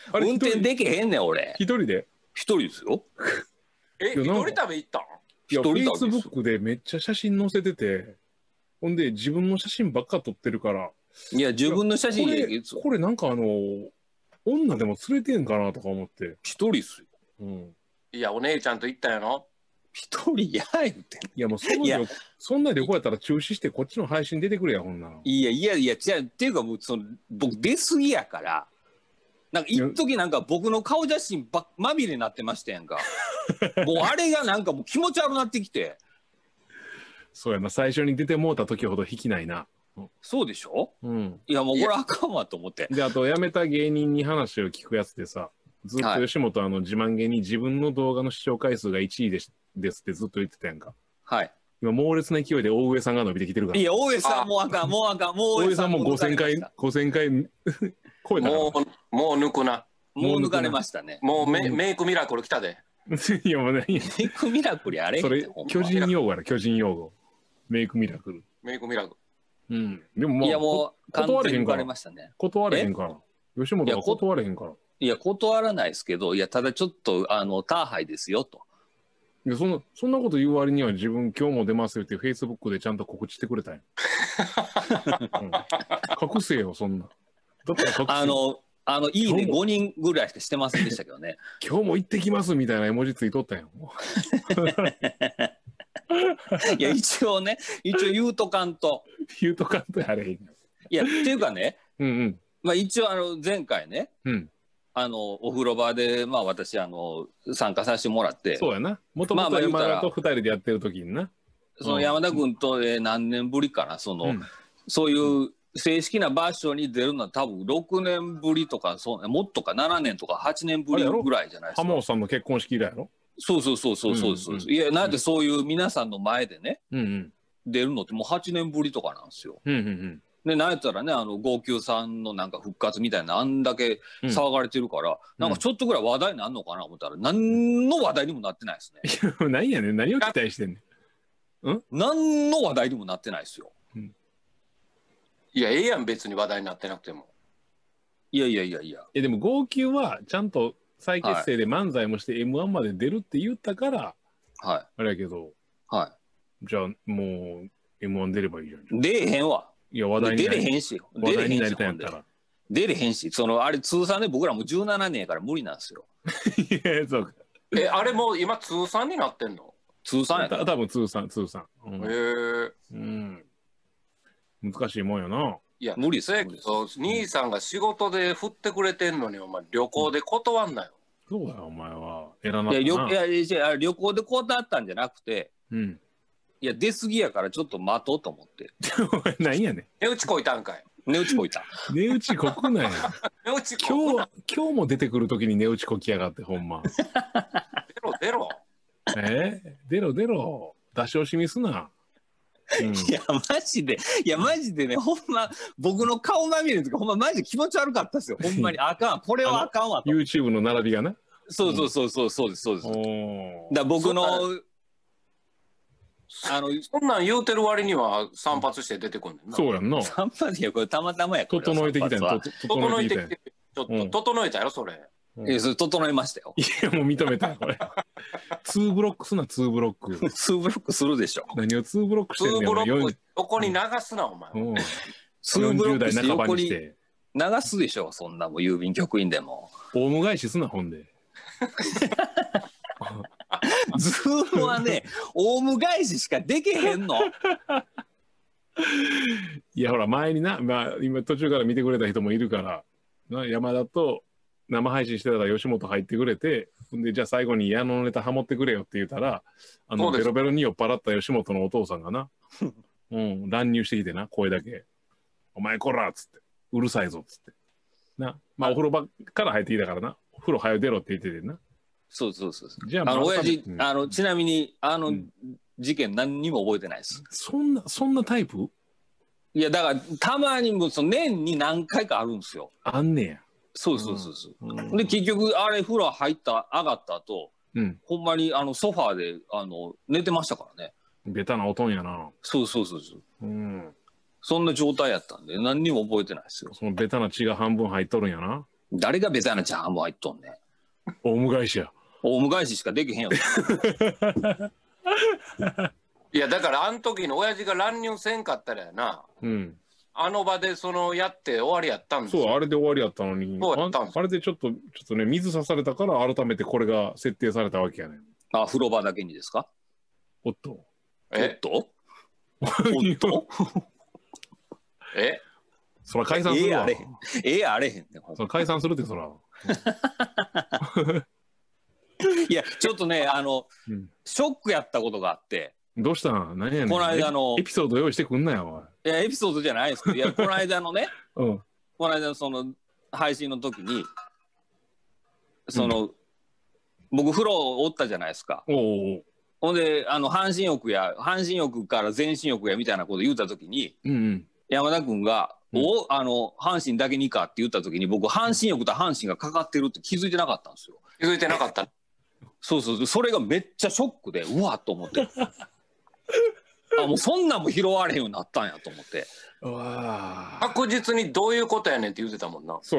運転できへんねん、俺。 一人で一人ですよ。 一人旅行ったん？ いや、フェイスブックでめっちゃ写真載せてて、ほんで自分の写真ばっか撮ってるから。 いや、自分の写真これなんか女でも連れてんかなとか思って。 一人っすよ。 うん。 いや、お姉ちゃんと行ったんやろ？ 一人や言って。 いや、もうそんな旅行やったら中止してこっちの配信出てくれや、ほんなら。 いや、違う。っていうかもう、僕出過ぎやから。なんか一時なんか僕の顔写真まみれになってましたやんか。もうあれがなんかもう気持ち悪くなってきて。 そうやな、最初に出てもうた時ほど引きないな。 そうでしょ？ うん。 いやもうこれあかんわと思って。 で、あと辞めた芸人に話を聞くやつでさ、ずっと吉本自慢げに自分の動画の視聴回数が1位ですってずっと言ってたやんか。 はい。 今猛烈な勢いで大上さんが伸びてきてるから。 いや、大上さんもうあかん。 大上さんも5000回超えたから。 もう抜くな。 もう抜かれましたね。 もうメイクミラクル来たで。 いやもうね。 メイクミラクルあれ？ それ、巨人用語やろ、巨人用語。メイクミラクル。 メイクミラクル。うん。でもいやもう、 断れへんから。断れへんから。吉本が断れへんから。 いや、断らないですけど、いや、ただちょっと、ターハイですよ、と。 いや、そんなこと言う割には自分今日も出ますよってフェイスブックでちゃんと告知してくれたんや。隠せよ、そんな。だったら隠せよ。 いいね、5人ぐらいしかしてませんでしたけどね。 今日も行ってきますみたいな絵文字ついとったんや。 いや、一応言うとかんと。 言うとかんとやれへん。いや、っていうかね、 うんうん。 まあ一応前回ね、 うん。 お風呂場で、まあ私、参加させてもらって。 そうやな。もともと山田と2人でやってる時にな。 その山田君と、何年ぶりかな、そういう正式な場所に出るのは多分6年ぶりとか、もっとか7年とか8年ぶりぐらいじゃないですか。 浜本さんの結婚式以来やろ？ そうです。いや、なんでそういう皆さんの前でね、出るのってもう8年ぶりとかなんですよ。で、なんやったらね、号泣さんのなんか復活みたいな、あんだけ騒がれてるから、なんかちょっとぐらい話題になるのかな思ったら、何の話題にもなってないですね。 何やねん、何を期待してんねん。 何の話題にもなってないですよ。 いや、ええやん、別に話題になってなくても。 いや。 でも号泣はちゃんと再結成で漫才もして M1 まで出るって言ったから、あれやけど、じゃあもう M1 出ればいいじゃん。 出えへんわ。 いや、話題に出れへんし。 話題になりたいんやったら。 出れへんし、あれ通算で僕らも17年やから無理なんですよ。 いや、そうか。 あれもう今通算になってんの？ 通算やった。 多分通算。 へえ。 難しいもんやな。 いや、無理っすよ。 兄さんが仕事で振ってくれてんのに、お前旅行で断んなよ。 そうだよ、お前は。偉ないや、旅行で断ったんじゃなくて、いや、出過ぎやからちょっと待とうと思って。 何やねん。 値打ちこいたんかい。 値打ちこいた。 値打ちこくなや。 値打ちこくな。 今日も出てくるときに値打ちこきやがって、ほんま。 出ろ。 出ろ。出し惜しみすな。 いや、マジでね、ほんま、僕の顔まみれの時、ほんま、マジで気持ち悪かったですよ。ほんまに、あかん。これはあかんわと。 YouTube の並びがな。 そうです。だ僕の、 そんなん言うてる割には散髪して出てくんねんな。 そうやんな。 散髪や、これたまたまや。 整えてきたんや。 整えてきて、ちょっと整えたやろ、それ。 それ整えましたよ。 いや、もう認めたこれ。2ブロックすな、2ブロック。 2ブロックするでしょ。 何を2ブロックしてんねん。 2ブロック横に流すな、お前。 40代半ばにして。 流すでしょ、そんなも郵便局員でも。 オウム返しすな、ほんで。 ズームはね、オウム返ししかできへんの。 いや、ほら、前にな、今途中から見てくれた人もいるから、山田と生配信してたら吉本入ってくれて、で、じゃあ最後に矢野ネタハモってくれよって言ったら、ベロベロに酔っ払った吉本のお父さんがな、乱入してきてな、声だけ。お前こらっつって、うるさいぞっつって。な、お風呂場から入ってきたからな、お風呂早出ろって言っててな。 そう。じゃあ、親父、ちなみに、事件何にも覚えてないです。 そんなタイプ？ いや、だから、たまにも年に何回かあるんですよ。 あんねや。 そう。で、結局、あれ、風呂入った、上がった後、ほんまに、ソファーで、寝てましたからね。 ベタなおとんやな。 そう。そんな状態やったんで、何にも覚えてないですよ。 そのベタな血が半分入っとるんやな。 誰がベタなチャーハンも入っとんねん。 オウム返しや。 オウム返ししかできへんよ。 いやだからあの時の親父が乱入せんかったらやな、うん、あの場でやって終わりやったんですよ。 そう、あれで終わりやったのに、あれでちょっとね、水刺されたから改めてこれが設定されたわけやねん。 あ、風呂場だけにですか？ おっと。 おっとおっとそら解散するわ。 あれへん。 そら解散するってそら。 いや、ちょっとね、ショックやったことがあって。 どうしたん？何やねん。 この間エピソード用意してくんなよ、 おい。いや、エピソードじゃないですけど、いや、この間のね、この間のその配信の時に、僕、風呂おったじゃないですか。ほんで、半身浴から全身浴やみたいなこと言った時に、山田君が、阪神だけにかって言った時に、僕、半身浴と阪神がかかってるって気づいてなかったんですよ。 気づいてなかった。 そう、それがめっちゃショックで、うわっと思って。もうそんなんも拾われへんようになったんやと思って。 確実にどういうことやねんって言ってたもんな。 そう。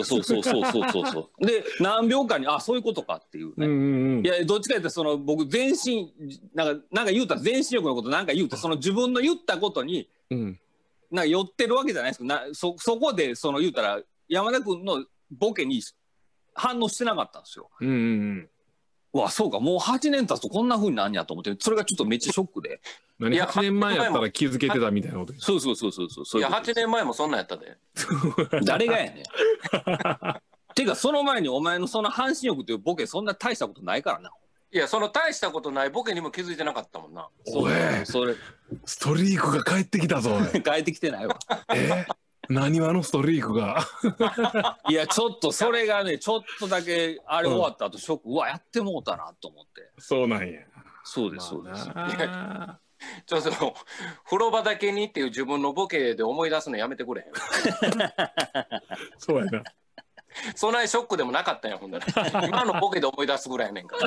で、何秒間に、そういうことかっていうね。いや、どっちか言ったら、僕、全身、なんか言うたら、全身浴のことなんか言うて、自分の言ったことに、なんか寄ってるわけじゃないですけど、そこで、言うたら、山田君のボケに反応してなかったんですよ。うわ、そうか、もう8年経つとこんな風になんやと思って、それがちょっとめっちゃショックで。 8年前やったら気づけてたみたいなこと。 そう。 いや、8年前もそんなんやったで。 誰がやねん。てか、その前にお前のその半身浴というボケ、そんな大したことないからな。 いや、その大したことないボケにも気づいてなかったもんな。 おい、ストリークが帰ってきたぞ。 帰ってきてないわ。 何話のストリークが。 いや、ちょっとそれがね、ちょっとだけあれ終わった後ショック、うわ、やってもうたなと思って。 そうなんや。 そうです。 ちょっと風呂場だけにっていう自分のボケで思い出すのやめてくれへん。 そうやな。 そないショックでもなかったんや、ほんなら。今のボケで思い出すぐらいやねんから。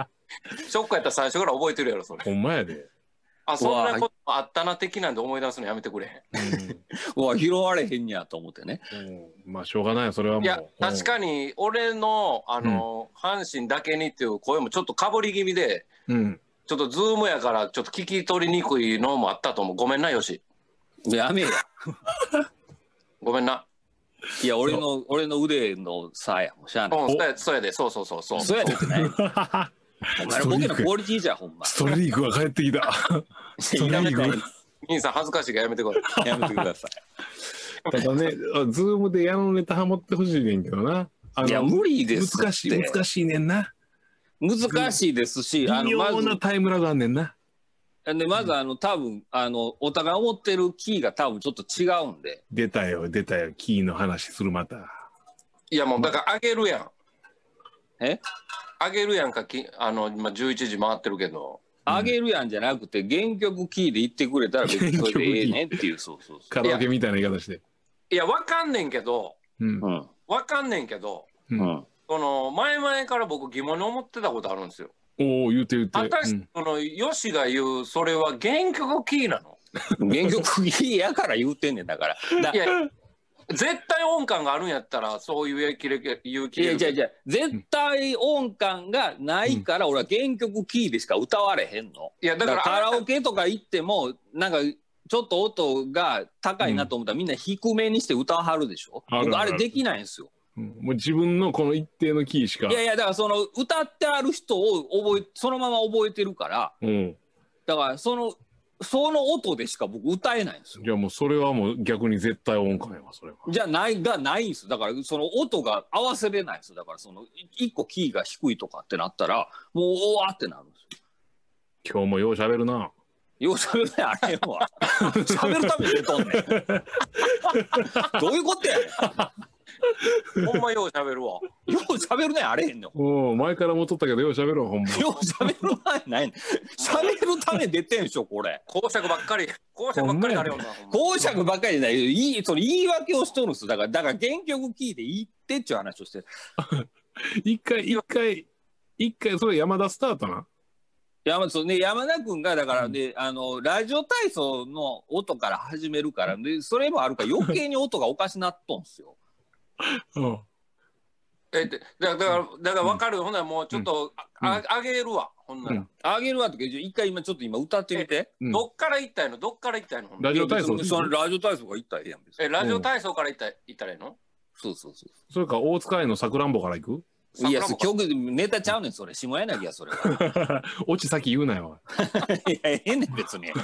ショックやったら最初から覚えてるやろ、それ。 ほんまやで。 そんなことあったな的なんで思い出すのやめてくれへん。うわ、拾われへんやと思ってね。 まあしょうがないよ、それはもう。 いや、確かに俺の阪神だけにっていう声もちょっとかぶり気味で、ちょっとズームやからちょっと聞き取りにくいのもあったと思う。ごめんな、よし。 やめえや。 ごめんな。 いや、俺の腕の差やもん、しゃあない。 そうやで、そう。 そうやでってない。お前のボケのクオリティじゃほんま。 ストリークが帰ってきた。 ストリーク。兄さん恥ずかしいからやめてください。 やめてください。ただね、ズームで矢のネタハモってほしいねんけどな。 いや、無理です。 難しいねんな。 難しいですし、 微妙なタイムラグあんねんな。 で、まず多分お互い思ってるキーが多分ちょっと違うんで。 出たよ、キーの話するまた。 いや、もうだからあげるやん。あげるやんか、今11時回ってるけど。 あげるやんじゃなくて、原曲キーで言ってくれたら別にそれでええねんっていう、そう。 カラオケみたいな言い方して。 いや、わかんねんけど、前々から僕疑問に思ってたことあるんですよ。 言うて。 私、ヨシが言う、それは原曲キーなの？ 原曲キーやから言うてんねんだから。 いや、絶対音感があるんやったらそういう気で言う気で。 いや絶対音感がないから俺は原曲キーでしか歌われへんの。いやだからカラオケとか行ってもなんかちょっと音が高いなと思ったらみんな低めにして歌わはるでしょ。僕あれできないんですよ。 もう自分のこの一定のキーしか。 いやだから歌ってある人をそのまま覚えてるから、だからその音でしか僕歌えないんですよ。 じゃあもうそれはもう逆に絶対音感やわ、それは。 じゃないんですよ。だからその音が合わせれないんですよ。だから一個キーが低いとかってなったらもうおわってなるんですよ。今日もよう喋るな。 よう喋るね、あれは。喋るために出とんねん。どういうことやねん。ほんまよう喋るわ。 よう喋るね、あれへんの。 前からもっとったけどよう喋るわ、ほんま。 よう喋る前ないね。喋るために出てんでしょ、これ。 講釈ばっかりなるよな。 講釈ばっかりじゃない。言い訳をしとるんですよ。だから原曲聞いて言ってっちゅう話をしてる。 一回、それ山田スタートな。 山田君がだからね、ラジオ体操の音から始めるからで、それもあるから余計に音がおかしなっとんすよ。 だから分かるよ。ほんならもうちょっとあげるわ。ほんなら。 あげるわとか、一回ちょっと今歌ってみて。 どっから行ったの？どっから行ったの？ ラジオ体操。 ラジオ体操が行ったらええやん。 ラジオ体操から行ったらええの？ そうそうそう。 それか大塚愛のさくらんぼから行く？ いや、曲ネタちゃうねん、それ。下柳や、それは。 オチ先言うなよ。 いや、ええねん、別に。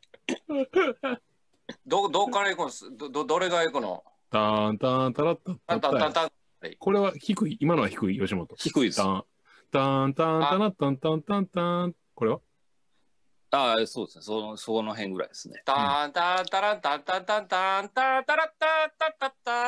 どっから行くの？どれが行くの？ タンタンタラッタッタッタ。これは低い。今のは低い、吉本。 低いです。 タンタンタラッタンタンタンタン。これは？ ああ、そうですね。その辺ぐらいですね。 タンタンタランタンタンタンタンタンタラッタッタッタッタ。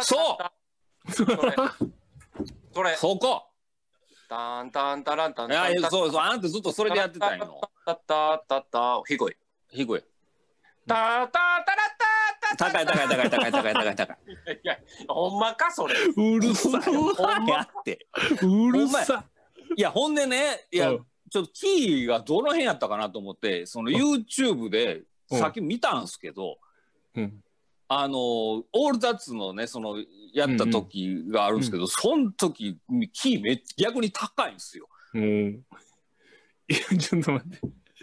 それ。そこ。 タンタンタランタンタンタン。そうそう。あんたずっとそれでやってたんよ。 タッタッタッタ。低い。 低い。 タタタラッタ。 高い。 いや、ほんまかそれ。 うるさい。 ほんまって。 うるさい。いや、ほんでね、いや、ちょっとキーがどの辺やったかなと思って、その YouTube でさっき見たんすけど、オールザッツのね、そのやった時があるんですけど、その時キー逆に高いんですよ。 いや、ちょっと待って。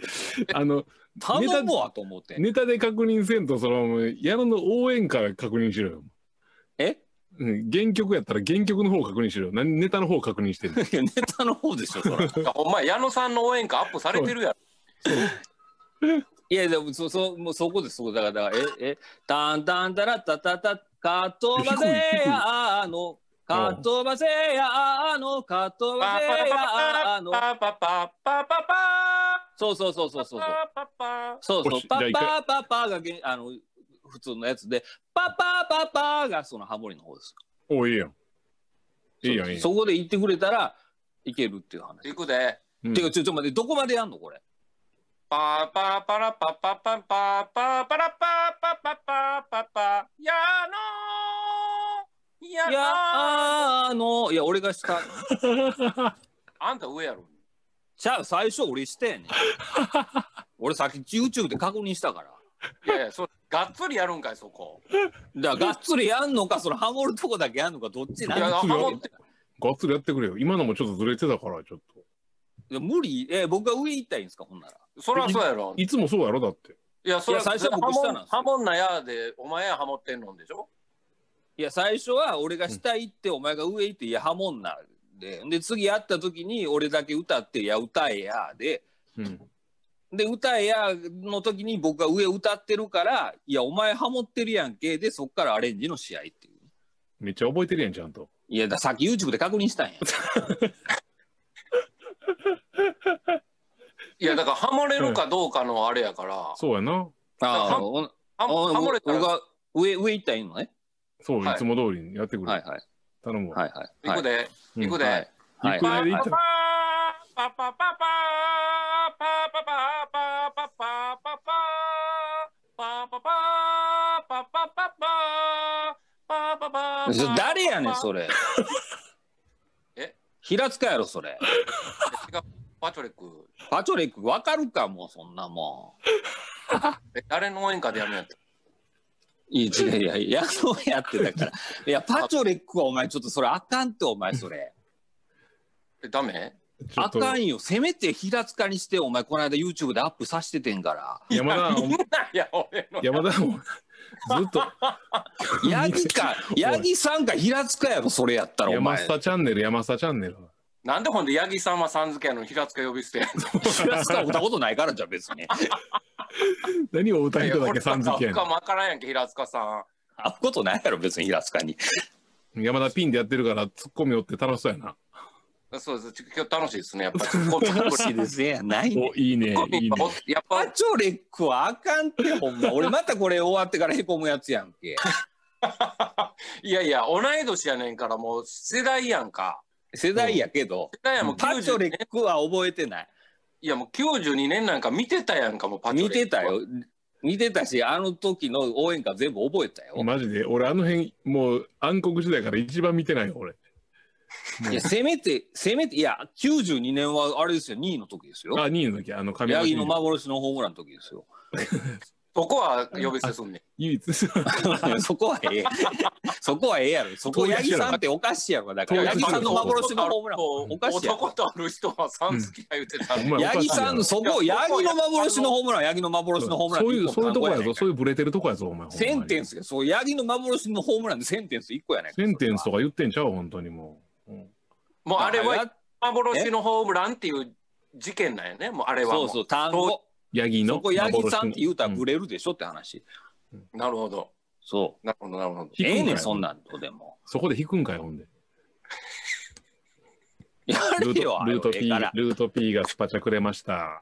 頼むわと思って。 ネタで確認せんと、矢野の応援歌確認しろよ。原曲やったら原曲の方を確認しろよ。ネタの方を確認してる。 ネタの方でしょ、それ。 お前、矢野さんの応援歌アップされてるやろ。 いや、でももうそこです、そこだから、タンタンタラッタタタ、カトバゼヤの、カトバゼヤの、カトバゼヤの、パパパパパパ。そう。そうそう、パパパパが普通のやつで、パパパパがそのハモリの方です。 お、いいやん。いいやん。 そこで言ってくれたらいけるっていう話。 行くで。 てか、ちょっと待って、どこまでやんのこれ。 パパパラパパパパパパラパパパパパパやのいや、俺が下。 あんた上やろ。 最初俺してんねん。俺さっき YouTube で確認したから。 いや、それがっつりやるんかい、そこ。 だからがっつりやんのか、そのハモるとこだけやんのか、どっちなんがっつりやってくれよ。今のもちょっとずれてたから、ちょっと。 いや、無理。僕が上行ったらいいんですか、ほんなら。 そりゃそうやろ。 いつもそうやろ、だって。 いや、それ最初は僕下なんですよ。 ハモんなやで、お前やハモってんのんでしょ。 いや、最初は俺が下行って、お前が上行って、いや、ハモんなで、次やった時に俺だけ歌って、いや、歌えやで、で、歌えやの時に僕が上歌ってるから、いや、お前ハモってるやんけ。で、そっからアレンジの試合っていう。 めっちゃ覚えてるやん、ちゃんと。 いや、さっき YouTube で確認したんや。 いや、だからハモれるかどうかのあれやから。 そうやな。 ハモれたら。 僕が上行ったらいいのね。 そう、いつも通りにやってくれ。 はいはい。 頼むわ。行くで。行くで。 はい。パパパパパパ誰やねんそれ。平塚やろそれ。 パチョレック。 パチョレックわかるかもうそんなもん。誰の応援歌でやるんやった？ いややそうやってだから。いやパチョレックはお前ちょっとそれあかんってお前それ。 ダメ？ あかんよ。せめて平塚にしてお前この間 YouTube でアップさせててんから。 山田もずっと八木さんか平塚やろそれやったらお前。 山下チャンネル。 なんでほんで八木さんはさん付けやのに平塚呼び捨てやの？ 平塚歌ことないからじゃ別に。 何を歌い人だけさん付けやの？ 分からんやんけ平塚さん。 会うことないやろ別に平塚に。 山田ピンでやってるからツッコミおって楽しそうやな。 そうです。今日楽しいですね。やっぱ楽しいですね。ないね。 いいね。 やっぱパチョレックはあかんってほんま。俺またこれ終わってからへこむやつやんけ。 いやいや同い年やねんからもう世代やんか。 世代やけど。パチョレックは覚えてない。 いやもう92年なんか見てたやんかもうパチョレック。 見てたよ。見てたしあの時の応援歌全部覚えたよ。 マジで俺あの辺もう暗黒時代から一番見てないよ俺。 いやせめていや92年はあれですよ2位の時ですよ。 あ2位の時ヤギの幻のホームランの時ですよ。 そこは呼び捨てすんねん。 唯一。 そこはええ。そこはええやろ。そこ八木さんっておかしいやろ。だから八木さんの幻のホームランおかしいやろ。 男とある人はさん好きや言うてた。 八木さんのそこ八木の幻のホームラン八木の幻のホームラン。 そういうとこやぞ。そういうブレてるとこやぞお前。 センテンスがそう八木の幻のホームランでセンテンス1個やね。 センテンスとか言ってんちゃう本当にもう。 もうあれは幻のホームランっていう事件なんやね。もうあれはそうそう単語。 ヤギのそこ八木さんって言うたらブレるでしょって話。 なるほど。 そう。 なるほどなるほど。 ええねんそんなんとでも。 そこで引くんかいほんで。 やれよルート P がスパチャくれました。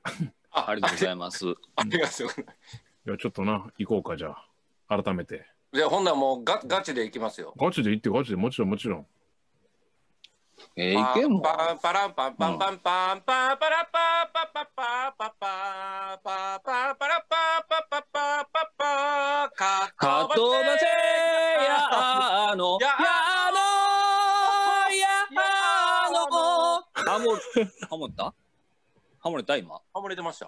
ありがとうございます。 ありがとうございます。 いやちょっとな行こうかじゃあ改めて。 じゃあほんならもうガチでいきますよ。 ガチで行ってガチでもちろんもちろん。 いけんもん。 パンパランパンパンパンパンパンパラパパパパパパパパパラパパパパパパかとばせやのやのハモったハモれた今ハモれてました。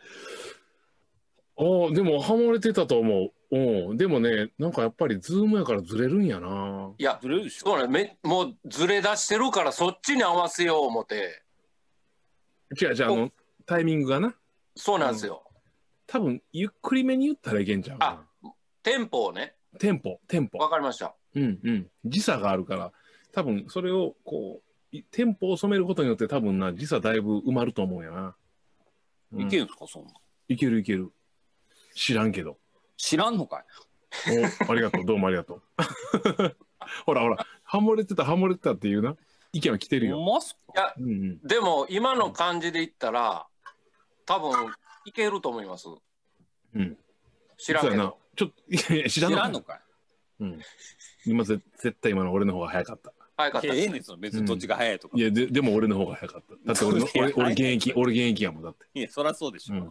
でもハモれてたと思う。でもねなんかやっぱりズームやからずれるんやな。 いやずれるでしょ。 そうねもうずれ出してるからそっちに合わせよう思って違うタイミングがな。 そうなんですよ。 多分ゆっくりめに言ったらいけんちゃうかな。テンポをね。 テンポわかりました。 時差があるから多分それをこうテンポを染めることによって多分な時差だいぶ埋まると思うやな。 いけんすかそんな。 いける知らんけど。 知らんのかい。 ありがとうどうもありがとう。ほらハモれてたっていうな意見は来てるよ。 いや、でも今の感じで言ったら多分いけると思います。知らんけど。 ちょっといや知らんのかい。 今絶対今の俺の方が早かった。 早かった。 ええねんその別にどっちが早いとか。 いやでも俺の方が早かった。だって俺現役やもんだって。 いやそりゃそうでしょ。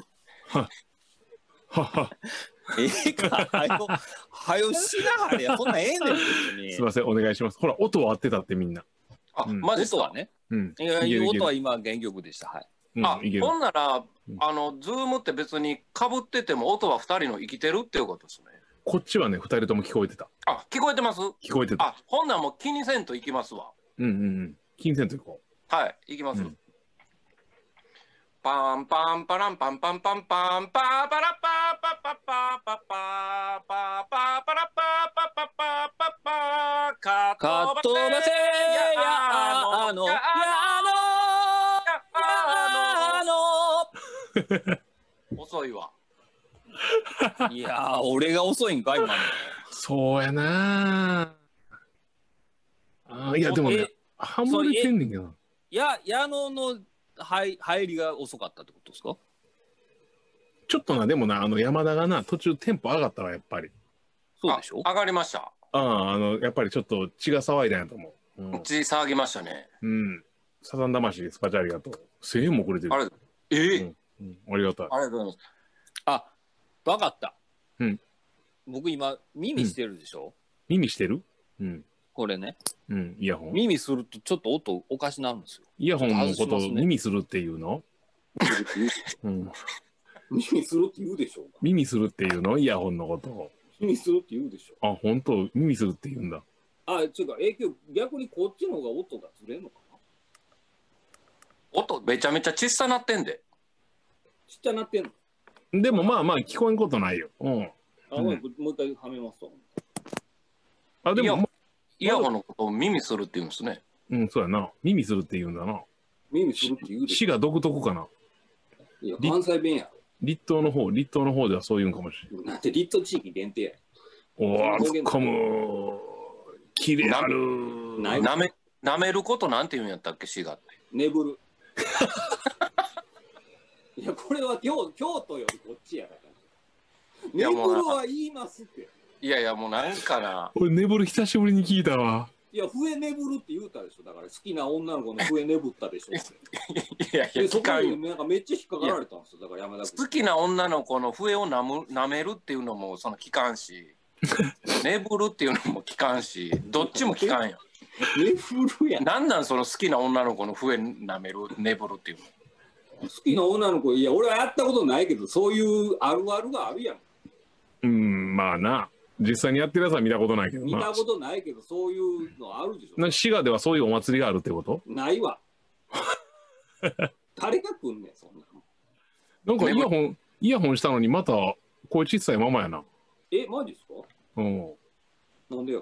はええかはよしなはれやそんなええねん別に。 すいませんお願いします。ほら音は合ってたってみんな。 マジっすか。 音はね。いや音は今原曲でした。はい。 ほんならズームって別にかぶってても音は2人の生きてるっていうことですね。 こっちはね2人とも聞こえてた。 聞こえてます？ 聞こえてた。 ほんならもう気にせんといきますわ。 気にせんといこう。はいいきます。パンパンパランパンパンパンパンパパラパパパパパパパパパラパパパパパパかとばせやの遅いわ。 いや俺が遅いんか今の。 そうやないやでもねハモれてんねんけど。 矢野の入りが遅かったってことですか？ ちょっとなでもな山田がな途中テンポ上がったわやっぱり。 そうでしょ？ 上がりました。 やっぱりちょっと血が騒いだんやと思う。血騒ぎましたね。 サザン魂です。パチャありがとう。1000円もくれてる。 あれありがたい。 ありがとうございます。 わかった。僕今耳してるでしょ？ 耳してる？ これね。 イヤホン。 耳するとちょっと音おかしなるんですよ。 イヤホンのことを耳するっていうの？ 耳するって言うでしょ？ 耳するっていうの？イヤホンのことを。 耳するって言うでしょ？ 本当耳するって言うんだ。 違うか、逆にこっちの方が音がずれんのかな？ 音めちゃめちゃ小さなってんで。 ちっちゃなってんの？ でもまあ聞こえんことないよ。 もう一回はめますと。でもイヤホンのことを耳するって言うんですね。 そうやな。耳するって言うんだな。 耳するって言うでしょ。 市が独特かな。 いや関西弁やろ。 立東の方ではそう言うんかもしれない。 なんて立東地域限定や。 突っ込む。キレある。 なめることなんて言うんやったっけ市がって。 ねぶる。いやこれは京都よりこっちやから。ねぶるは言いますって。 いやもうなんかな。 俺ねぶる久しぶりに聞いたわ。 いや笛ねぶるって言うたでしょ。だから好きな女の子の笛ねぶったでしょ。 いやそこになんかめっちゃ引っかかられたんですよ。だから山田君。 好きな女の子の笛をなめるっていうのもその聞かんし、ねぶるっていうのも聞かんし、どっちも聞かんよ。 ねぶるやん。 なんその好きな女の子の笛なめるねぶるっていうの。 きな女の子、いや、俺はやったことないけど、そういうあるあるがあるやん。 まあな。実際にやってるやつは見たことないけどな。 見たことないけど、そういうのあるでしょ。 滋賀ではそういうお祭りがあるってこと？ ないわ。誰が来んねん、そんなの。 なんかイヤホンしたのにまた声小さいままやな。 マジですか？なんでや。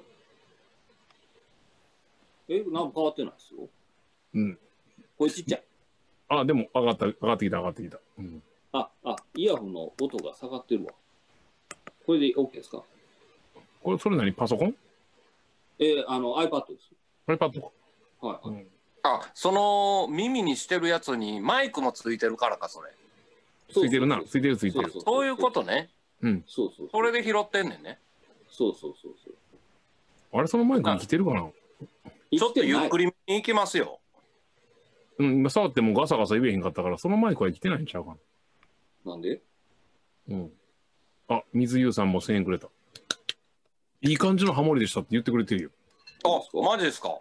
なんか変わってないですよ。声ちっちゃい。 でも上がってきた。 イヤホンの音が下がってるわ。これで OK ですか？ それ何？パソコン ？iPad です。 iPad か。 はい。 その耳にしてるやつにマイクもついてるからか、それ。 ついてるな。ついてる。 そういうことね。 そう。 それで拾ってんねんね。 そう。 あれ、そのマイク生きてるかな？ ちょっとゆっくりに行きますよ。 今触ってもガサガサ言えへんかったから、そのマイクは生きてないんちゃうかな。なんで？ 水優さんも1000円くれた。いい感じのハモリでしたって言ってくれてるよ。 マジですか？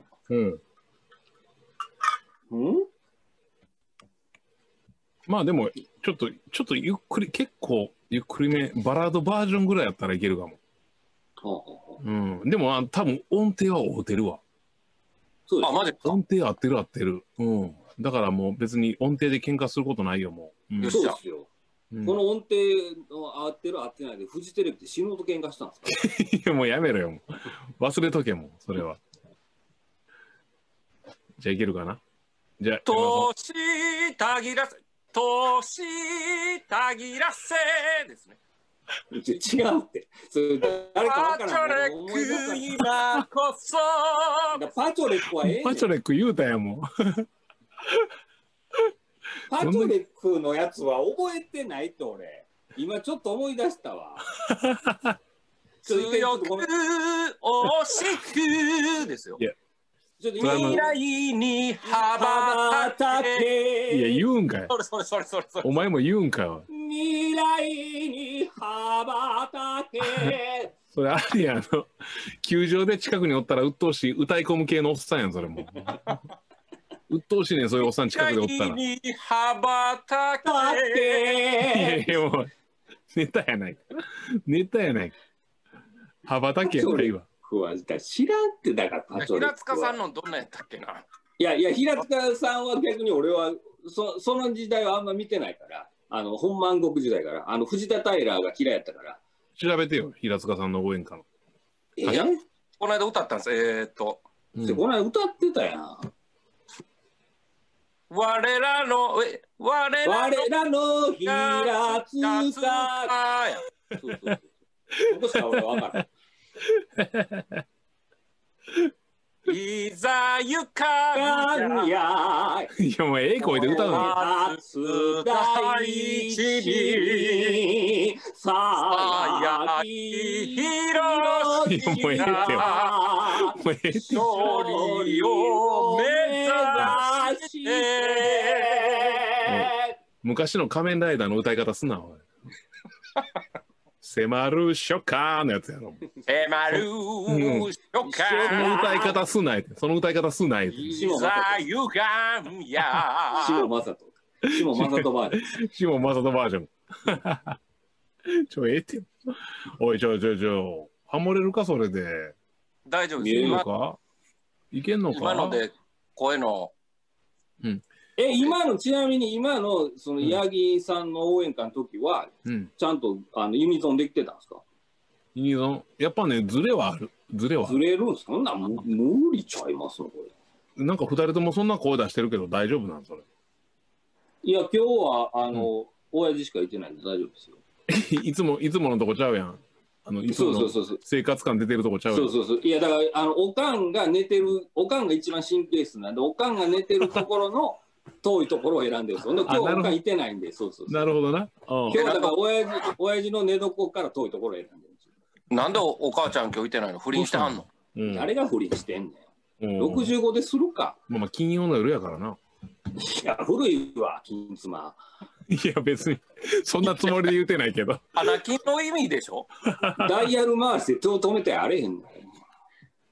まあでも、ちょっとゆっくり、結構ゆっくりめ、バラードバージョンぐらいやったらいけるかも。でも多分音程は合うてるわ。 マジか。 音程合ってる。だからもう別に音程で喧嘩することないよ、もう。そうですよ。この音程の合ってる合ってないで、フジテレビで死ぬほど喧嘩したんですか？ いや、もうやめろよ。忘れとけもそれは。じゃあいけるかな？じゃあ。 年たぎらせですね。 違うって。それ誰かわからん。 今こそ。 パチョレックはパチョレック言うたやもん。 パチョレックのやつは覚えてないって俺。今ちょっと思い出したわ。 強く惜しくですよ。未来に羽ばたけ。 いや、言うんかよ。 それ。 お前も言うんかよ。 未来に羽ばたけ。 それあれや、球場で近くにおったら鬱陶しい歌い込む系のおっさんやん、それも。鬱陶しいねん、そういうおっさん近くでおったら。 未来に羽ばたけ。 いや、もう、ネタやないか。羽ばたけやないわ。 知らんってだからパチョレックは。 平塚さんのどんなやったっけな。 いや平塚さんは逆に俺はその時代はあんま見てないから、本万国時代から藤田タイラーが嫌いやったから。 調べてよ、平塚さんの応援歌の。 この間歌ったんです。 この間歌ってたやん。 我らの平塚や。そこしか俺分からん。 いざゆかんや。 いや、もうええ声で歌うの。 大地にさき広しもうええってよ。 勝利を目指して。 昔の仮面ライダーの歌い方すな、おい。迫る初夏のやつやろ。 迫る初夏。 その歌い方すない。その歌い方すない。 いざゆかんや。 下正人バージョン。 下正人バージョン。ええってよ。おい、ハモれるか、それで。 大丈夫です。 いけんのか？ 今ので声の。 ちなみに今のその八木さんの応援歌の時は、ちゃんとユニゾンできてたんですか？ ユニゾンやっぱね、ズレはある。ずれるんですか？そんな無理ちゃいますのこれ。なんか2人ともそんな声出してるけど大丈夫なんそれ？ いや、今日は親父しかいてないんで大丈夫ですよ。 いつものとこちゃうやん。いつもの生活感出てるとこちゃうやん。 そう。いや、だからおかんが寝てる、おかんが一番神経質なんで、おかんが寝てるところの遠いところを選んでるんですよ。今日おかんいてないんで、そう。 なるほどな。 今日だから親父の寝床から遠いところを選んでるんですよ。 なんでお母ちゃん今日いてないの？不倫してはんの？ 誰が不倫してんねん。65でするか。 まあ金曜の夜やからな。 いや、古いわ、金妻。 いや、別にそんなつもりで言うてないけど。 花金の意味でしょ？ ダイヤル回して手を止めてあれへんの。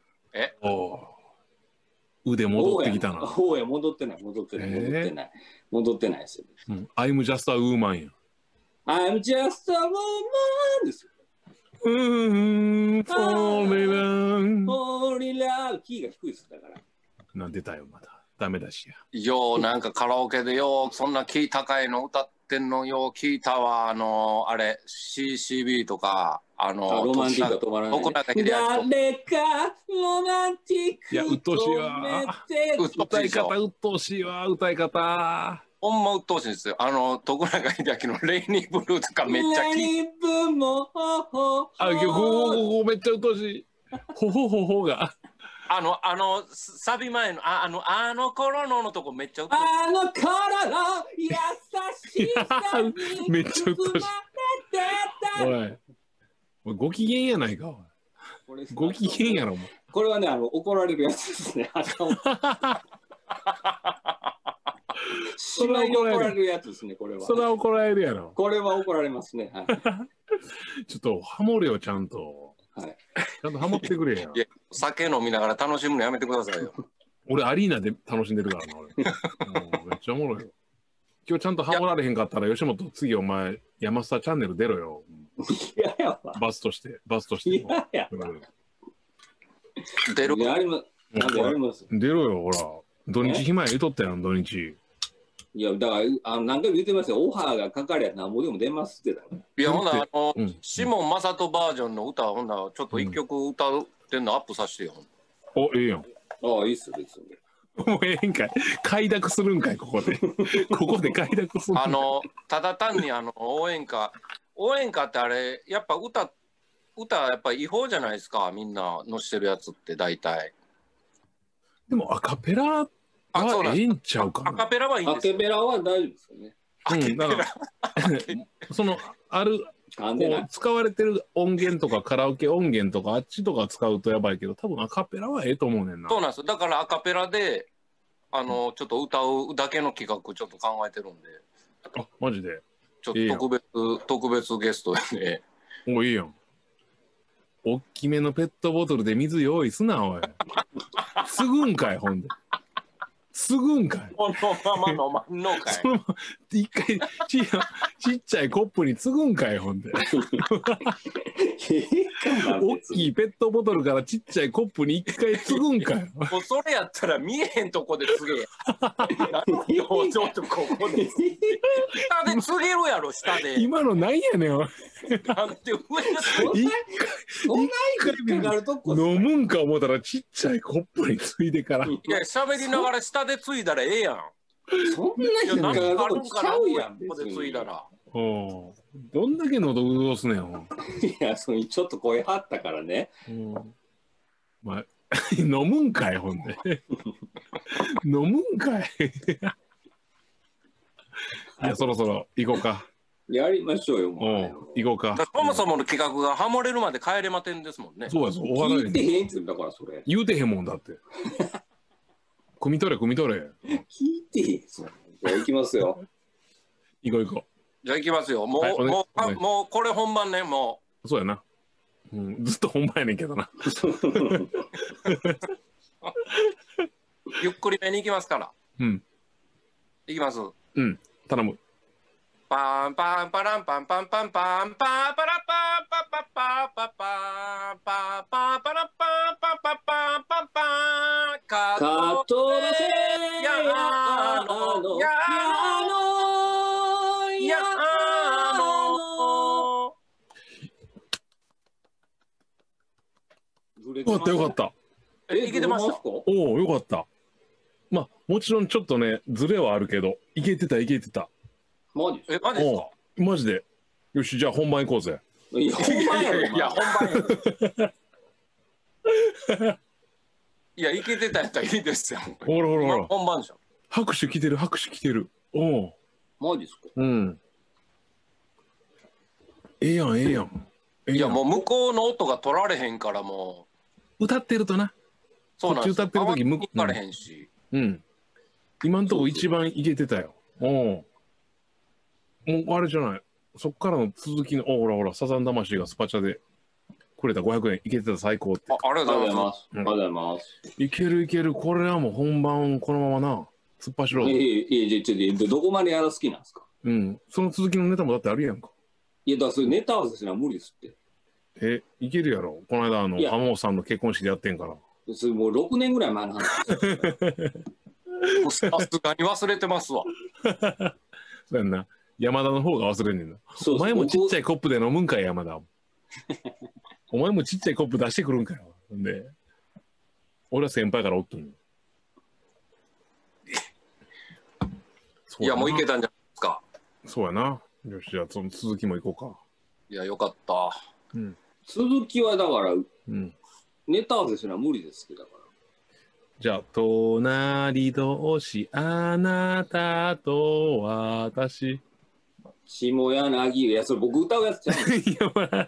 腕戻ってきたな。 戻ってない。 戻ってないですよ。 I'm just a woman や。 I'm just a woman ですよ。 fall in love キーが低いですだから。 なんでだよまだ。ダメだしや。 ようなんかカラオケでようそんなキー高いの歌ってんのよう聞いたわ。あれ CCB とかロマンティックが止まらない。誰かロマンティック。 いやうっとうしいわ。歌い方うっとうしいわ歌い方。 ほんまうっとうしいんですよ。徳永英明のレイニーブルーとかめっちゃレイニーブルーもここめっちゃうっとうしい。ほほほほが。 サビ前のあの頃のとこめっちゃうっとうしい。 あの頃の優しさにめっちゃうっとうしい。おいご機嫌やないか。ご機嫌やろもう。 これはね怒られるやつですね。それは怒られるやつですね、これは。 それは怒られるやろ。 これは怒られますね。はい、 ちょっとハモるよ、ちゃんと。はい、ちゃんとハモってくれや。 いや、酒飲みながら楽しむのやめてくださいよ。 俺、アリーナで楽しんでるからな、俺。めっちゃおもろいよ。今日ちゃんとハモられへんかったら、吉本、次お前、山下チャンネル出ろよ。 いやいやバスとして。 いやいや出る出ろよ、ほら。土日暇や言うとったやん、土日。 いや、だから何回も言ってますよ。オファーがかかりゃなんぼでも出ますってだから。 いや、ほんならシモン・マサトバージョンの歌、ほんならちょっと一曲歌ってんのアップさせてよ。 お、ええやん。 ああ、いいっすよ、別に。 もうええんかい。快諾するんかい、ここで。ここで快諾するんかい。 ただ単に応援歌ってあれ、やっぱ歌やっぱ違法じゃないですか、みんな載してるやつって大体。 でもアカペラええんちゃうかな。 アカペラはいいんですよ。 アカペラは大丈夫ですよね。 だから使われてる音源とかカラオケ音源とかあっちとか使うとやばいけど、多分アカペラはええと思うねんな。 そうなんですよ。だからアカペラでちょっと歌うだけの企画ちょっと考えてるんで。 あ、マジで。 ちょっと特別ゲストで。 お、いいやん。おっきめのペットボトルで水用意すな、おい。すぐんかい、ほんで。すぐんかい。 このまま飲まんのかい。 一回ちっちゃいコップに継ぐんかい、ほんで。大きいペットボトルからちっちゃいコップに一回継ぐんかい。 もうそれやったら見えへんとこで継げや。何よ、ちょっとここで。下で継げるやろ、下で。 今のなんやねん。なんて上で飲むんか思ったらちっちゃいコップに継いでから。 いや、喋りながら下で継いだらええやん。 そんなにあるんかな、 ここで継いだら。 どんだけ喉潤すねん。 いや、ちょっと声張ったからね。 まあ、飲むんかい、ほんで。飲むんかい。いや、そろそろ行こうか。 やりましょうよ、もう。行こうか。 そもそもの企画がハモれるまで帰れまてんですもんね。 そうやぞ。 聞いてへんってだからそれ。 言うてへんもんだって。汲み取れ。 聞いてへん。じゃあ行きますよ。 行こう。 じゃあ行きますよ。もうこれ本番ね、もう。そうやな。ずっと本番やねんけどな。 ゆっくりめに行きますから。行きます。 頼む。 パンパンパランパンパンパンパンパーパラパーパパパパパパパパラパーパパパパパカトラセヤのよかった。 いけてました。 おお、よかった。まあもちろんちょっとねズレはあるけどいけてた。 マジですか？ マジで。よし、じゃあ本番行こうぜ。 いや、本番や。いや、いけてたやったらいいですよ。 ほら。 本番でしょ。 拍手来てる。おお。 マジですか？ ええやん。 いや、もう向こうの音が取られへんからもう。歌ってるとな。 そうなんです。 歌ってる時向こうからへんし。 今んとこ一番いけてたよ。もうあれじゃない。そっからの続きの、ほら、サザン魂がスパチャでくれた500円いけてた最高って。 ありがとうございます。 ありがとうございます。 いける。これはもう本番このままな。 突っ走ろう。 どこまでやら好きなんですか？ うん。その続きのネタもだってあるやんか。 いや、だからそれネタ合わせしな無理ですって。 いけるやろ。この間、浜本さんの結婚式でやってんから。 それもう6年ぐらい前の話。 さすがに忘れてますわ。 そうやんな。山田の方が忘れんねんな。お前もちっちゃいコップで飲むんかい、山田。お前もちっちゃいコップ出してくるんかよ。で、俺は先輩からおっとんの。 いや、もういけたんじゃないですか。 そうやな。よし、じゃあその続きもいこうか。 いや、よかった。 うん、続きはだから、うん、ネタ合わせするのは無理ですけど、だから。 じゃあ、隣同士、あなたと私。 下柳、いや、それ僕歌うやつじゃん。いや、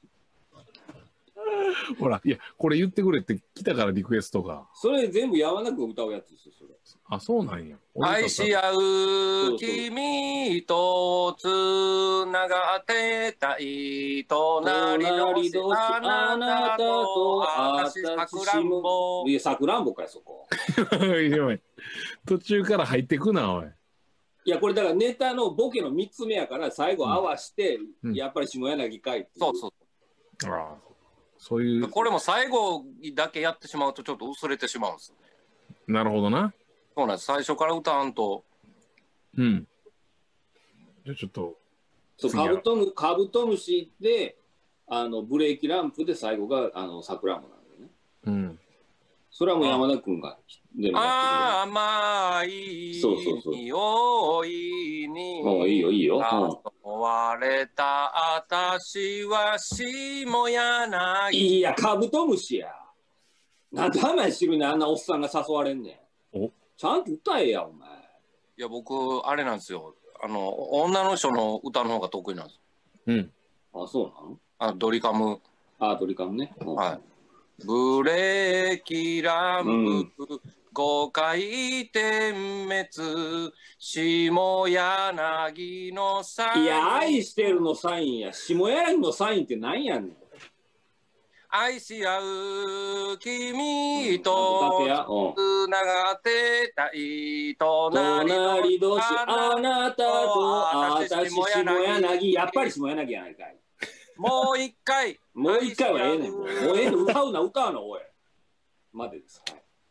ほら、いや、これ言ってくれって来たからリクエストが。 それ全部山田君歌うやつですよ、それ。 あ、そうなんや。 愛し合う君とつながってたい隣同士あなたと私さくらんぼ。 いや、さくらんぼかよ、そこ。 途中から入ってくな、おい。 いや、これだからネタのボケの3つ目やから、最後合わして、やっぱり下柳かいって。 そうそう。 ああ。そういう。 これも最後だけやってしまうとちょっと薄れてしまうんですよね。 なるほどな。 そうなんです。最初から歌わんと。 うん。じゃあちょっと。 そう、カブトムシで、ブレーキランプで最後が、さくらんぼなんだよね。 うん。 それはもう山田君が出る。ああ、甘い匂いに。 もういいよ、いいよ。 割れた私は下柳。 いや、カブトムシや。なんで甘い汁にあんなおっさんが誘われんねん。おちゃんと歌えや、お前。 いや、僕、あれなんですよ。女の人の歌の方が得意なんです。 うん。 あ、そうなの？ ドリカム。 ドリカムね。 はい。ブレーキランプ、5回点滅、下柳のサイン。 いや、愛してるのサインや。下柳のサインって何やねん。 愛し合う君とつながってたい隣同士あなたと私下柳。やっぱり下柳やないかい。 もう一回。 もう一回はええねん。もうええねん。歌うな、おい。までです。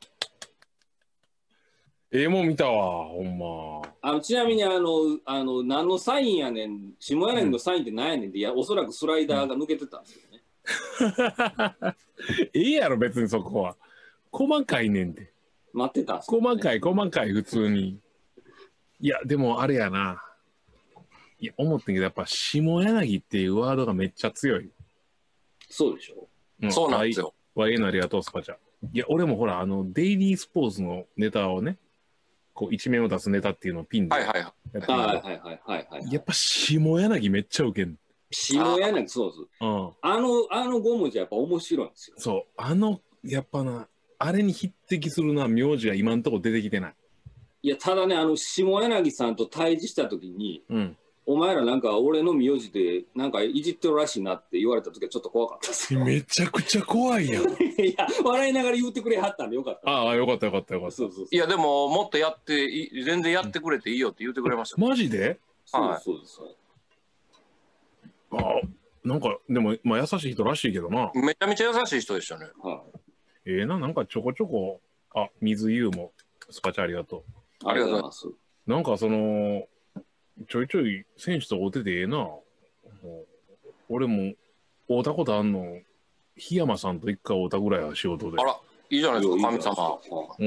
もん見たわ、ほんま。 ちなみに何のサインやねん、下柳のサインって何やねんって、おそらくスライダーが抜けてたんですよね。 やろ、別にそこは。細かいねんて。 待ってたんすよ、ね。細かい、普通に。いや、でもあれやな。いや、思ってんけど、やっぱ下柳っていうワードがめっちゃ強い。 そうでしょ。 そうなんですよ。 YN ありがとう、スパチャ。いや、俺もほら、デイリースポーツのネタをね、こう、一面を出すネタっていうのをピンでやってる。やっぱ下柳めっちゃウケん。 下柳、そうです。あの5文字やっぱ面白いんですよ。 そう。やっぱな、あれに匹敵するな、名字が今んとこ出てきてない。 いや、ただね、下柳さんと対峙したときに、 お前らなんか俺の名字でなんかいじってるらしいなって言われた時はちょっと怖かったです。 めちゃくちゃ怖いやん。いや、笑いながら言ってくれはったんでよかった。 ああ、よかった。 そう。 いや、でももっと全然やってくれていいよって言ってくれました。 マジで？ はい。そうです。 なんか、でも、まあ優しい人らしいけどな。 めちゃめちゃ優しい人でしたね。 はい。 なんかちょこちょこ、水優もスパチャありがとう。ありがとうございます。 なんかちょいちょい選手と会うててな。俺も会うたことあんの、檜山さんと一回会うたぐらいは仕事で。 あら、いいじゃないですか、神様。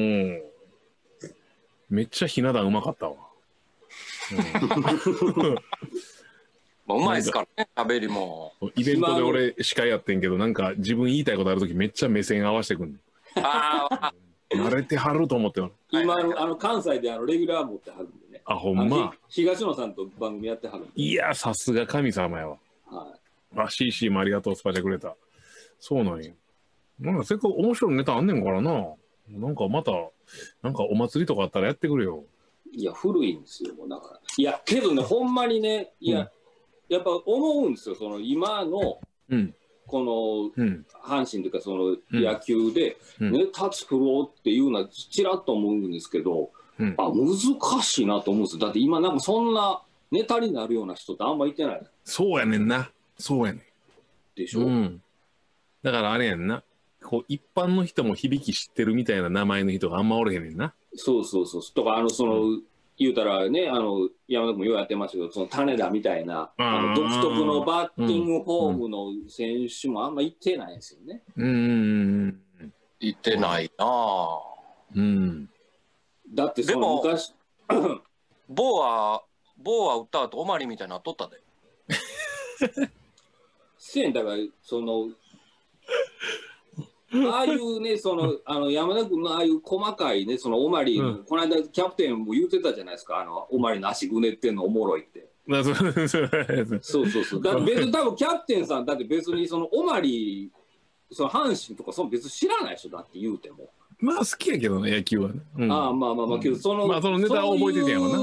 めっちゃひな壇うまかったわ。 うまいですからね、食べりも。 イベントで俺司会やってんけど、なんか自分言いたいことあるときめっちゃ目線合わせてくんねん。慣れてはると思って今関西でレギュラー持ってはるんでね。 あ、ほんま。 東野さんと番組やってはるんで。 いや、さすが神様やわ。CC もありがとう、スパチャくれた。そうなんや。なんかせっかく面白いネタあんねんからな。なんかまた、なんかお祭りとかあったらやってくれよ。 いや、古いんですよ、もうだから。いや、けどね、ほんまにね、やっぱ思うんですよ、今の、この、阪神というか、野球で、ネタ作ろうっていうのは、ちらっと思うんですけど、 難しいなと思うんですよ。だって今なんかそんなネタになるような人ってあんまいてない。 そうやねんな。そうやねん。 でしょ。 だからあれやんな。こう一般の人も響き知ってるみたいな名前の人があんまおれへんねんな。 そう。とか言うたらね、山田君もようやってましたけど、その種田みたいな独特のバッティングフォームの選手もあんま行ってないんですよね。 行ってないなぁ。 だってその昔ボーは打った後オマリみたいになっとったで。 だからああいうね、山田君のああいう細かいね、オマリー、この間キャプテンも言ってたじゃないですか、オマリーの足ぐねってんのおもろいって。そう。だって別に多分キャプテンさん、だって別にオマリー、阪神とか別に知らないでしょ、だって言うても。 まあ好きやけどね、野球はね。 まあ、けどそのネタは覚えててんやろな。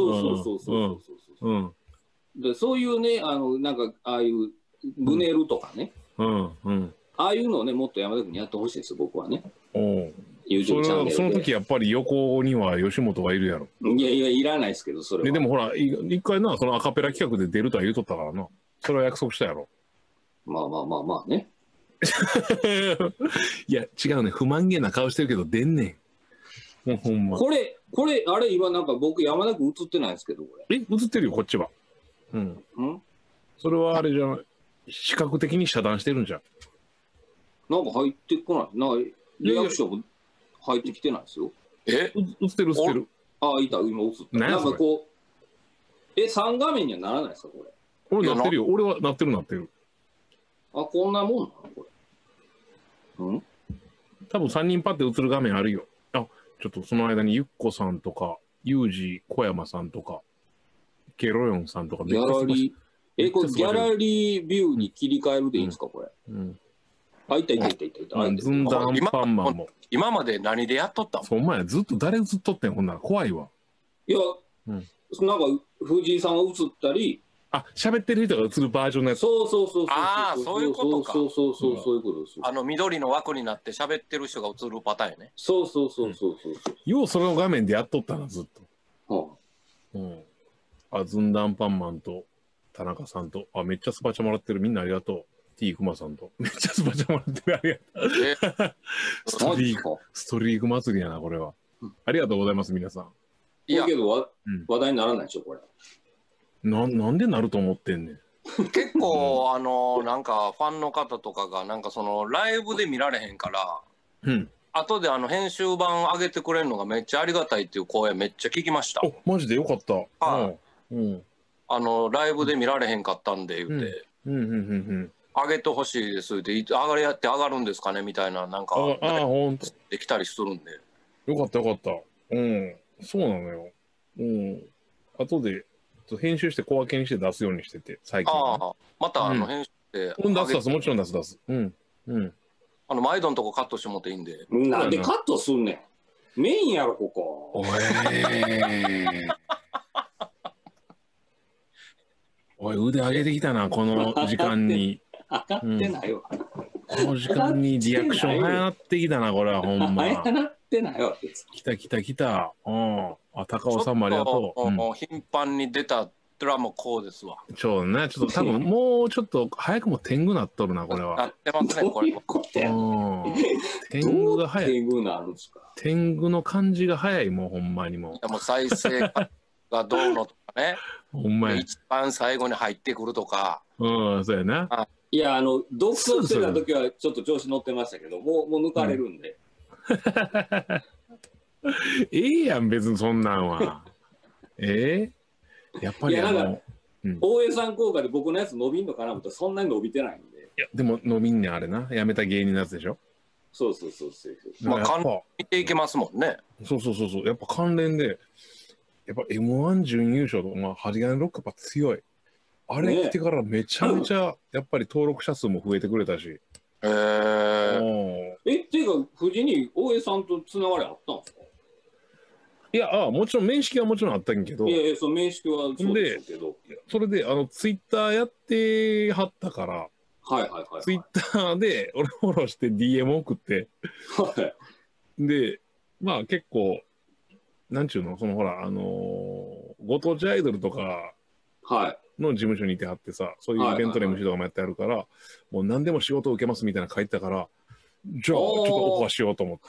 そういうね、なんかああいうぐねるとかね。ああいうのをね、もっと山田君にやってほしいですよ、僕はね。YouTube チャンネルで。 その時やっぱり横には吉本がいるやろ。 いや、いらないですけど、それは。 でもほら、一回な、そのアカペラ企画で出るとは言うとったからな。それは約束したやろ。 まあね。 いや、違うね。不満げな顔してるけど、出んねん。もうほんま。 これ、あれ、今なんか僕、山田君映ってないですけど、これ。 映ってるよ、こっちは。それはあれじゃない。視覚的に遮断してるんじゃん。 なんか入ってこない。なんかリアクションも入ってきてないですよ。 映ってる。 いた、今映った。なんか3画面にはならないですか、これ。 俺なってるよ。俺はなってる。 こんなもんなのこれ。 多分3人パッて映る画面あるよ。ちょっとその間にゆっこさんとか、ユージ小山さんとか、ケロヨンさんとか。 ギャラリー、これギャラリービューに切り替えるでいいんですか、これ。いた。 ずんだんパンマンも。 今まで何でやっとったの？ そう、お前ずっと誰映っとってん、ほんなら怖いわ。 いや、なんか藤井さんが映ったり。 喋ってる人が映るバージョンのやつ。 そう。 そういうことか。 そういうことです。 緑の枠になって喋ってる人が映るパターンやね。 そう。 ようその画面でやっとったな、ずっと。ずんだんパンマンと田中さんと、めっちゃスパチャもらってる。みんなありがとう。T クマさんと。めっちゃスパチャもらってる。ありがとう。ストリーク祭りやな、これは。ありがとうございます、皆さん。 いやけど話題にならないでしょ、これ。 なんでなると思ってんねん。 結構なんかファンの方とかがなんかライブで見られへんから、後で編集版上げてくれるのがめっちゃありがたいっていう声めっちゃ聞きました。 マジでよかった。 ライブで見られへんかったんで言うて、上げてほしいですって上がるんですかねみたいななんかできたりするんで。 よかった。そうなのよ。後で編集して小分けにして出すようにしてて、最近。 また編集して。 出す、もちろん出す。 毎度のとこカットしてもっていいんで。 なんでカットすんねん。メインやろ、ここ。 おい、腕上げてきたな、この時間に。 上がってないわ。 この時間にリアクション早なってきたな、これはほんま。 早なってないわ。 来た。高尾さんもありがとう。 頻繁に出たドラマこうですわ。 ちょっと多分もうちょっと早くも天狗なっとるな、これは。 なってますね、これ。 天狗が早い。 天狗なんですか。 天狗の感じが早い、もうほんまにもう。 もう再生がどうのとかね。 ほんまや。 一番最後に入ってくるとか。 そうやな。 いや、独走してた時はちょっと調子乗ってましたけど、もう抜かれるんで。 やん、別にそんなんは。やっぱり大江さん効果で僕のやつ伸びんのかなとそんなに伸びてないんで。 いや、でも伸びんねん、あれな。やめた芸人のやつでしょ。 そう。 関連見ていけますもんね。 そう。やっぱ関連で、やっぱ M1 準優勝とか、ハリガネロックやっぱ強い。あれ来てからめちゃめちゃやっぱり登録者数も増えてくれたし。 っていうか、藤に大江さんとつながりあったんですか？ いや、もちろん面識はもちろんあったんけど。 いや、その面識はそうですけど。 それで、ツイッターやってはったから、ツイッターで俺フォローして DM 送って、で、まあ結構、 なんちゅうの、そのほら、ご当地アイドルとかの事務所にいてはってさ、そういうイベントの MC とかもやってあるから、もう何でも仕事を受けますみたいなの書いてたから、じゃあ、ちょっとオファーしようと思って。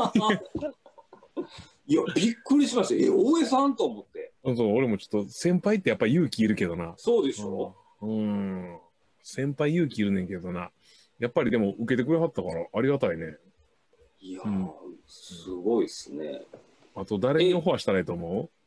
いや、びっくりしました。大江さんと思って。 そう、俺もちょっと、先輩ってやっぱ勇気いるけどな。 そうでしょ。 先輩勇気いるねんけどな。やっぱりでも受けてくれはったからありがたいね。 いやー、すごいっすね。 あと誰にオファーしたらいいと思う？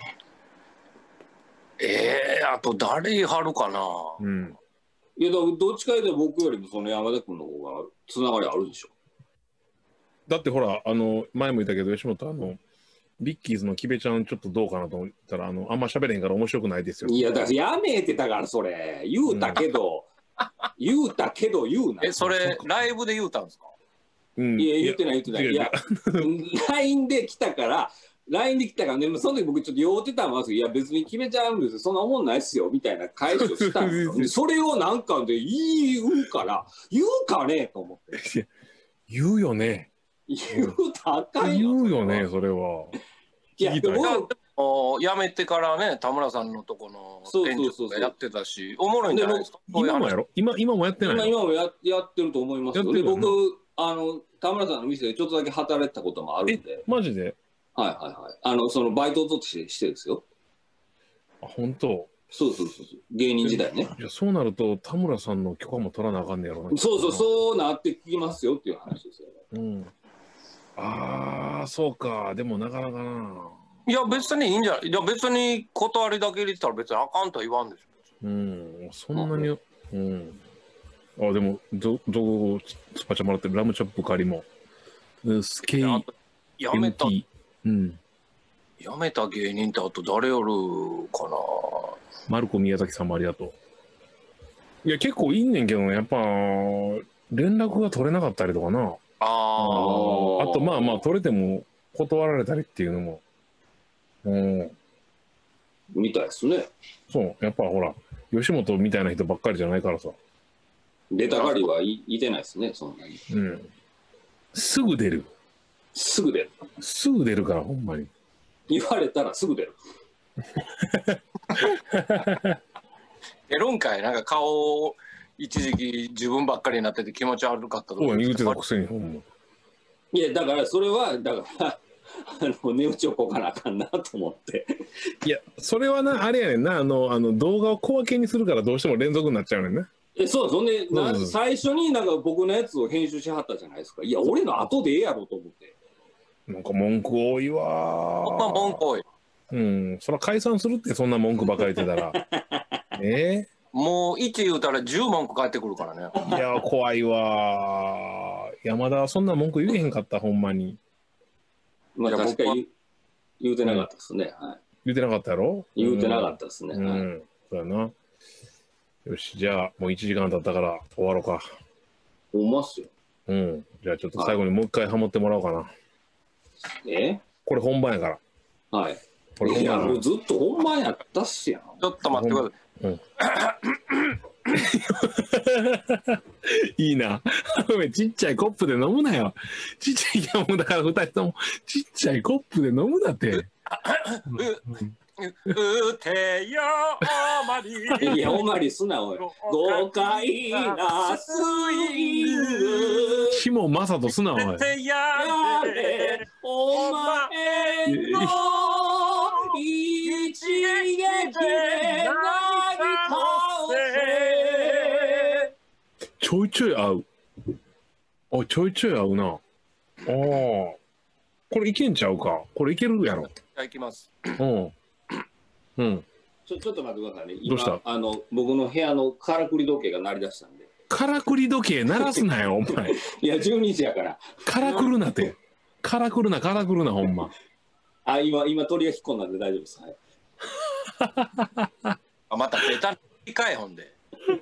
あと誰言いはるかな。 いや、どっちかいうと僕よりもその山田君の方がつながりあるでしょ。 だってほら、前も言ったけど、吉本ビッキーズのキベちゃんちょっとどうかなと思ったら、あんま喋れへんから面白くないですよ。 いや、だからやめてたから、それ。言うたけど、言うな。 それ、ライブで言うたんですか？ いや、言ってない。いや、LINE で来たから、ね、その時僕ちょっと酔ってたんですけど、いや、別に決めちゃうんですよ。そんな思んないっすよ、みたいな返しをしたんですよ。それをなんかで言うから、言うかねと思って。 言うよね。 言うたあかんよ。 言うよね、それは。 いや、でも辞めてからね、田村さんのとこの店長とかやってたし、おもろいんじゃないですか。 今もやろ？今もやってないの？ 今もやってると思いますよ。で、僕、田村さんの店でちょっとだけ働いてたこともあるんで。 マジで？ はい。そのバイトを取ってしてですよ。 あ、本当？ そう。芸人時代ね。 いや、そうなると、田村さんの許可も取らなあかんねやろな。 そうなってきますよっていう話ですよね。 ああ、そうか。でもなかなかな。 いや、別にいいんじゃない？いや、別に断りだけ入れてたら別にあかんとは言わんでしょ。そんなに、あ、でも、スパチャもらってるラムチョップ仮も。スケイ、 やめた。やめた芸人ってあと誰よるかな。 マルコ宮崎さんもありがとう。いや、結構いいねんけど、やっぱ、連絡が取れなかったりとかな。あと、まあ、取れても断られたりっていうのも。 みたいですね。 そう、やっぱほら、吉本みたいな人ばっかりじゃないからさ。 出たがりはいてないですね、そんなに。 すぐ出る。 すぐ出るから、ほんまに。 言われたらすぐ出る。 出るんかい。なんか顔一時期自分ばっかりになってて気持ち悪かったとか。 そう言うてたくせに、ほんま。 いや、だからそれは値打ちをこかなあかんなと思って。 いや、それはな、あれやねんな、動画を小分けにするからどうしても連続になっちゃうねんな。 そう、そんで、最初になんか僕のやつを編集しはったじゃないですか。いや、俺の後でええやろと思って。 なんか文句多いわ。 そんな文句多い。 そら解散するって、そんな文句ばっかり言ってたら。 もう1言うたら10文句返ってくるからね。 いや、怖いわ。山田はそんな文句言えへんかった、ほんまに。 まあ、確かに言うてなかったですね。 言うてなかったやろ？ 言うてなかったですね。 そうやな。よし、じゃあ、もう1時間経ったから終わろうか。 ほんまっすよ。 じゃあちょっと最後にもう一回ハモってもらおうかな。これ本番やから。 はい。いや、もうずっと本番やったっすやん。 ちょっと待ってください。いいな。ちっちゃいコップで飲むなよ。ちっちゃい、もうだから2人ともちっちゃいコップで飲むなって。 うてよおまり。 いや、おまりすな、おい。豪快なスイング。 下正人すな、おい。 うてやれお前の一撃でなぎ倒せ。 ちょいちょい合う。あ、ちょいちょい合うな。これいけんちゃうか。これいけるやろ。 じゃあいきます。 ちょっと待ってくださいね。 どうした？ 僕の部屋のからくり時計が鳴り出したんで。 からくり時計鳴らすなよ、お前。 いや、12時やから。 からくるなって。からくるな、ほんま。 今鳥が引っ込んだんで大丈夫です。 またベタにかいほんで。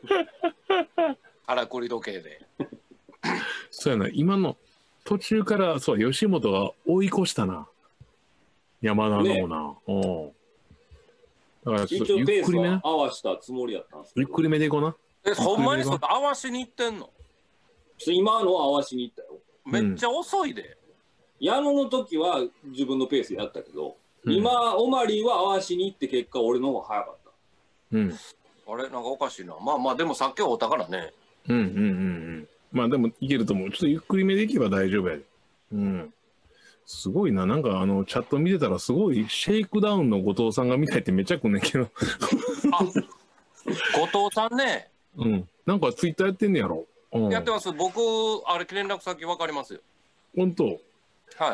からくり時計で。 そうやな、今の途中から、そう、吉本が追い越したな。山田のな。だからちょっとゆっくりめな。 合わしたつもりやったんです。 ゆっくりめでいこうな。 ほんまにそれ合わしに行ってんの？ 今の合わしに行ったよ。 めっちゃ遅いで。 矢野の時は自分のペースでやったけど、今、オマリーは合わしに行って結果、俺の方が早かった。 あれなんかおかしいな。まあまあ、でもさっきはおたからね。 まあでもいけると思う。ちょっとゆっくりめでいけば大丈夫やで。すごいな。なんかチャット見てたらすごいシェイクダウンの後藤さんが見たいってめっちゃ来んねんけど。 あ、後藤さんね。 なんかツイッターやってんねやろ。 やってます。僕、あれ連絡先わかりますよ。 本当。 はい。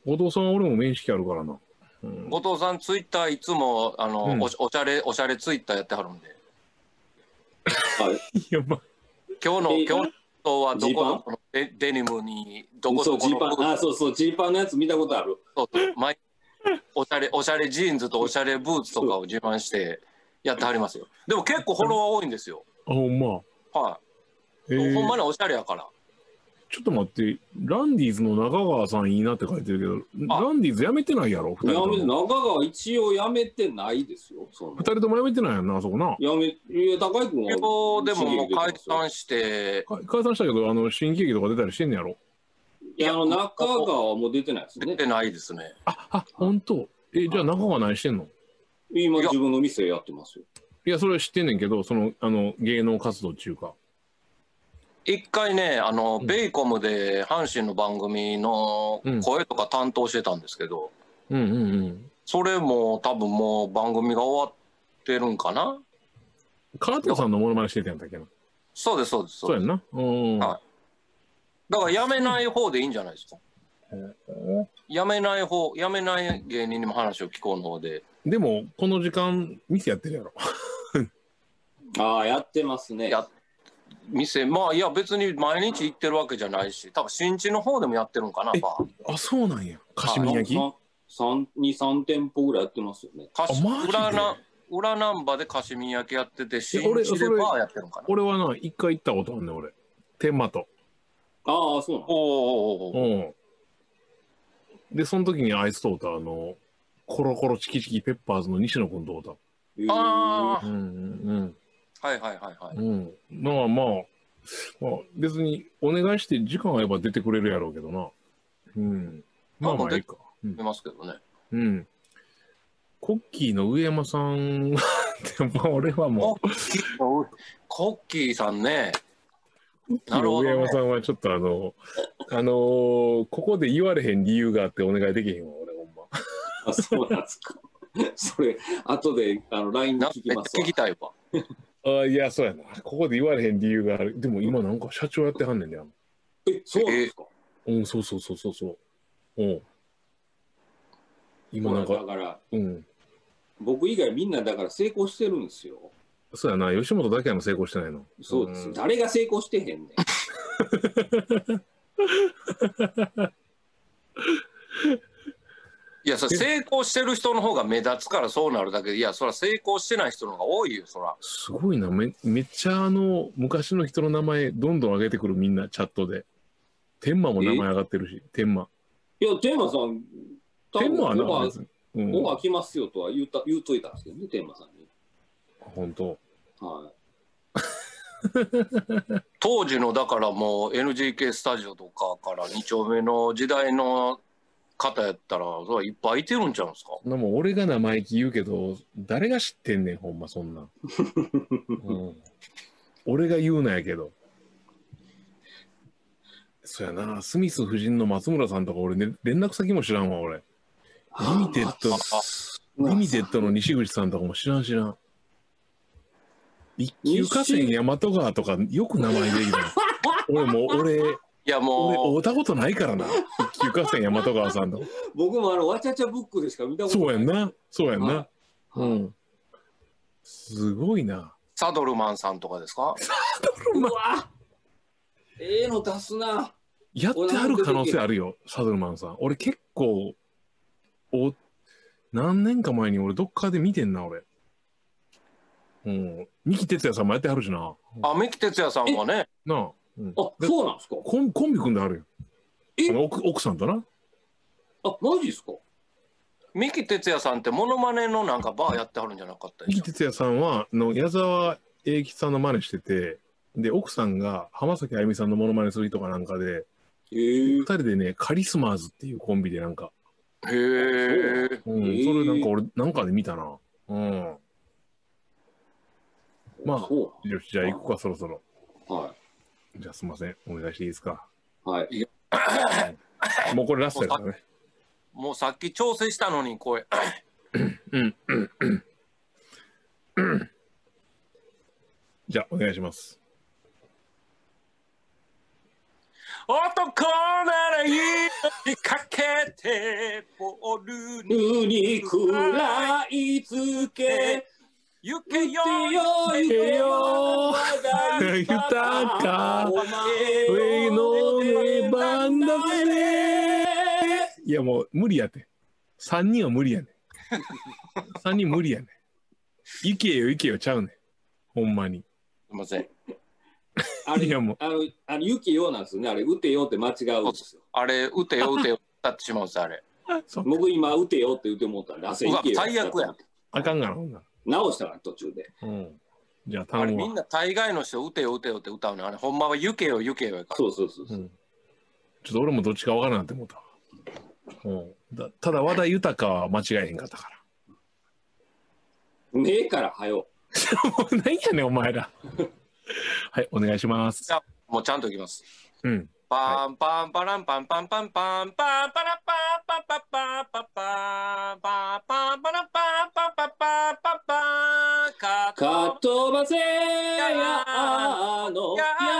後藤さんは俺も面識あるからな。 後藤さんツイッターいつもおしゃれツイッターやってはるんで。 やばい。 今日はどこのデニムにどこのジーパンのやつ見たことある。 おしゃれジーンズとおしゃれブーツとかを自慢してやってはりますよ。でも結構フォロワー多いんですよ。 あ、ほんま。 はい。ほんまにおしゃれやから。 ちょっと待って、ランディーズの中川さんいいなって書いてるけど、ランディーズ辞めてないやろ、 中川一応辞めてないですよ。 二人とも辞めてないやんな、あそこな。 高井君は。でももう解散して。 解散したけど、新喜劇とか出たりしてんのやろ。 いや、中川はもう出てないですね。 出てないですね。 ほんと。じゃあ中川何してんの？ 今自分の店やってますよ。 いや、それは知ってんねんけど、芸能活動っていうか。 一回ね、ベイコムで阪神の番組の声とか担当してたんですけど、それも多分もう番組が終わってるんかな。 川田さんのモノマネしてたんだっけな。 そうです。 そうやんな。 はい。だからやめない方でいいんじゃないですか。やめない芸人にも話を聞こうの方で。 でも、この時間、店やってるやろ。 やってますね。 店、まあいや別に毎日行ってるわけじゃないし、多分新地の方でもやってるんかな。 そうなんや。カシミヤ焼き 2、3店舗ぐらいやってますよね。 裏難波でカシミヤ焼きやってて、新地でバーやってるんかな。 俺はな、一回行ったことあるね、俺。天満と。 そうなの。 で、その時にあいつと歌コロコロチキチキペッパーズの西野君と歌。 はい。 まあ、別にお願いして時間合えば出てくれるやろうけどな。まあいいか。 出ますけどね。 コッキーの上山さん俺はもう。 コッキーさんね。 なるほど。上山さんはちょっとここで言われへん理由があってお願いできへんわ、俺ほんま。 そうなんですか。それ、後でLINE で聞きますわ。 聞きたいわ。 いや、そうやな。ここで言われへん理由がある。でも今なんか社長やってはんねんね。 そうなんですか。 そう。今なんか。 だから、僕以外みんなだから成功してるんですよ。 そうやな。吉本だけは成功してないの。 そうです。誰が成功してへんねん。 いや、それ成功してる人の方が目立つからそうなるだけで、いや、そら成功してない人の方が多いよ、そら。 すごいな。めっちゃ昔の人の名前どんどん上げてくる、みんなチャットで。天馬も名前上がってるし、天馬。 いや、天馬さん、 天馬はな、 オファー来ますよとは言うといたんですけどね、天馬さんに。 本当。 はい。 当時のだからもう NGK スタジオとかから2丁目の時代の方やったらそれいっぱいいてるんちゃうんですか。 でも俺が生意気言うけど誰が知ってんねん、ほんまそんな、俺が言うなやけど。そうやな、スミス夫人の松村さんとか俺、ね、連絡先も知らんわ俺。リミテッドの西口さんとかも知らん。一級河川大和川とかよく名前できた。俺いやもう会うたことないからな、一級河川大和川さんと。 僕もわちゃちゃブックでしか見たことない。 そうやんな。すごいな。 サドルマンさんとかですか。 サドルマン。 の出すな。 やってある可能性あるよ、サドルマンさん。俺結構何年か前に俺どっかで見てんな俺。三木哲也さんもやってはるしな。 三木哲也さんはね。 なあ。 そうなんですか。 コンビ組んであるよ。奥さんとな。 マジですか。 三木哲也さんってモノマネのなんかバーやってはるんじゃなかったでしょ。 三木哲也さんは矢沢永吉さんの真似してて、で奥さんが浜崎あゆみさんのモノマネする人かなんかで、 二人でね、カリスマーズっていうコンビでなんか。 へえ。 それなんか俺、なんかで見たな。まあ、よし、じゃあ行くか、そろそろ。 はい。 じゃあすみません、お願いしていいですか。 はい。 もうこれラストやからね。 もうさっき調整したのに声。 じゃあお願いします。 男なら命かけてボールに食らいつけ行けよ行けよ豊か上の上番だぜ。いやもう無理やて。3人は無理やねん。3人無理やねん。行けよ行けよちゃうねん。ほんまに。 すいません。 あれ、行けよなんですよね。あれ、打てよって間違うんですよ。 あれ、打てよ打てよってってしまうんですあれ。 僕今、打てよって言って思ったんで、 最悪やん。 あかんがな、ほんなら。 直したから途中で。 じゃあ頼むわ。 みんな大概の人打てよ打てよって歌うのあれほんまは行けよ行けよやから。 そう。ちょっと俺もどっちかわからんなって思ったわ。ただ和田豊は間違えへんかったから。 ねえからはよ。 もう何やねんお前ら。はいお願いします。 じゃあもうちゃんといきます。パンパンパランパンパンパンパンパンパラパンパンパンパンパンパンパンパンパラパンパンパンパンパンパンかとばせやあの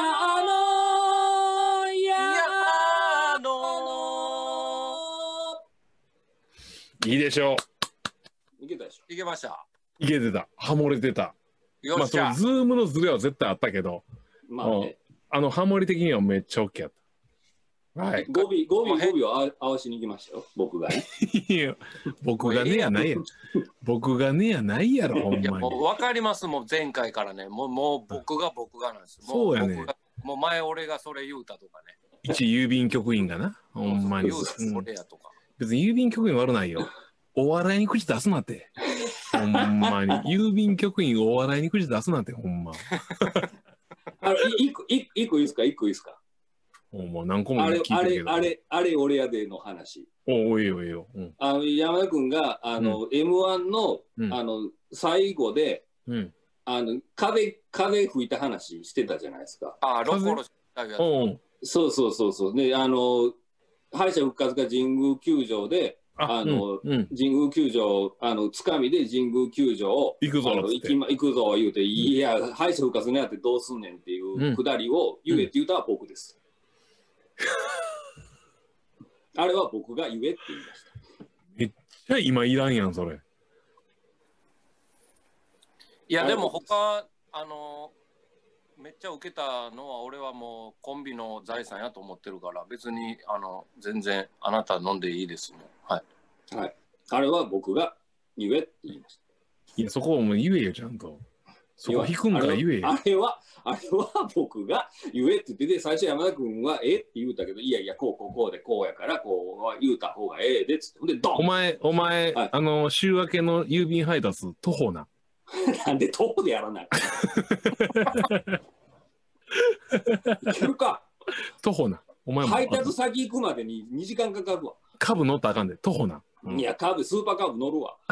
いいでしょう。いけたでしょ。 いけました。 いけてた。ハモれてた。まあそのズームのズレは絶対あったけど、まあね、ハモリ的にはめっちゃ OK やった。はい。 語尾を合わしに行きましたよ。僕がね。 僕がねやないやろ。僕がねやないやろほんまに。いやもう分かりますもう前回からね。もう僕がなんです。 そうやね。 もう前俺がそれ言うたとかね。 一郵便局員がな。ほんまに。別に郵便局員悪ないよ。お笑いに口出すなって。ほんまに。郵便局員お笑いに口出すなって、ほんま。 一個いいですかほんま、何個も聞いてるけど。 あれ、俺やでの話。 おいよいよ。 山田君が、M1 の、最後で、風吹いた話してたじゃないですか。 ロコロしたやつ。そう。で、敗者復活が神宮球場で、神宮球場つかみで神宮球場行くぞ言うて、いや敗者復活のやってどうすんねんっていうくだりを言えって言うたら僕です、あれは僕が言えって言いました。 めっちゃ今いらんやんそれ。 いやでも他めっちゃ受けたのは俺はもうコンビの財産やと思ってるから別に全然あなた飲んでいいですもん。はい。 あれは僕が言えって言いました。 いやそこをもう言えよちゃんと。そこ引くんから言えよ。 あれは僕が言えって言ってて最初山田君はって言うたけどいやこうでこうやからこう言うた方がでっつってほんでドン。 お前、週明けの郵便配達徒歩な。 なんで徒歩でやらないいけるか徒歩な。お前も配達先行くまでに2時間かかるわ。 カブ乗ったらあかんで徒歩な。 いやスーパーカブ乗るわ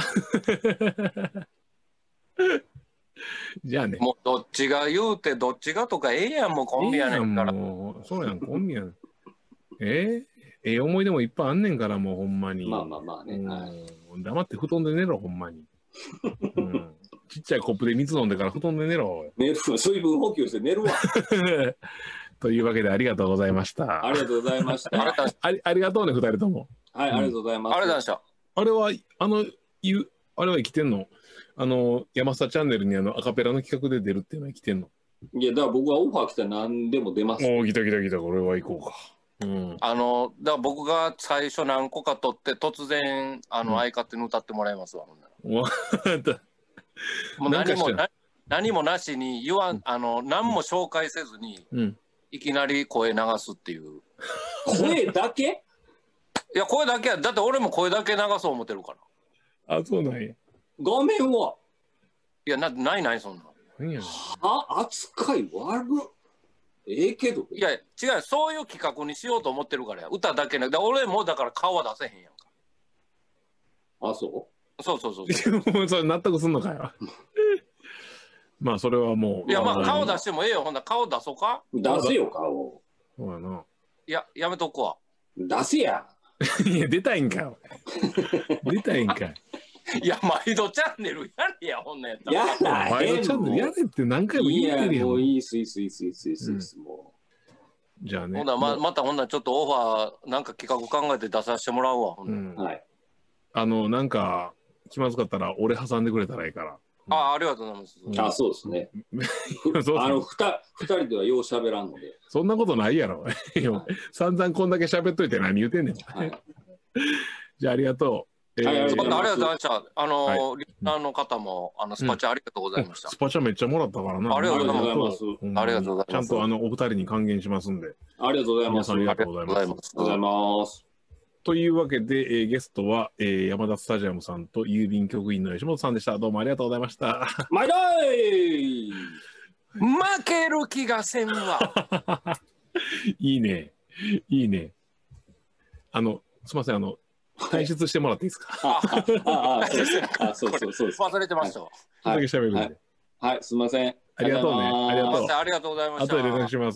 じゃあね。 もうどっちが言うてどっちがとかやんもうコンビやねんから。 そうやんコンビやん。思い出もいっぱいあんねんからもうほんまに。 まあね。 黙って布団で寝ろほんまに。ちっちゃいコップで水飲んでから布団で寝ろ。 水分補給して寝るわ。 というわけでありがとうございました。 ありがとうございました。 ありがとうね、2人とも。 はい、ありがとうございます。 ありがとうございました。 あれは生きてんの？山下チャンネルにアカペラの企画で出るっていうのは生きてんの？ いや、だから僕はオファー来たら何でも出ます。 来た、これは行こうか。 だから僕が最初何個か取って突然相方に歌ってもらいますわ。もう何もなしに何も紹介せずに、いきなり声流すっていう。 声だけ？ いや声だけだって俺も声だけ流そう思ってるから。あ、そうなんや。 画面は？ いやないそんな。 何やねん。 扱い悪っ。 けど。 いや、違う、そういう企画にしようと思ってるからや。歌だけね。俺もだから顔は出せへんやんか。 あ、そうそうそうそう。 もうそれ納得すんのかよ。まあ、それはもう。 いや、まあ、顔出してもええよ。ほんなら顔出そうか。 出せよ、顔。 そうやな。 いや、やめとくわ。 出せや。 いや、出たいんかよ。出たいんかい。 いや、毎度チャンネルやれや、ほんなんやったら。 やだ、 毎度チャンネルやれって何回も言ってるやん。 もういい、スイス、もう。じゃあね。 ほんならまたほんならちょっとオファー、なんか企画考えて出させてもらうわ。 はい。 なんか、気まずかったら俺挟んでくれたらいいから。 ありがとうございます。 あ、そうですね。二人ではよう喋らんので。 そんなことないやろ。散々こんだけ喋っといて何言うてんねん。じゃあありがとう。 ありがとうございました。リスナーの方もスパチャありがとうございました。 スパチャめっちゃもらったからな。 ありがとうございます。ありがとうございます。 ちゃんとお二人に還元しますんで。 ありがとうございます。 ありがとうございます。 ありがとうございます。 というわけで、ゲストは、山田スタジアムさんと郵便局員の吉本さんでした。どうもありがとうございました。 毎度負ける気がせんわ。 いいね。いいね。すみません、退出してもらっていいですか。 そう。 忘れてましたわ。 だけ喋るんで。 はい、すみません。 ありがとうね。ありがとう。 ありがとうございました。 後で連絡します。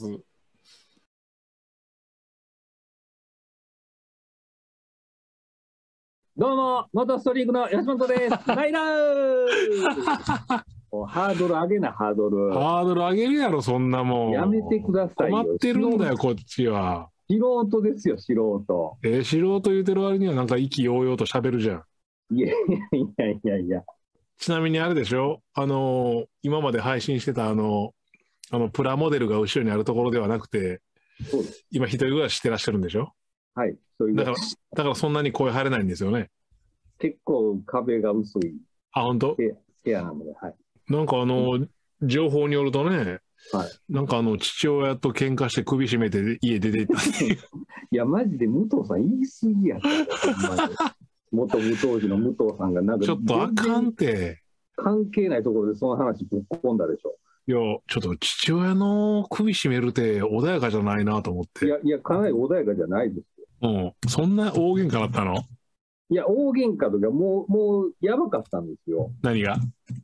どうも、元ストリークの吉本です。ナイラーハードル上げな、ハードル。 ハードル上げるやろ、そんなもん。 やめてくださいよ。 困ってるんだよ、こっちは。 素人ですよ、素人。 素人言うてる割にはなんか意気揚々と喋るじゃん。 いや。 ちなみにあれでしょ、今まで配信してたプラモデルが後ろにあるところではなくて、今一人暮らししてらっしゃるんでしょ。 はい、 だからそんなに声入れないんですよね。 結構壁が薄い。 あ、本当？ 部屋なので、はい。 なんか情報によるとね、 はい、 なんか父親と喧嘩して首絞めて家出て行ったっていう。 いや、マジで武藤さん言い過ぎやった。元武藤寺の武藤さんがなんか。 ちょっとあかんて。 関係ないところでその話ぶっ込んだでしょ。 いや、ちょっと父親の首絞めるって穏やかじゃないなと思って。 いや、かなり穏やかじゃないですよ。 そんな大喧嘩だったの？ いや、大喧嘩とかもうやばかったんですよ。 何が？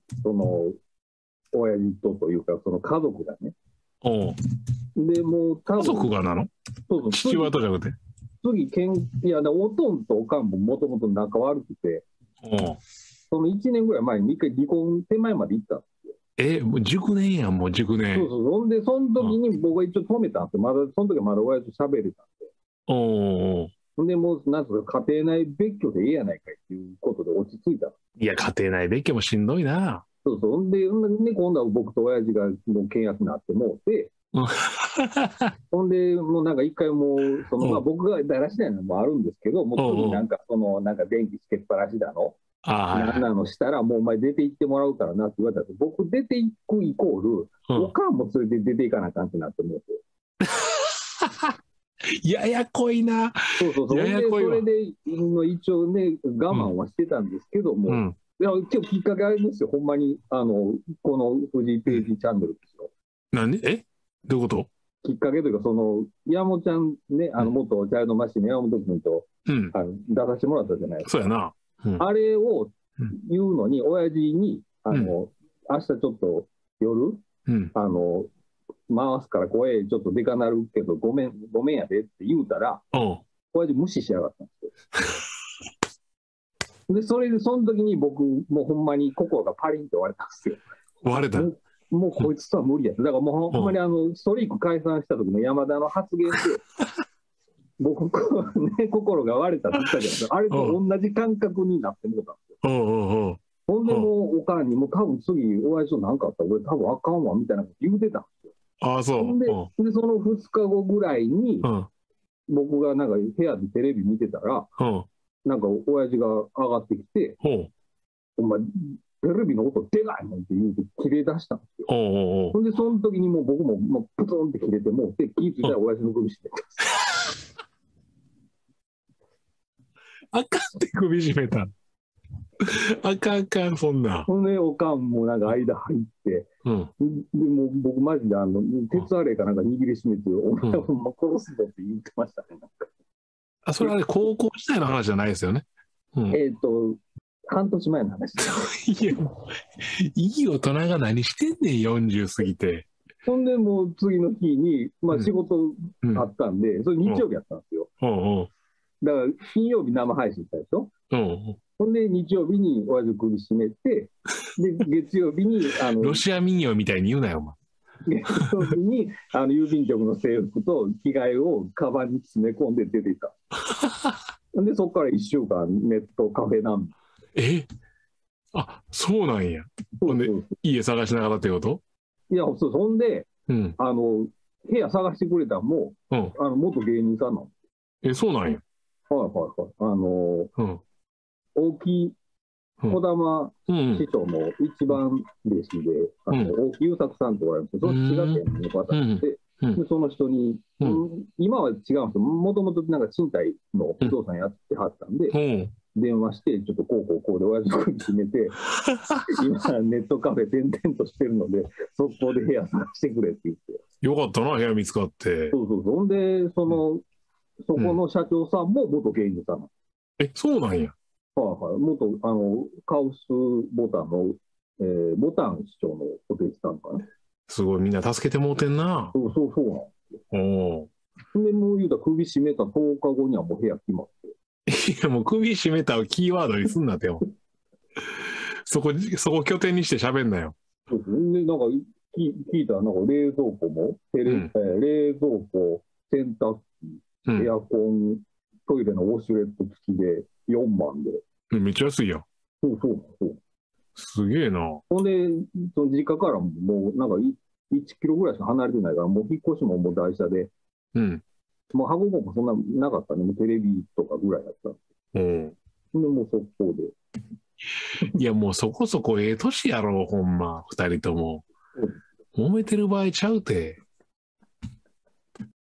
親父というか、その家族がね。で、もう多分。家族がなの？そう父親とじゃなくて。 いや、おとんとおかんももともと仲悪くて、その1年ぐらい前に一回離婚手前まで行ったんですよ。 もう熟年やん、もう熟年。 そう。ほんで、その時に僕は一応止めたんですよ。その時はまだ親父と喋れたんで。ほんで、もう、なんとか家庭内別居でええやないかいっていうことで落ち着いた。 いや、家庭内別居もしんどいな。 そう。ほんで、今度は僕と親父がもう契約になってもうて、ほんで、もうなんか一回もう、僕がだらしないのもあるんですけど、もう次なんか電気つけっぱなしだの、なんなのしたら、もうお前出て行ってもらうからなって言われたら、僕出て行くイコール、おかんも連れて出て行かなあかんってなって思って。 ややこいな。 そう。それで一応ね、我慢はしてたんですけども、今日きっかけあれですよ、ほんまに、このフジテレビチャンネルですよ。 どういうこと？ きっかけというか、山本ちゃんね、元チャイルドマシンの山本君と、出させてもらったじゃないですか。 そうやな。 あれを言うのに、親父に、明日ちょっと夜、回すから声ちょっとでかなるけど、ごめんやでって言うたら、親父無視しやがったんですよ。で、その時に僕、もうほんまに心がパリンって割れたんですよ。 割れた？ もうこいつとは無理やって。だからもうほんまにストリーク解散した時の山田の発言で、僕、ね、心が割れたって言ったじゃないですか。あれと同じ感覚になってもうたんですよ。ほんでもうおかんにも多分次親父と何かあったら俺多分あかんわみたいなこと言うてたんですよ。 ああ、そう。 で、その2日後ぐらいに、僕がなんか部屋でテレビ見てたら、なんか親父が上がってきて、お前、テレビの音でかいもんって言うて切れ出したんですよ。ほんで、その時にもう僕もプツンって切れて、もう気ぃついたら親父の首絞めて。 あかんって首絞めた。 あかんあかん、そんな。 ほんで、おかんもなんか間入って、でも僕マジで鉄アレイかなんか握りしめて、お前ほんま殺すぞって言ってましたね、なんか。 あ、それはね、高校時代の話じゃないですよね。 半年前の話。 いや、いい大人が何してんねん、40過ぎて。 ほんで、もう次の日に、まあ仕事あったんで、それ日曜日やったんですよ。だから、金曜日生配信したでしょ。ほんで、日曜日に親父首絞めて、で、月曜日に、 ロシア民謡みたいに言うなよ、お前。月曜日に、郵便局の制服と着替えをカバンに詰め込んで出ていた。で、そこから1週間ネットカフェなんあ、そうなんや。ほんで、家探しながらってこと？ いや、そんで、部屋探してくれたのも、元芸人さんなの。 そうなんや。 大木児玉師匠の一番弟子で、大木優作さんっておられるんですけど、滋賀県の方で、その人に、今は違うんですよ。もともとなんか賃貸の不動産やってはったんで、電話して、ちょっとこうで親父君決めて、今ネットカフェ転々としてるので、速攻で部屋探してくれって言って。 よかったな、部屋見つかって。 そう。ほんで、そこの社長さんも元芸人さん。 そうなんや。 元、カウスボタンの、ボタン市長のお弟子さんかな。 すごい、みんな助けてもうてんな。 そうなんですよ。で、もう言うたら首絞めた10日後にはもう部屋決まって。 いや、もう首絞めたをキーワードにすんなってよ。そこ拠点にして喋んなよ。 そうですね。で、なんか聞いたら、なんか冷蔵庫も、冷蔵庫、洗濯機、エアコン、トイレのウォシュレット付きで4万で。 めっちゃ安いやん。 そう。 すげえな。 ほんで、その実家からもうなんか1キロぐらいしか離れてないから、もう引っ越しももう台車で。もう箱もそんななかったね。もうテレビとかぐらいだった。で、もう速攻で。 いや、もうそこそこええ年やろ、ほんま、2人とも。揉めてる場合ちゃうて。